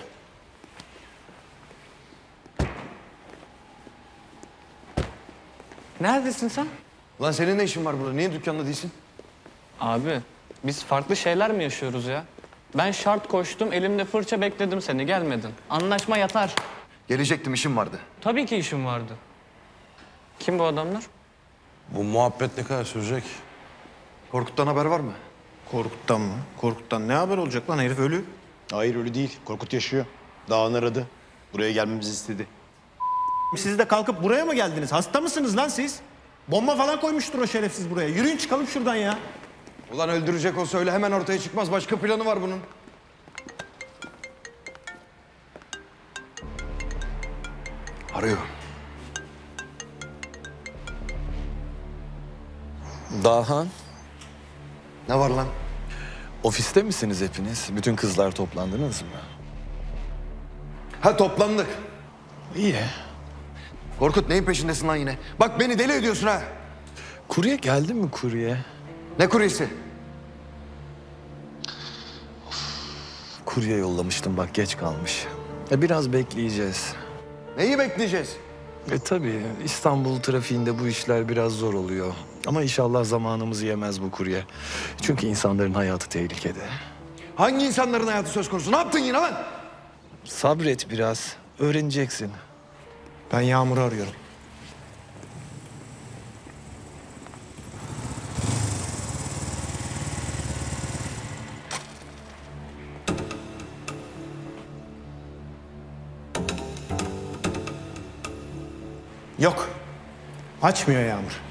Neredesin sen? Lan senin ne işin var burada? Niye dükkanda değilsin? Abi biz farklı şeyler mi yaşıyoruz ya? Ben şart koştum, elimde fırça bekledim seni, gelmedin. Anlaşma yatar. Gelecektim, işim vardı. Tabii ki işim vardı. Kim bu adamlar? Bu muhabbet ne kadar sürecek? Korkut'tan haber var mı? Korkut'tan mı? Korkut'tan ne haber olacak lan? Herif ölü. Hayır öyle değil. Korkut yaşıyor. Dağın aradı. Buraya gelmemizi istedi. Siz de kalkıp buraya mı geldiniz? Hasta mısınız lan siz? Bomba falan koymuştur o şerefsiz buraya. Yürüyün çıkalım şuradan ya. Ulan öldürecek olsa öyle hemen ortaya çıkmaz. Başka planı var bunun. Arıyor. Dahan. Ne var lan? Ofiste misiniz hepiniz? Bütün kızlar toplandınız mı? Ha toplandık. İyi. Korkut neyin peşindesin lan yine? Bak beni deli ediyorsun ha. Kurye geldi mi kurye? Ne kuryesi? Kurye yollamıştım bak geç kalmış. E, biraz bekleyeceğiz. Neyi bekleyeceğiz? E tabii İstanbul trafiğinde bu işler biraz zor oluyor. Ama inşallah zamanımızı yemez bu kurye. Çünkü insanların hayatı tehlikede. Hangi insanların hayatı söz konusu? Ne yaptın yine lan? Sabret biraz. Öğreneceksin. Ben Yağmur'u arıyorum. Yok. Açmıyor Yağmur.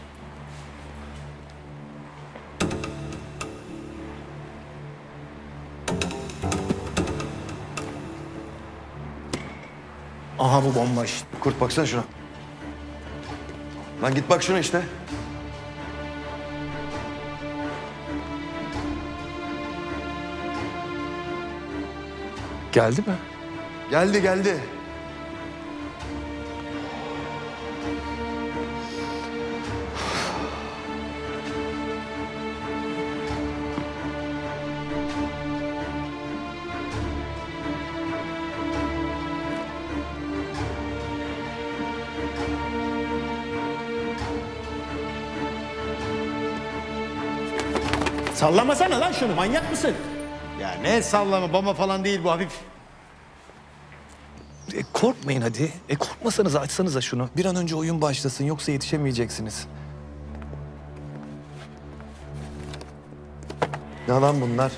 Aha bu bomba işte. Kurt baksana şuna. Lan git bak şuna işte. Geldi mi? Geldi geldi. Sallamasana lan şunu, manyak mısın? Ya ne sallama, bomba falan değil bu, hafif. E, korkmayın hadi. E, korkmasanız açsanıza şunu. Bir an önce oyun başlasın yoksa yetişemeyeceksiniz. Ne lan bunlar?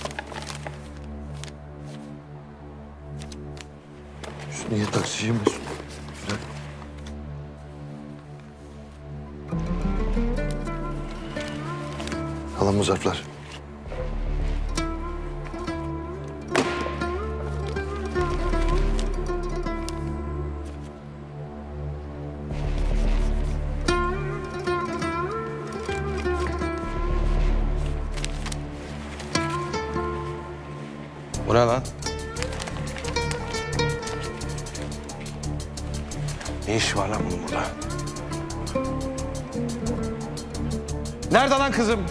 Şunu ye taksici mi? Bırak. Alan bu zarflar. Bu ne lan? Ne iş var lan bunun burada? Nerede lan kızım?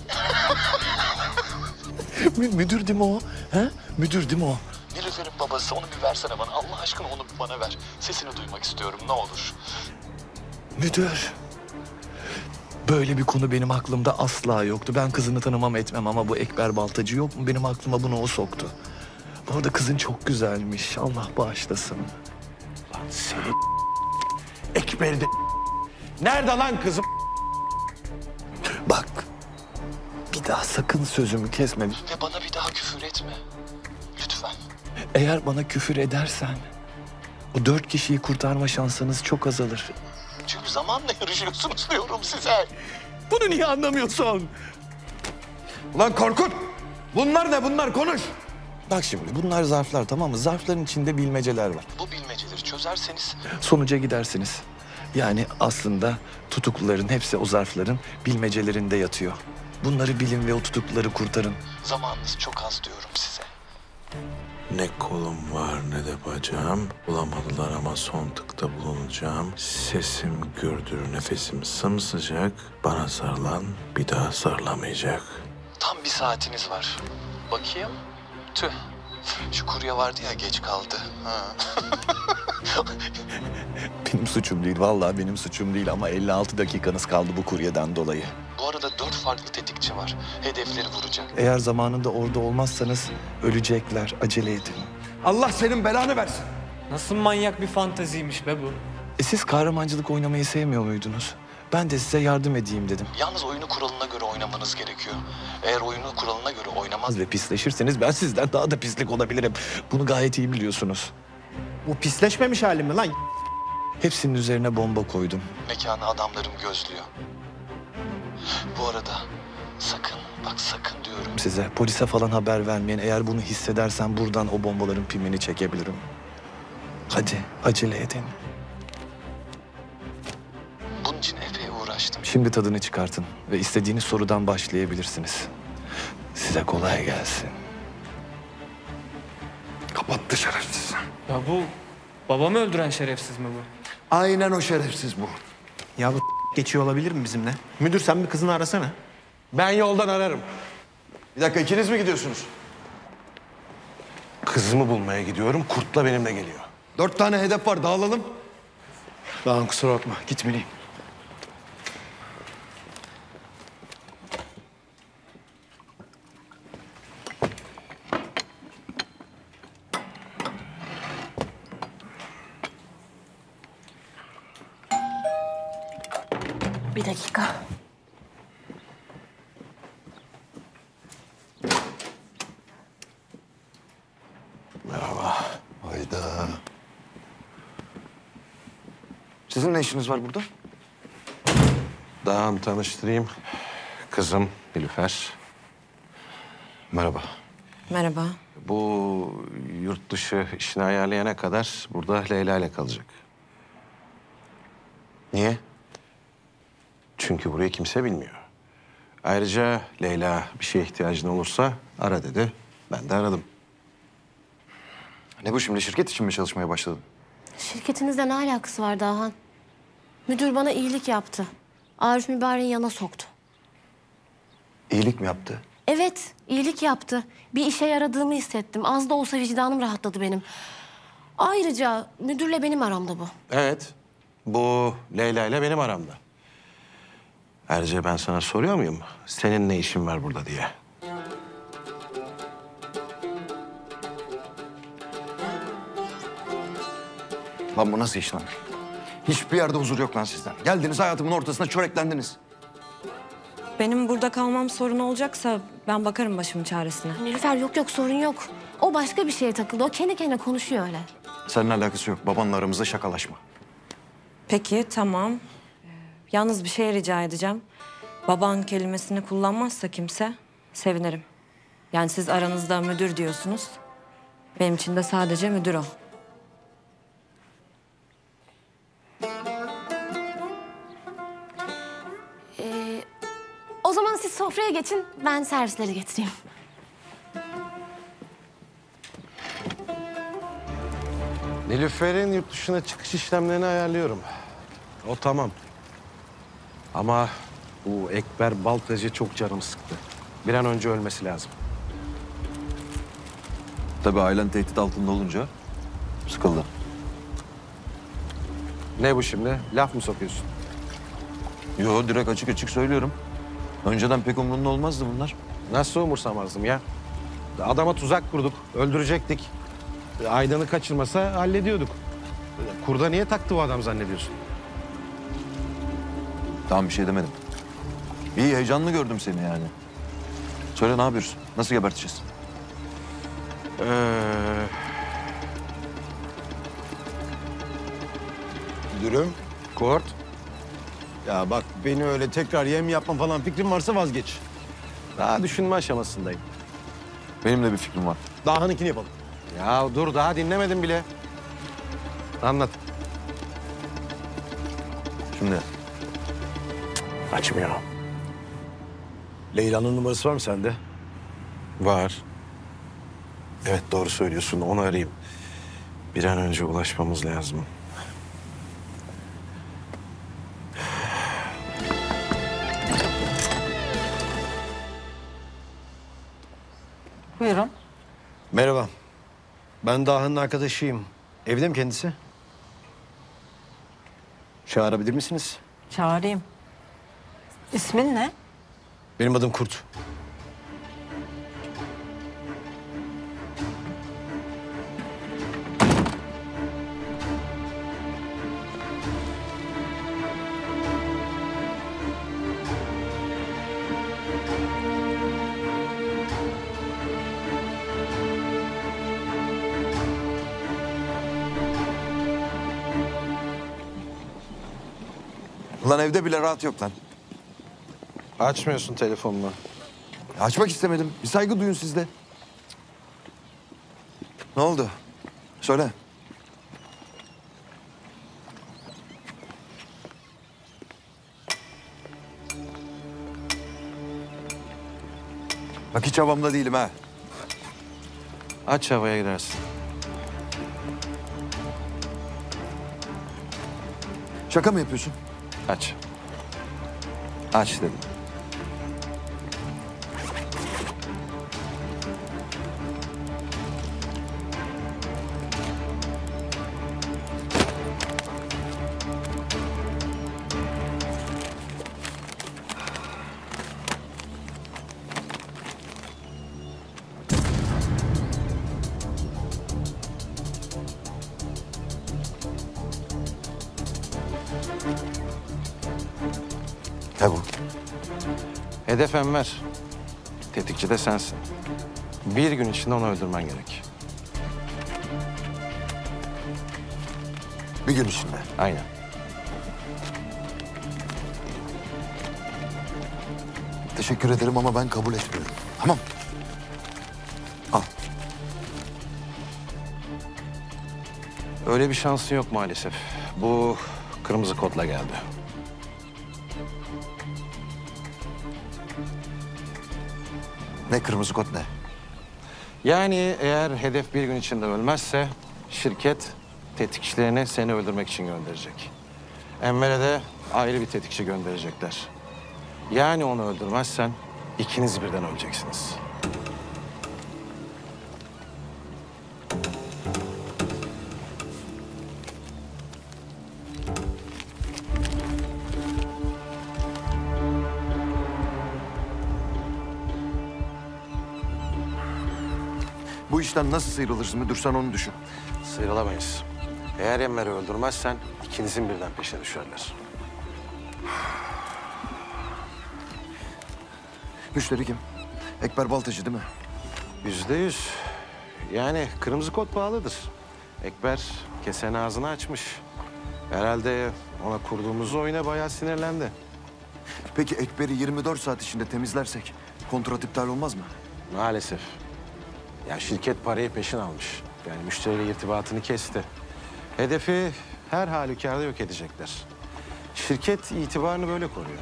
Mü müdür değil mi o? He? Müdür değil mi o? Nilüfer'in babası, onu bir versene bana. Allah aşkına onu bir bana ver. Sesini duymak istiyorum, ne olur. Müdür. Böyle bir konu benim aklımda asla yoktu. Ben kızını tanımam etmem ama bu Ekber Baltacı yok mu? Benim aklıma bunu o soktu. Bu arada kızın çok güzelmiş. Allah bağışlasın. Lan seni Ekber'de. Nerede lan kızım? Bak. Bir Bir daha sakın sözümü kesme. Ve bana bir daha küfür etme. Lütfen. Eğer bana küfür edersen o dört kişiyi kurtarma şansınız çok azalır. Çünkü zamanla yarışıyorsunuz diyorum size. Bunu niye anlamıyorsun? Ulan Korkut! Bunlar ne bunlar? Konuş! Bak şimdi bunlar zarflar, tamam mı? Zarfların içinde bilmeceler var. Bu bilmeceleri çözerseniz Sonuca gidersiniz. Yani aslında tutukluların hepsi o zarfların bilmecelerinde yatıyor. Bunları bilin ve o tutukluları kurtarın. zamanınız çok az diyorum size. Ne kolum var ne de bacağım. Bulamadılar ama son tıkta bulunacağım. Sesim gürdür, nefesim sımsıcak. Bana sarılan bir daha sarılamayacak. Tam bir saatiniz var. Bakayım. Tüh. Şu kurye vardı ya geç kaldı. Ha. Benim suçum değil, vallahi benim suçum değil ama elli altı dakikanız kaldı bu kuryeden dolayı. Bu arada dört farklı tetikçi var. Hedefleri vuracak. Eğer zamanında orada olmazsanız ölecekler, acele edin. Allah senin belanı versin. Nasıl manyak bir fanteziymiş be bu. E siz kahramanlık oynamayı sevmiyor muydunuz? Ben de size yardım edeyim dedim. Yalnız oyunu kuralına göre oynamanız gerekiyor. Eğer oyunu kuralına göre oynamaz... Ve pisleşirseniz ben sizden daha da pislik olabilirim. Bunu gayet iyi biliyorsunuz. Bu pisleşmemiş halim mi lan? Hepsinin üzerine bomba koydum. Mekanı adamlarım gözlüyor. Bu arada sakın, bak sakın diyorum. Size polise falan haber vermeyin. Eğer bunu hissedersen buradan o bombaların pimini çekebilirim. Hadi acele edin. Bunun için epey uğraştım. Şimdi tadını çıkartın ve istediğiniz sorudan başlayabilirsiniz. Size kolay gelsin. Kapattı şerefsiz. Ya bu babamı öldüren şerefsiz mi bu? Aynen o şerefsiz bu. Ya bu geçiyor olabilir mi bizimle? Müdür sen bir kızını arasana. Ben yoldan ararım. Bir dakika ikiniz mi gidiyorsunuz? Kızımı bulmaya gidiyorum. Kurtla benimle geliyor. Dört tane hedef var dağılalım. Lan kusura bakma gitmeliyim. Bir dakika. Merhaba. Hayda. Sizin ne işiniz var burada? Dağın tanıştırayım. Kızım Nilüfer. Merhaba. Merhaba. Bu yurt dışı işini ayarlayana kadar burada Leyla ile kalacak. Niye? Çünkü burayı kimse bilmiyor. Ayrıca Leyla bir şeye ihtiyacın olursa ara dedi. Ben de aradım. Ne bu şimdi, şirket için mi çalışmaya başladın? Şirketinizle ne alakası var Dahan? Müdür bana iyilik yaptı. Arif Mübarek'in yana soktu. İyilik mi yaptı? Evet, iyilik yaptı. Bir işe yaradığımı hissettim. Az da olsa vicdanım rahatladı benim. Ayrıca müdürle benim aramda bu. Evet. Bu Leyla ile benim aramda. Ayrıca ben sana soruyor muyum? Senin ne işin var burada diye. Lan bu nasıl iş lan? Hiçbir yerde huzur yok lan sizden. Geldiniz hayatımın ortasına çöreklendiniz. Benim burada kalmam sorun olacaksa ben bakarım başımın çaresine. Nilüfer yok yok sorun yok. O başka bir şeye takıldı. O kendi kendine konuşuyor öyle. Seninle alakası yok. Babanla aramızda şakalaşma. Peki tamam. Ee, Yalnız bir şey rica edeceğim. Baban kelimesini kullanmazsa kimse sevinirim. Yani siz aranızda müdür diyorsunuz. Benim için de sadece müdür o. Ee, o zaman siz sofraya geçin. Ben servisleri getireyim. Nilüfer'in yurt dışına çıkış işlemlerini ayarlıyorum. O tamam. Ama bu Ekber Baltacı çok canım sıktı. Bir an önce ölmesi lazım. Tabii ailen tehdit altında olunca sıkıldı. Ne bu şimdi? Laf mı sokuyorsun? Yo, direkt açık açık söylüyorum. Önceden pek umurumda olmazdı bunlar. Nasıl umursamazdım ya? Adama tuzak kurduk, öldürecektik. Aydan'ı kaçırmasa hallediyorduk. Kurda niye taktı bu adam zannediyorsun? Tamam, bir şey demedim. İyi, heyecanlı gördüm seni yani. Söyle ne yapıyoruz? Nasıl geberteceğiz? Ee... Müdürüm. Kurt. Ya bak beni öyle tekrar yem yapma falan fikrin varsa vazgeç. Daha düşünme aşamasındayım. Benim de bir fikrim var. Daha'nınkini yapalım. Ya dur daha dinlemedim bile. Anlat. Şimdi. Açmıyor. Leyla'nın numarası var mı sende? Var. Evet doğru söylüyorsun. Onu arayayım. Bir an önce ulaşmamız lazım. Buyurun. Merhaba. Ben Daha'nın arkadaşıyım. Evde mi kendisi? Çağırabilir misiniz? Çağırayım. İsmin ne? Benim adım Kurt. Lan evde bile rahat yok lan. Açmıyorsun telefonunu. Açmak istemedim. Bir saygı duyun siz de. Ne oldu? Söyle. Bak hiç havamda değilim ha. Aç havaya gidersin. Şaka mı yapıyorsun? Aç. Aç dedim. Ne bu? Hedef Enver. Tetikçi de sensin. Bir gün içinde onu öldürmen gerek. Bir gün içinde? Aynen. Teşekkür ederim ama ben kabul etmiyorum. Tamam. Al. Öyle bir şansın yok maalesef. Bu kırmızı kodla geldi. Ne kırmızı kod ne? Yani eğer hedef bir gün içinde ölmezse şirket tetikçilerini seni öldürmek için gönderecek. Enver'e de ayrı bir tetikçi gönderecekler. Yani onu öldürmezsen ikiniz birden öleceksiniz. Bu işten nasıl sıyrılırsın müdür sen onu düşün. Sıyrılamayız. Eğer Enver'i öldürmezsen ikinizin birden peşine düşerler. Müşteri kim? Ekber Baltacı değil mi? Yüzde yüz. Yani kırmızı kod bağlıdır. Ekber kesenin ağzını açmış. Herhalde ona kurduğumuz oyuna bayağı sinirlendi. Peki Ekber'i yirmi dört saat içinde temizlersek kontrat iptal olmaz mı? Maalesef. Ya şirket parayı peşin almış. Yani müşteriyle irtibatını kesti. Hedefi her halükarda yok edecekler. Şirket itibarını böyle koruyor.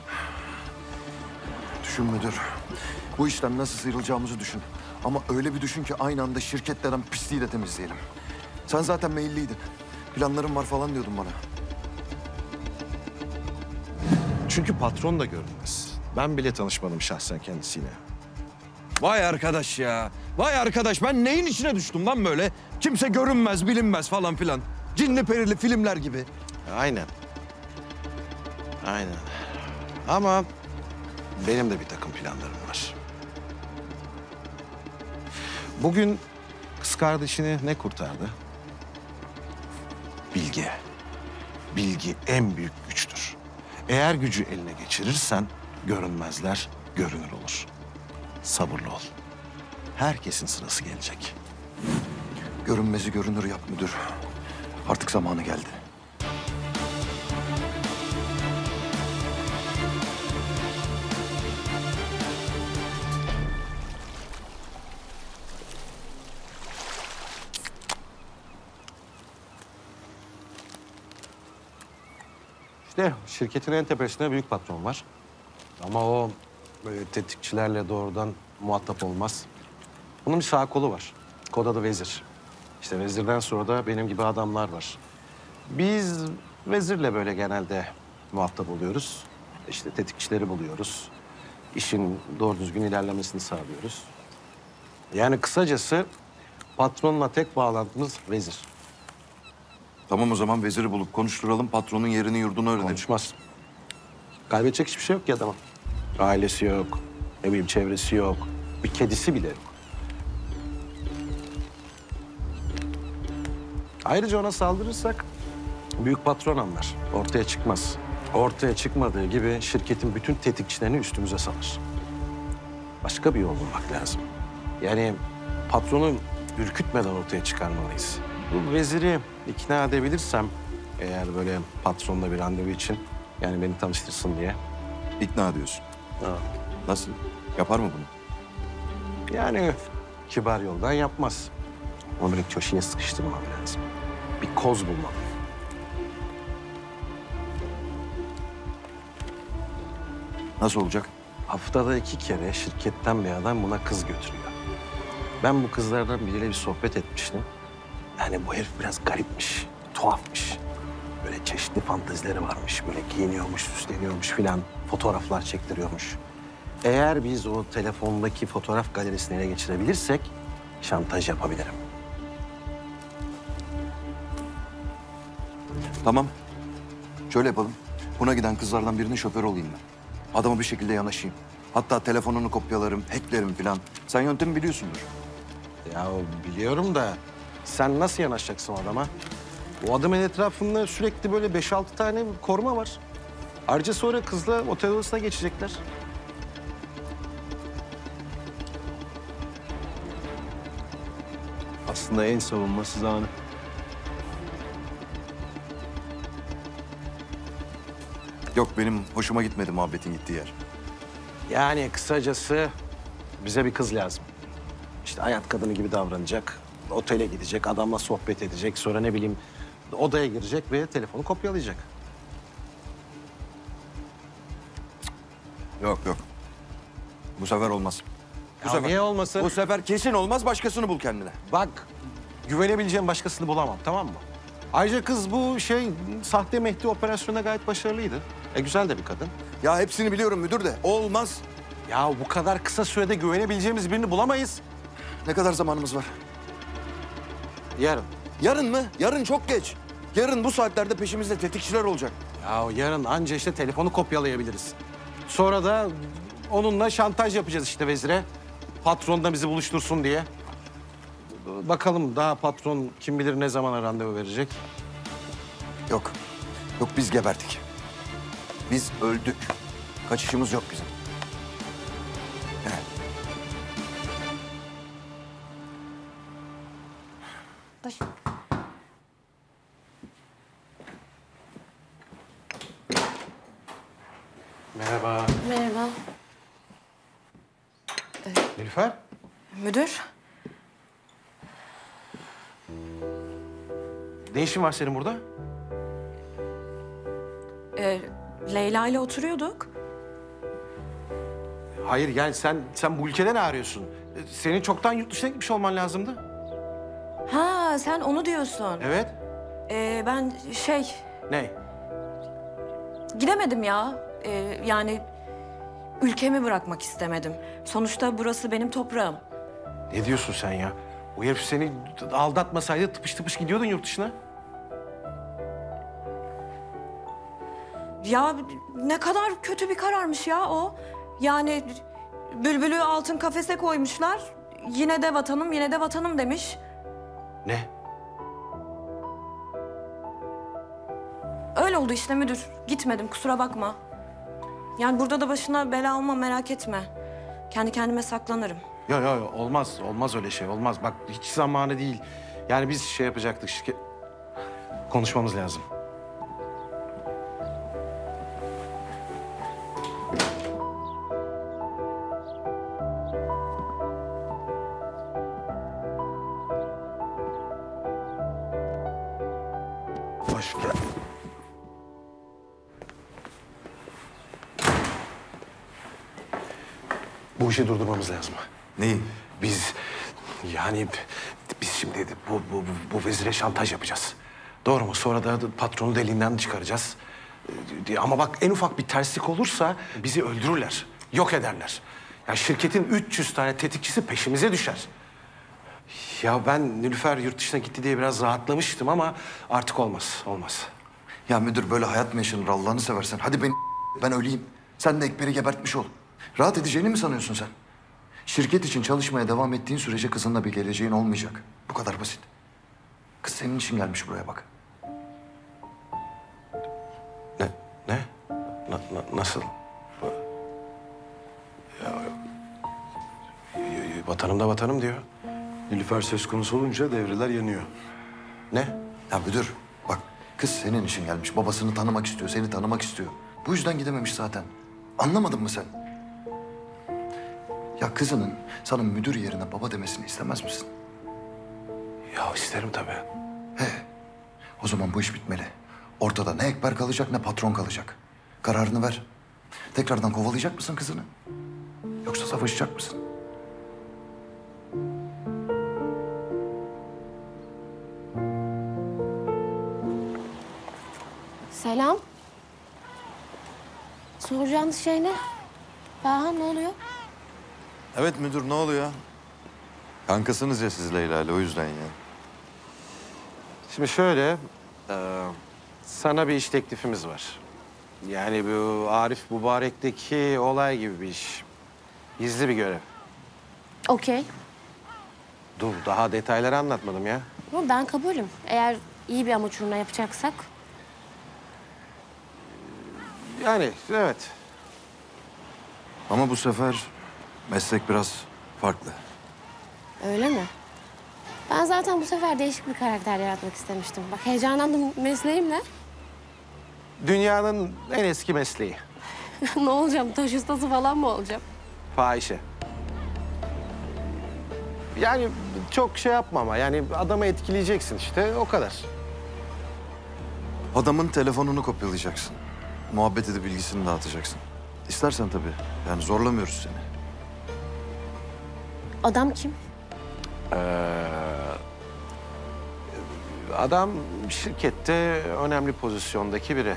Düşün müdür. Bu işten nasıl sıyrılacağımızı düşün. Ama öyle bir düşün ki aynı anda şirket denen pisliği de temizleyelim. Sen zaten meyilliydin. Planlarım var falan diyordun bana. Çünkü patron da görünmez. Ben bile tanışmadım şahsen kendisiyle. Vay arkadaş ya. Vay arkadaş ben neyin içine düştüm lan böyle? Kimse görünmez, bilinmez falan filan. Cinli perili filmler gibi. Aynen. Aynen. Ama benim de bir takım planlarım var. Bugün kız kardeşini ne kurtardı? Bilgi. Bilgi en büyük güçtür. Eğer gücü eline geçirirsen görünmezler görünür olur. sabırlı ol. Herkesin sırası gelecek. Görünmezi görünür yap müdür. Artık zamanı geldi. İşte şirketin en tepesinde büyük patron var. Ama o böyle tetikçilerle doğrudan muhatap olmaz. Bunun bir sağ kolu var. Kod adı Vezir. İşte Vezir'den sonra da benim gibi adamlar var. Biz Vezir'le böyle genelde muhatap oluyoruz. İşte tetikçileri buluyoruz. İşin doğru düzgün ilerlemesini sağlıyoruz. Yani kısacası patronla tek bağlantımız Vezir. Tamam o zaman veziri bulup konuşturalım. Patronun yerini yurdunu öğrenelim. Konuşmaz. Kaybedecek hiçbir şey yok ki adamın. Ailesi yok, ne bileyim çevresi yok. Bir kedisi bile yok. Ayrıca ona saldırırsak büyük patron anlar. Ortaya çıkmaz. Ortaya çıkmadığı gibi şirketin bütün tetikçilerini üstümüze salır. Başka bir yol bulmak lazım. Yani patronu ürkütmeden ortaya çıkarmalıyız. Bu veziri ikna edebilirsem eğer böyle patronla bir randevu için yani beni tanıştırsın diye. İkna ediyorsun. Ha. Nasıl? Yapar mı bunu? Yani kibar yoldan yapmaz. Onu böyle köşeye sıkıştırmam lazım. Bir koz bulmam. Nasıl olacak? Haftada iki kere şirketten bir adam buna kız götürüyor. Ben bu kızlardan biriyle bir sohbet etmiştim. Yani bu herif biraz garipmiş, tuhafmış. Böyle çeşitli fantezileri varmış. Böyle giyiniyormuş, süsleniyormuş filan. Fotoğraflar çektiriyormuş. Eğer biz o telefondaki fotoğraf galerisini ele geçirebilirsek şantaj yapabilirim. Tamam. Şöyle yapalım. Buna giden kızlardan birinin şoförü olayım ben. Adama bir şekilde yanaşayım. Hatta telefonunu kopyalarım, hacklerim falan. Sen yöntemi biliyorsundur. Ya biliyorum da sen nasıl yanaşacaksın o adama? O adamın etrafında sürekli böyle beş altı tane koruma var. Ayrıca sonra kızla otel odasına geçecekler. Aslında en savunmasız anı. Yok benim hoşuma gitmedi muhabbetin gittiği yer. Yani kısacası bize bir kız lazım. İşte hayat kadını gibi davranacak. Otele gidecek, adamla sohbet edecek. Sonra ne bileyim odaya girecek ve telefonu kopyalayacak. Yok yok. Bu sefer olmaz. Bu Ya sefer, niye olmasın? Bu sefer kesin olmaz, başkasını bul kendine. Bak, güvenebileceğim başkasını bulamam, tamam mı? Ayrıca kız bu şey, sahte Mehdi operasyonunda gayet başarılıydı. E güzel de bir kadın. Ya hepsini biliyorum müdür de olmaz. Ya bu kadar kısa sürede güvenebileceğimiz birini bulamayız. Ne kadar zamanımız var? Yarın. Yarın mı? Yarın çok geç. Yarın bu saatlerde peşimizde tetikçiler olacak. Ya yarın anca işte telefonu kopyalayabiliriz. Sonra da onunla şantaj yapacağız işte vezire. Patron da bizi buluştursun diye. Bakalım daha patron kim bilir ne zamana randevu verecek. Yok. Yok biz geberdik. Biz öldük. Kaçışımız yok bizim. Evet. Merhaba. Merhaba. Nilüfer. Müdür. Ne işin var senin burada? Ee, Leyla ile oturuyorduk. Hayır yani sen sen bu ülkede ne arıyorsun? Senin çoktan yurt dışına gitmiş olman lazımdı. Ha sen onu diyorsun. Evet. Ee, ben şey Ne? gidemedim ya. Ee, yani ülkemi bırakmak istemedim. Sonuçta burası benim toprağım. Ne diyorsun sen ya? O herif seni aldatmasaydı tıpış tıpış gidiyordun yurt dışına. Ya ne kadar kötü bir kararmış ya o. Yani bülbülü altın kafese koymuşlar. Yine de vatanım, yine de vatanım demiş. Ne? Öyle oldu işte müdür. Gitmedim kusura bakma. Yani burada da başına bela alma merak etme. kendi kendime saklanırım. Yok yok yo, olmaz olmaz öyle şey olmaz. Bak hiç zamanı değil. Yok yok yo, olmaz olmaz öyle şey olmaz. Bak hiç zamanı değil. Yani biz şey yapacaktık şirket... Konuşmamız lazım. Hoş geldin. Bu işi durdurmamız lazım. Neyi? Biz yani biz şimdi bu, bu, bu, bu vezire şantaj yapacağız. Doğru mu? Sonra da patronu da elinden çıkaracağız. Ee, Ama bak en ufak bir terslik olursa bizi öldürürler, yok ederler. Ya şirketin üç yüz tane tetikçisi peşimize düşer. Ya ben Nilüfer yurt dışına gitti diye biraz rahatlamıştım ama artık olmaz, olmaz. Ya müdür böyle hayat mı yaşanır Allah'ını seversen? Hadi ben ben öleyim. Sen de Ekber'i gebertmiş ol. Rahat edeceğini mi sanıyorsun sen? Şirket için çalışmaya devam ettiğin sürece kızınla bir geleceğin olmayacak. Bu kadar basit. Kız senin için gelmiş buraya bak. Ne? Ne? Na, na- nasıl? Ya, y- y- vatanım da vatanım diyor. Nilüfer söz konusu olunca devreler yanıyor. Ne? Ya müdür bak kız senin için gelmiş. Babasını tanımak istiyor, seni tanımak istiyor. Bu yüzden gidememiş zaten. Anlamadın mı sen? Ya kızının sana müdür yerine baba demesini istemez misin? Ya isterim tabii. He. O zaman bu iş bitmeli. Ortada ne Ekber kalacak ne patron kalacak. Kararını ver. Tekrardan kovalayacak mısın kızını? Yoksa savaşacak mısın? Selam. Soracağınız şey ne? Bahan ne oluyor? Evet müdür ne oluyor? Kankasınız ya siz Leyla ile o yüzden ya. Şimdi şöyle, e, sana bir iş teklifimiz var. Yani bu Arif Mübarek'teki olay gibi bir iş. Gizli bir görev. Okey. Dur, daha detayları anlatmadım ya. Ama ben kabulüm. Eğer iyi bir amaç uğruna yapacaksak. Yani evet. Ama bu sefer meslek biraz farklı. Öyle mi? Ben zaten bu sefer değişik bir karakter yaratmak istemiştim. Bak heyecanlandım. Mesleğim ne? Dünyanın en eski mesleği. Ne olacağım? Taş ustası falan mı olacağım? Fahişe. Yani çok şey yapma ama yani adamı etkileyeceksin işte o kadar. Adamın telefonunu kopyalayacaksın. Muhabbet edip bilgisini dağıtacaksın. İstersen tabii. Yani zorlamıyoruz seni. Adam kim? Ee, adam şirkette önemli pozisyondaki biri.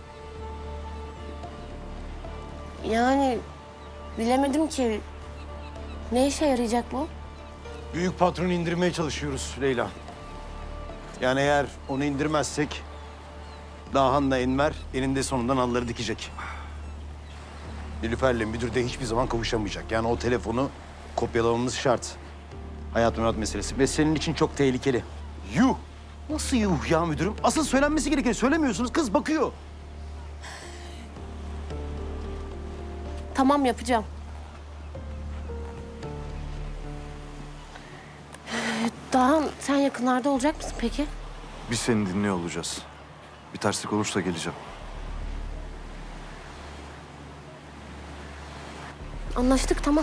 Yani bilemedim ki. Ne işe yarayacak bu? Büyük patronu indirmeye çalışıyoruz Leyla. Yani eğer onu indirmezsek Dahan'la Enver eninde sonunda nalları dikecek. Nilüfer'le müdür de hiçbir zaman kavuşamayacak. Yani o telefonu kopyalamamız şart. Hayat memat meselesi ve senin için çok tehlikeli. Yuh! Nasıl yuh ya müdürüm? Asıl söylenmesi gerekeni söylemiyorsunuz. Kız bakıyor. Tamam yapacağım. Daha sen yakınlarda olacak mısın peki? Biz seni dinliyor olacağız. Bir terslik olursa geleceğim. Anlaştık tamam.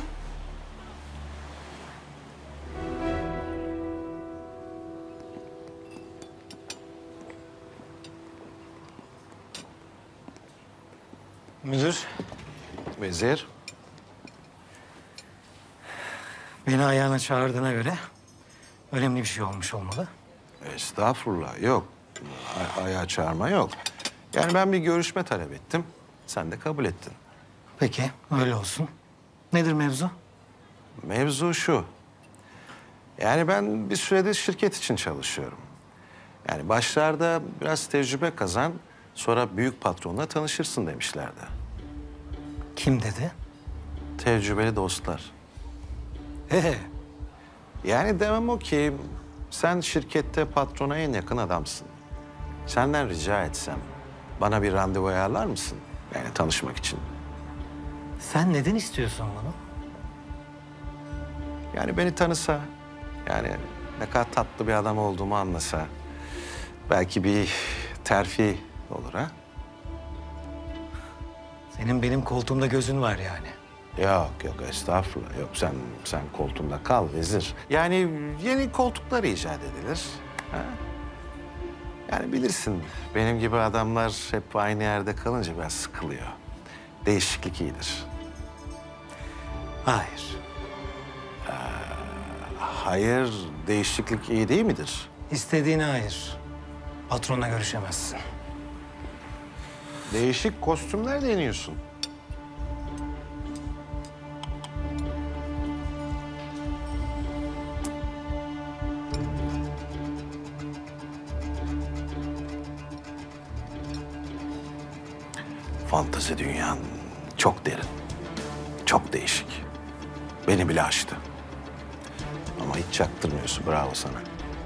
Müdür, Vezir. beni ayağına çağırdığına göre önemli bir şey olmuş olmalı. Estağfurullah yok. Ay- ayağa çağırma yok. Yani ben bir görüşme talep ettim. Sen de kabul ettin. Peki, öyle olsun. Nedir mevzu? Mevzu şu. Yani ben bir süredir şirket için çalışıyorum. Yani başlarda biraz tecrübe kazan, sonra büyük patronla tanışırsın demişlerdi. Kim dedi? Tecrübeli dostlar. Ee, Yani demem o ki sen şirkette patrona en yakın adamsın. Senden rica etsem bana bir randevu ayarlar mısın? Yani tanışmak için. sen neden istiyorsun bunu? Yani beni tanısa, yani ne kadar tatlı bir adam olduğumu anlasa... belki bir terfi olur ha? Senin benim koltuğumda gözün var yani. Yok yok estağfurullah. Yok sen sen koltuğunda kal vezir. Yani yeni koltuklar icat edilir. Ha? Yani bilirsin benim gibi adamlar hep aynı yerde kalınca biraz sıkılıyor. Değişiklik iyidir. Hayır. Ee, hayır, değişiklik iyi değil midir? İstediğine hayır. Patronla görüşemezsin. Değişik kostümler deniyorsun. Fantezi dünyan çok derin, çok değişik. Beni bile aştı. Ama hiç çaktırmıyorsun, bravo sana.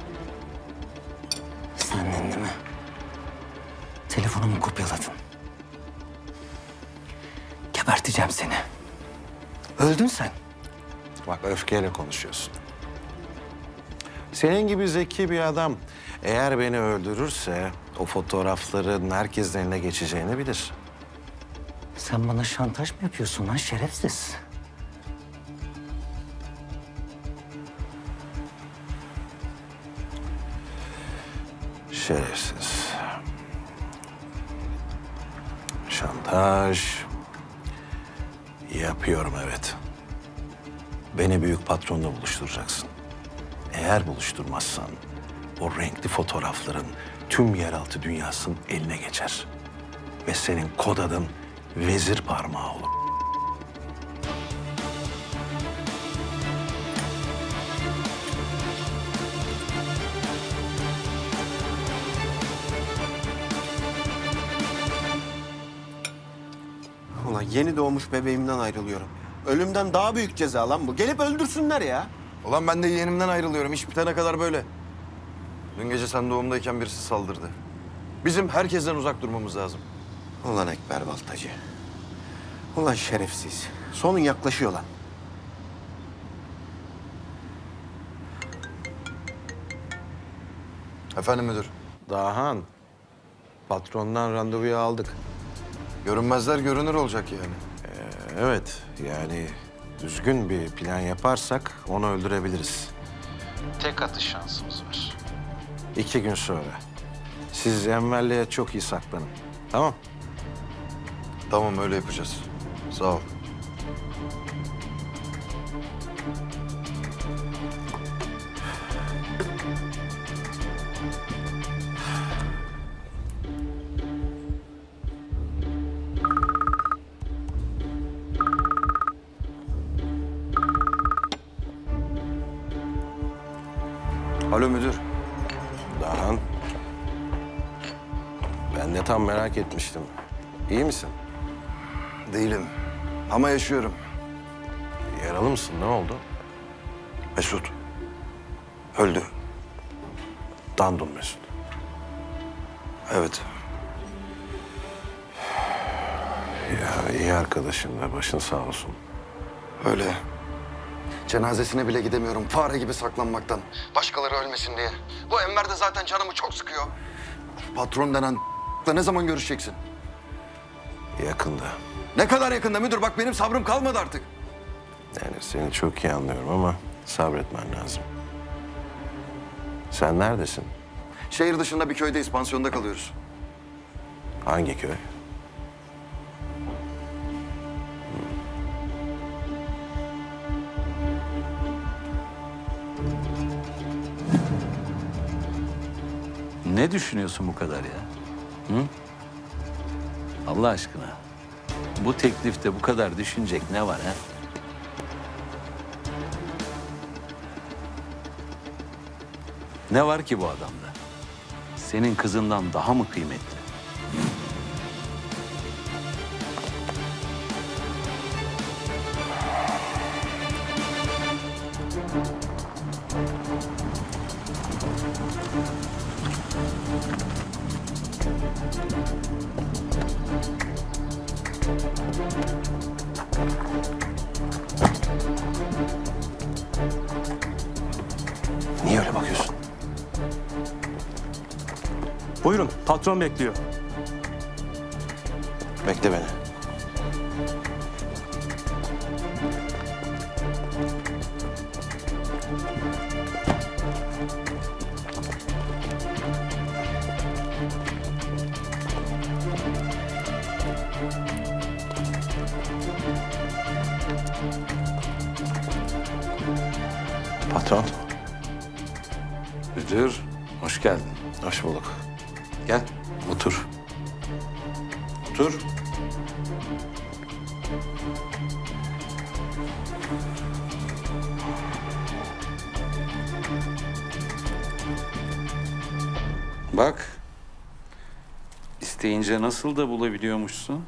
Senden değil mi? Telefonumu kopyaladın. Geberteceğim seni. Öldün sen. Bak öfkeyle konuşuyorsun. Senin gibi zeki bir adam eğer beni öldürürse o fotoğrafların herkesin eline geçeceğini bilir. Sen bana şantaj mı yapıyorsun lan şerefsiz? Şerefsiz. Şantaj yapıyorum evet. Beni büyük patronla buluşturacaksın. Eğer buluşturmazsan o renkli fotoğrafların tüm yeraltı dünyasının eline geçer. Ve senin kod adın vezir parmağı olur. Ulan yeni doğmuş bebeğimden ayrılıyorum. Ölümden daha büyük ceza lan bu. Gelip öldürsünler ya. Ulan ben de yeğenimden ayrılıyorum. İş bitene kadar böyle. Dün gece sen doğumdayken birisi saldırdı. Bizim herkesten uzak durmamız lazım. Ulan Ekber Baltacı. Ulan şerefsiz. Sonun yaklaşıyor lan. Efendim müdür. Dahan, patrondan randevuyu aldık. Görünmezler görünür olacak yani. Ee, evet, yani düzgün bir plan yaparsak onu öldürebiliriz. Tek atış şansımız var. İki gün sonra. Siz Enver'le çok iyi saklanın. Tamam? Tamam öyle yapacağız. Sağ ol. Alo müdür. Dahan. Ben de tam merak etmiştim. İyi misin? Değilim. Ama yaşıyorum. Yaralı mısın? Ne oldu? Mesut. Öldü. Dandun Mesut. Evet. Ya iyi arkadaşın da başın sağ olsun. Öyle. Cenazesine bile gidemiyorum fare gibi saklanmaktan. Başkaları ölmesin diye. Bu Enver de zaten canımı çok sıkıyor. Patron denen da ne zaman görüşeceksin? Yakında. Ne kadar yakında müdür? Bak benim sabrım kalmadı artık. Yani seni çok iyi anlıyorum ama sabretmen lazım. Sen neredesin? Şehir dışında bir köydeyiz. Pansiyonda kalıyoruz. Hangi köy? Ne düşünüyorsun bu kadar ya? Hı? Allah aşkına. Bu teklifte bu kadar düşünecek ne var ha? Ne var ki bu adamda? Senin kızından daha mı kıymetli? Niye öyle bakıyorsun? Buyurun, patron bekliyor. Bekle beni. Patron. Müdür, hoş geldin. Hoş bulduk. Gel, otur. Otur. Bak, isteyince nasıl da bulabiliyormuşsun.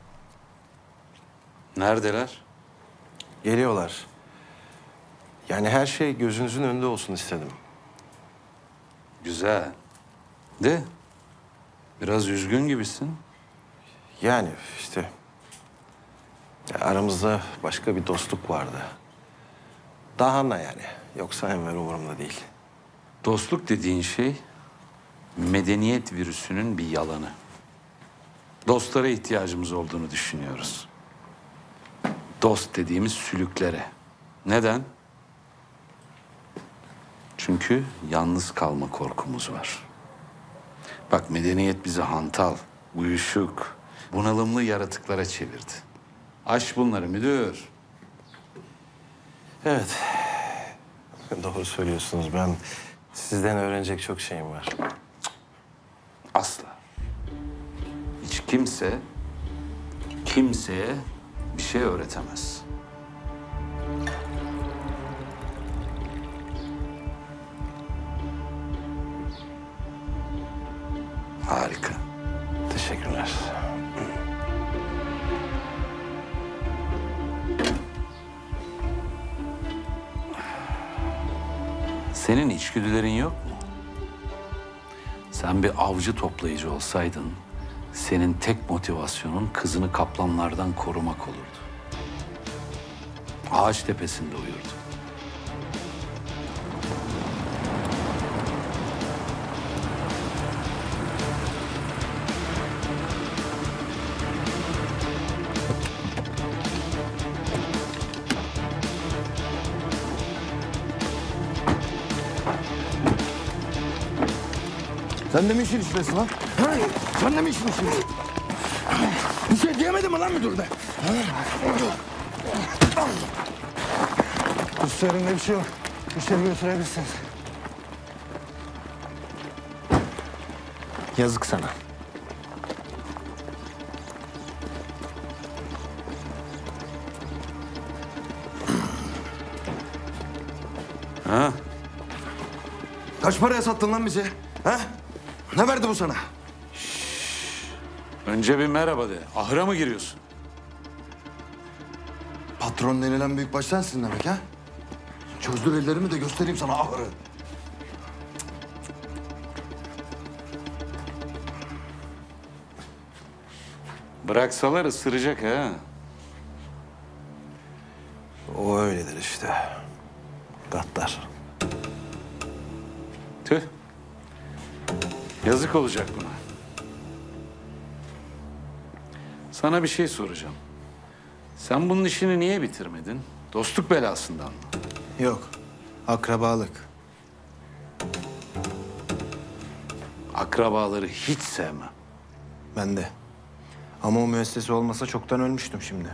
Neredeler? Geliyorlar. Yani her şey gözünüzün önünde olsun istedim. Güzel. De, biraz üzgün gibisin. Yani işte ya aramızda başka bir dostluk vardı. Dahana yani. Yoksa Enver umurumda değil. Dostluk dediğin şey medeniyet virüsünün bir yalanı. Dostlara ihtiyacımız olduğunu düşünüyoruz. Dost dediğimiz sülüklere. Neden? Çünkü yalnız kalma korkumuz var. Bak medeniyet bizi hantal, uyuşuk, bunalımlı yaratıklara çevirdi. Aş bunları müdür. Evet. Doğru söylüyorsunuz. Ben sizden öğrenecek çok şeyim var. Asla. Hiç kimse kimseye bir şey öğretemez. Harika. Teşekkürler. Senin içgüdülerin yok mu? Sen bir avcı toplayıcı olsaydın, senin tek motivasyonun kızını kaplanlardan korumak olurdu. Ağaç tepesinde uyurdu. Sen de mi işin içindesin lan? Ha? Sen de mi işin içindesin? Bir şey diyemedin mi lan müdürüne? Üstlerinde bir şey yok. İçeri götürebilirsiniz. Yazık sana. Ha? Kaç paraya sattın lan bizi? Ha? Ne verdi bu sana? Önce bir merhaba de. Ahıra mı giriyorsun? Patron denilen büyükbaş sensin demek ha? Çözdür ellerimi de göstereyim sana ahırı. Bıraksalar ısıracak ha. O öyledir işte. Gaddar. Tüh. Yazık olacak buna. Sana bir şey soracağım. Sen bunun işini niye bitirmedin? Dostluk belasından mı? Yok. Akrabalık. Akrabaları hiç sevmem. Ben de. Ama o müessese olmasa çoktan ölmüştüm şimdi.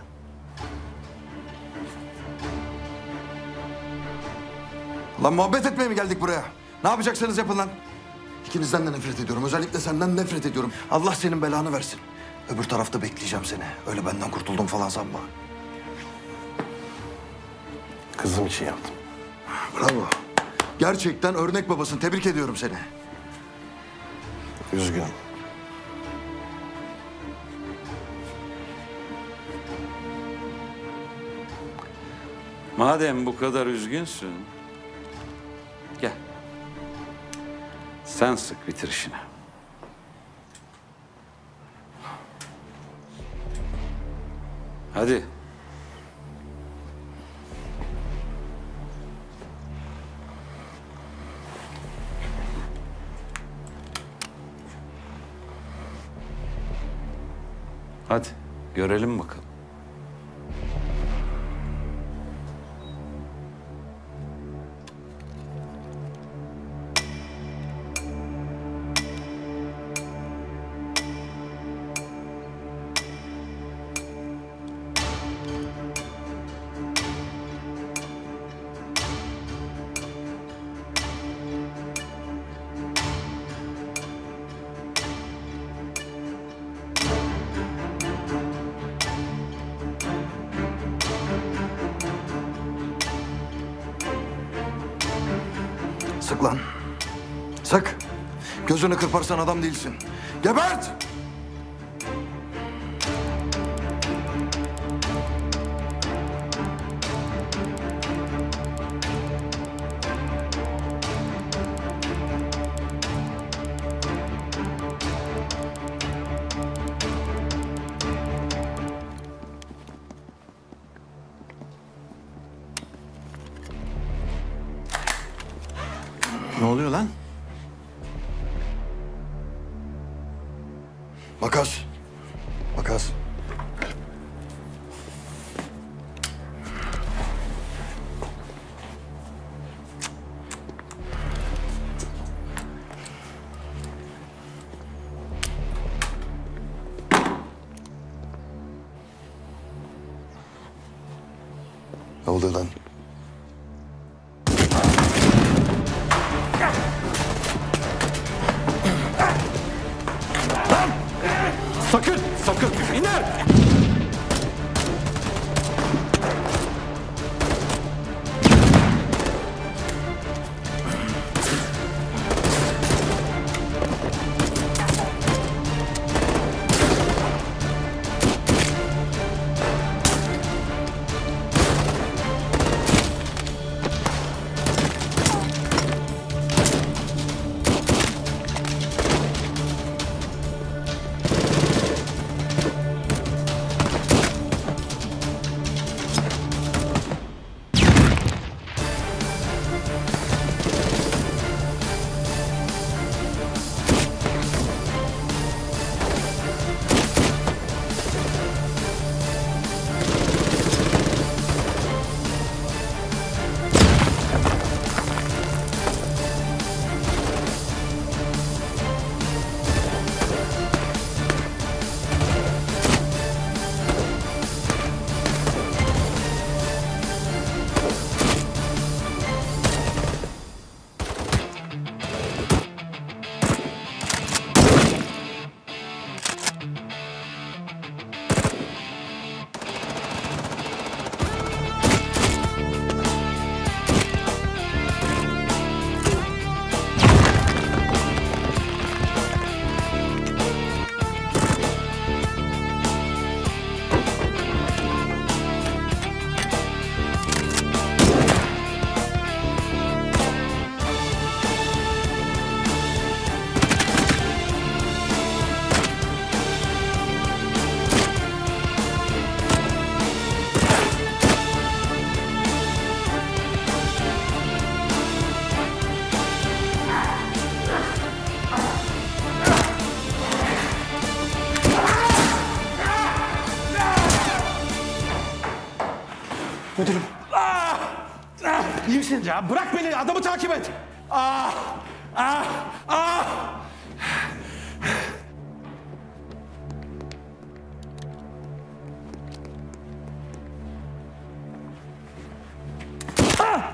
Lan muhabbet etmeye mi geldik buraya? Ne yapacaksanız yapın lan. İkinizden de nefret ediyorum. Özellikle senden nefret ediyorum. Allah senin belanı versin. Öbür tarafta bekleyeceğim seni. Öyle benden kurtuldum falan sanma. Kızım için yaptım. Bravo. Gerçekten örnek babasın. Tebrik ediyorum seni. Üzgünüm. Madem bu kadar üzgünsün, gel. Sen sık bitir işini. Hadi. Hadi görelim bakalım. Sık lan. Sık. Gözünü kırparsan adam değilsin. Gebert! Ne oluyor lan? Makas. Makas. Ne oluyor lan? Sakın, sakın iner! Müdürüm. Ah! Ah! İyi misin? Ya bırak beni, adamı takip et. Ah! Ah! Ah! Ah!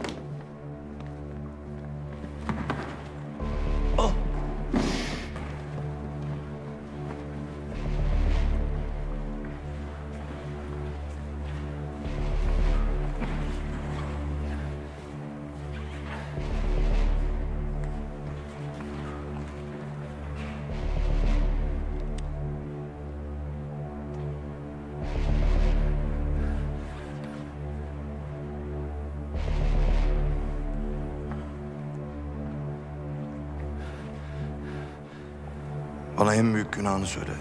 Oh! Bana en büyük günahını söyle.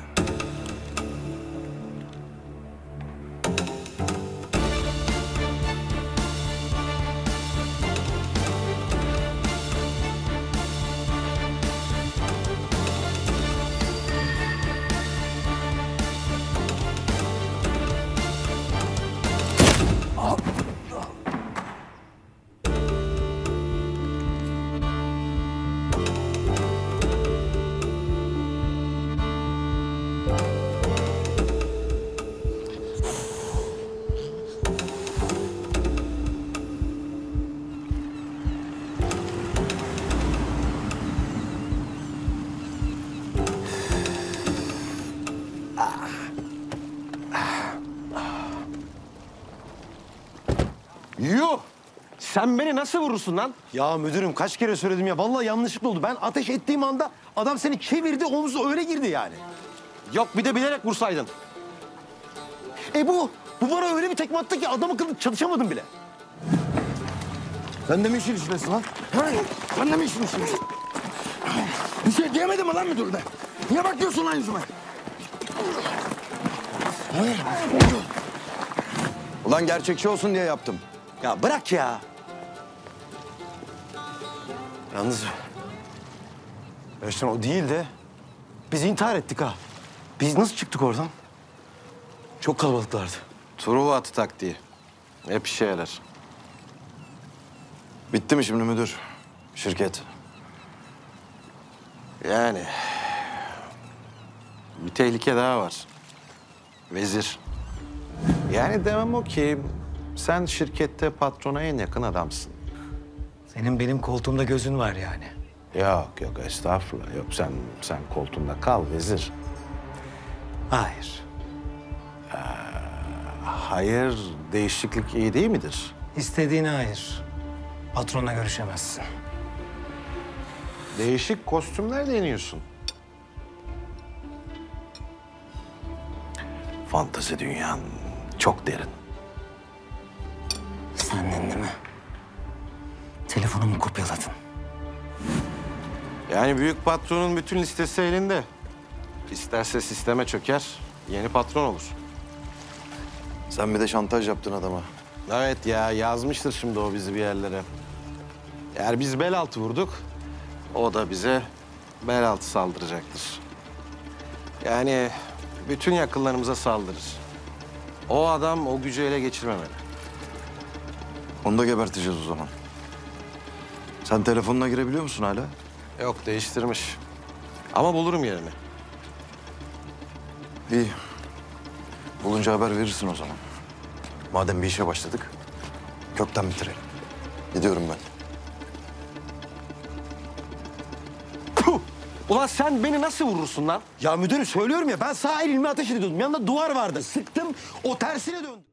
Yuh! Sen beni nasıl vurursun lan? Ya müdürüm kaç kere söyledim ya. Vallahi yanlışlıkla oldu. Ben ateş ettiğim anda adam seni çevirdi, omuzu öyle girdi yani. Yok bir de bilerek vursaydın. E bu, bu bana öyle bir tekme attı ki adam akıllı çatışamadım bile. Sen de mi işin içindesin lan? Ha? Sen de mi işin içindesin? Bir şey diyemedim mi lan müdürüne? Niye bakıyorsun lan yüzüme? Ulan gerçekçi olsun diye yaptım. Ya bırak ya. Yalnız... Özcan o değil de... Biz intihar ettik ha. Biz nasıl çıktık oradan? Çok kalabalıklardı. Truva atı taktiği. Hep işe yarar. Bitti mi şimdi müdür? Şirket. Yani... Bir tehlike daha var. Vezir. Yani demem o ki... Sen şirkette patrona en yakın adamsın. Senin benim koltuğumda gözün var yani. Yok yok estağfurullah. Yok sen sen koltuğunda kal vezir. Hayır. Ee, hayır değişiklik iyi değil midir? İstediğine hayır. Patronla görüşemezsin. Değişik kostümler deniyorsun. Fantezi dünyan çok derin. Senden değil mi? Telefonumu kopyaladın. Yani büyük patronun bütün listesi elinde. İsterse sisteme çöker, yeni patron olur. Sen bir de şantaj yaptın adama. Evet ya, yazmıştır şimdi o bizi bir yerlere. Eğer biz bel altı vurduk, o da bize bel altı saldıracaktır. Yani bütün yakınlarımıza saldırır. O adam o gücü ele geçirmemeli. Onu da geberteceğiz o zaman. Sen telefonuna girebiliyor musun hala? Yok, değiştirmiş. Ama bulurum yerini. İyi. Bulunca haber verirsin o zaman. Madem bir işe başladık, kökten bitirelim. Gidiyorum ben. Puh! Ulan sen beni nasıl vurursun lan? Ya müdürüm söylüyorum ya ben sağ elimle ateş ediyordum. Yanında duvar vardı. Sıktım o tersine döndü.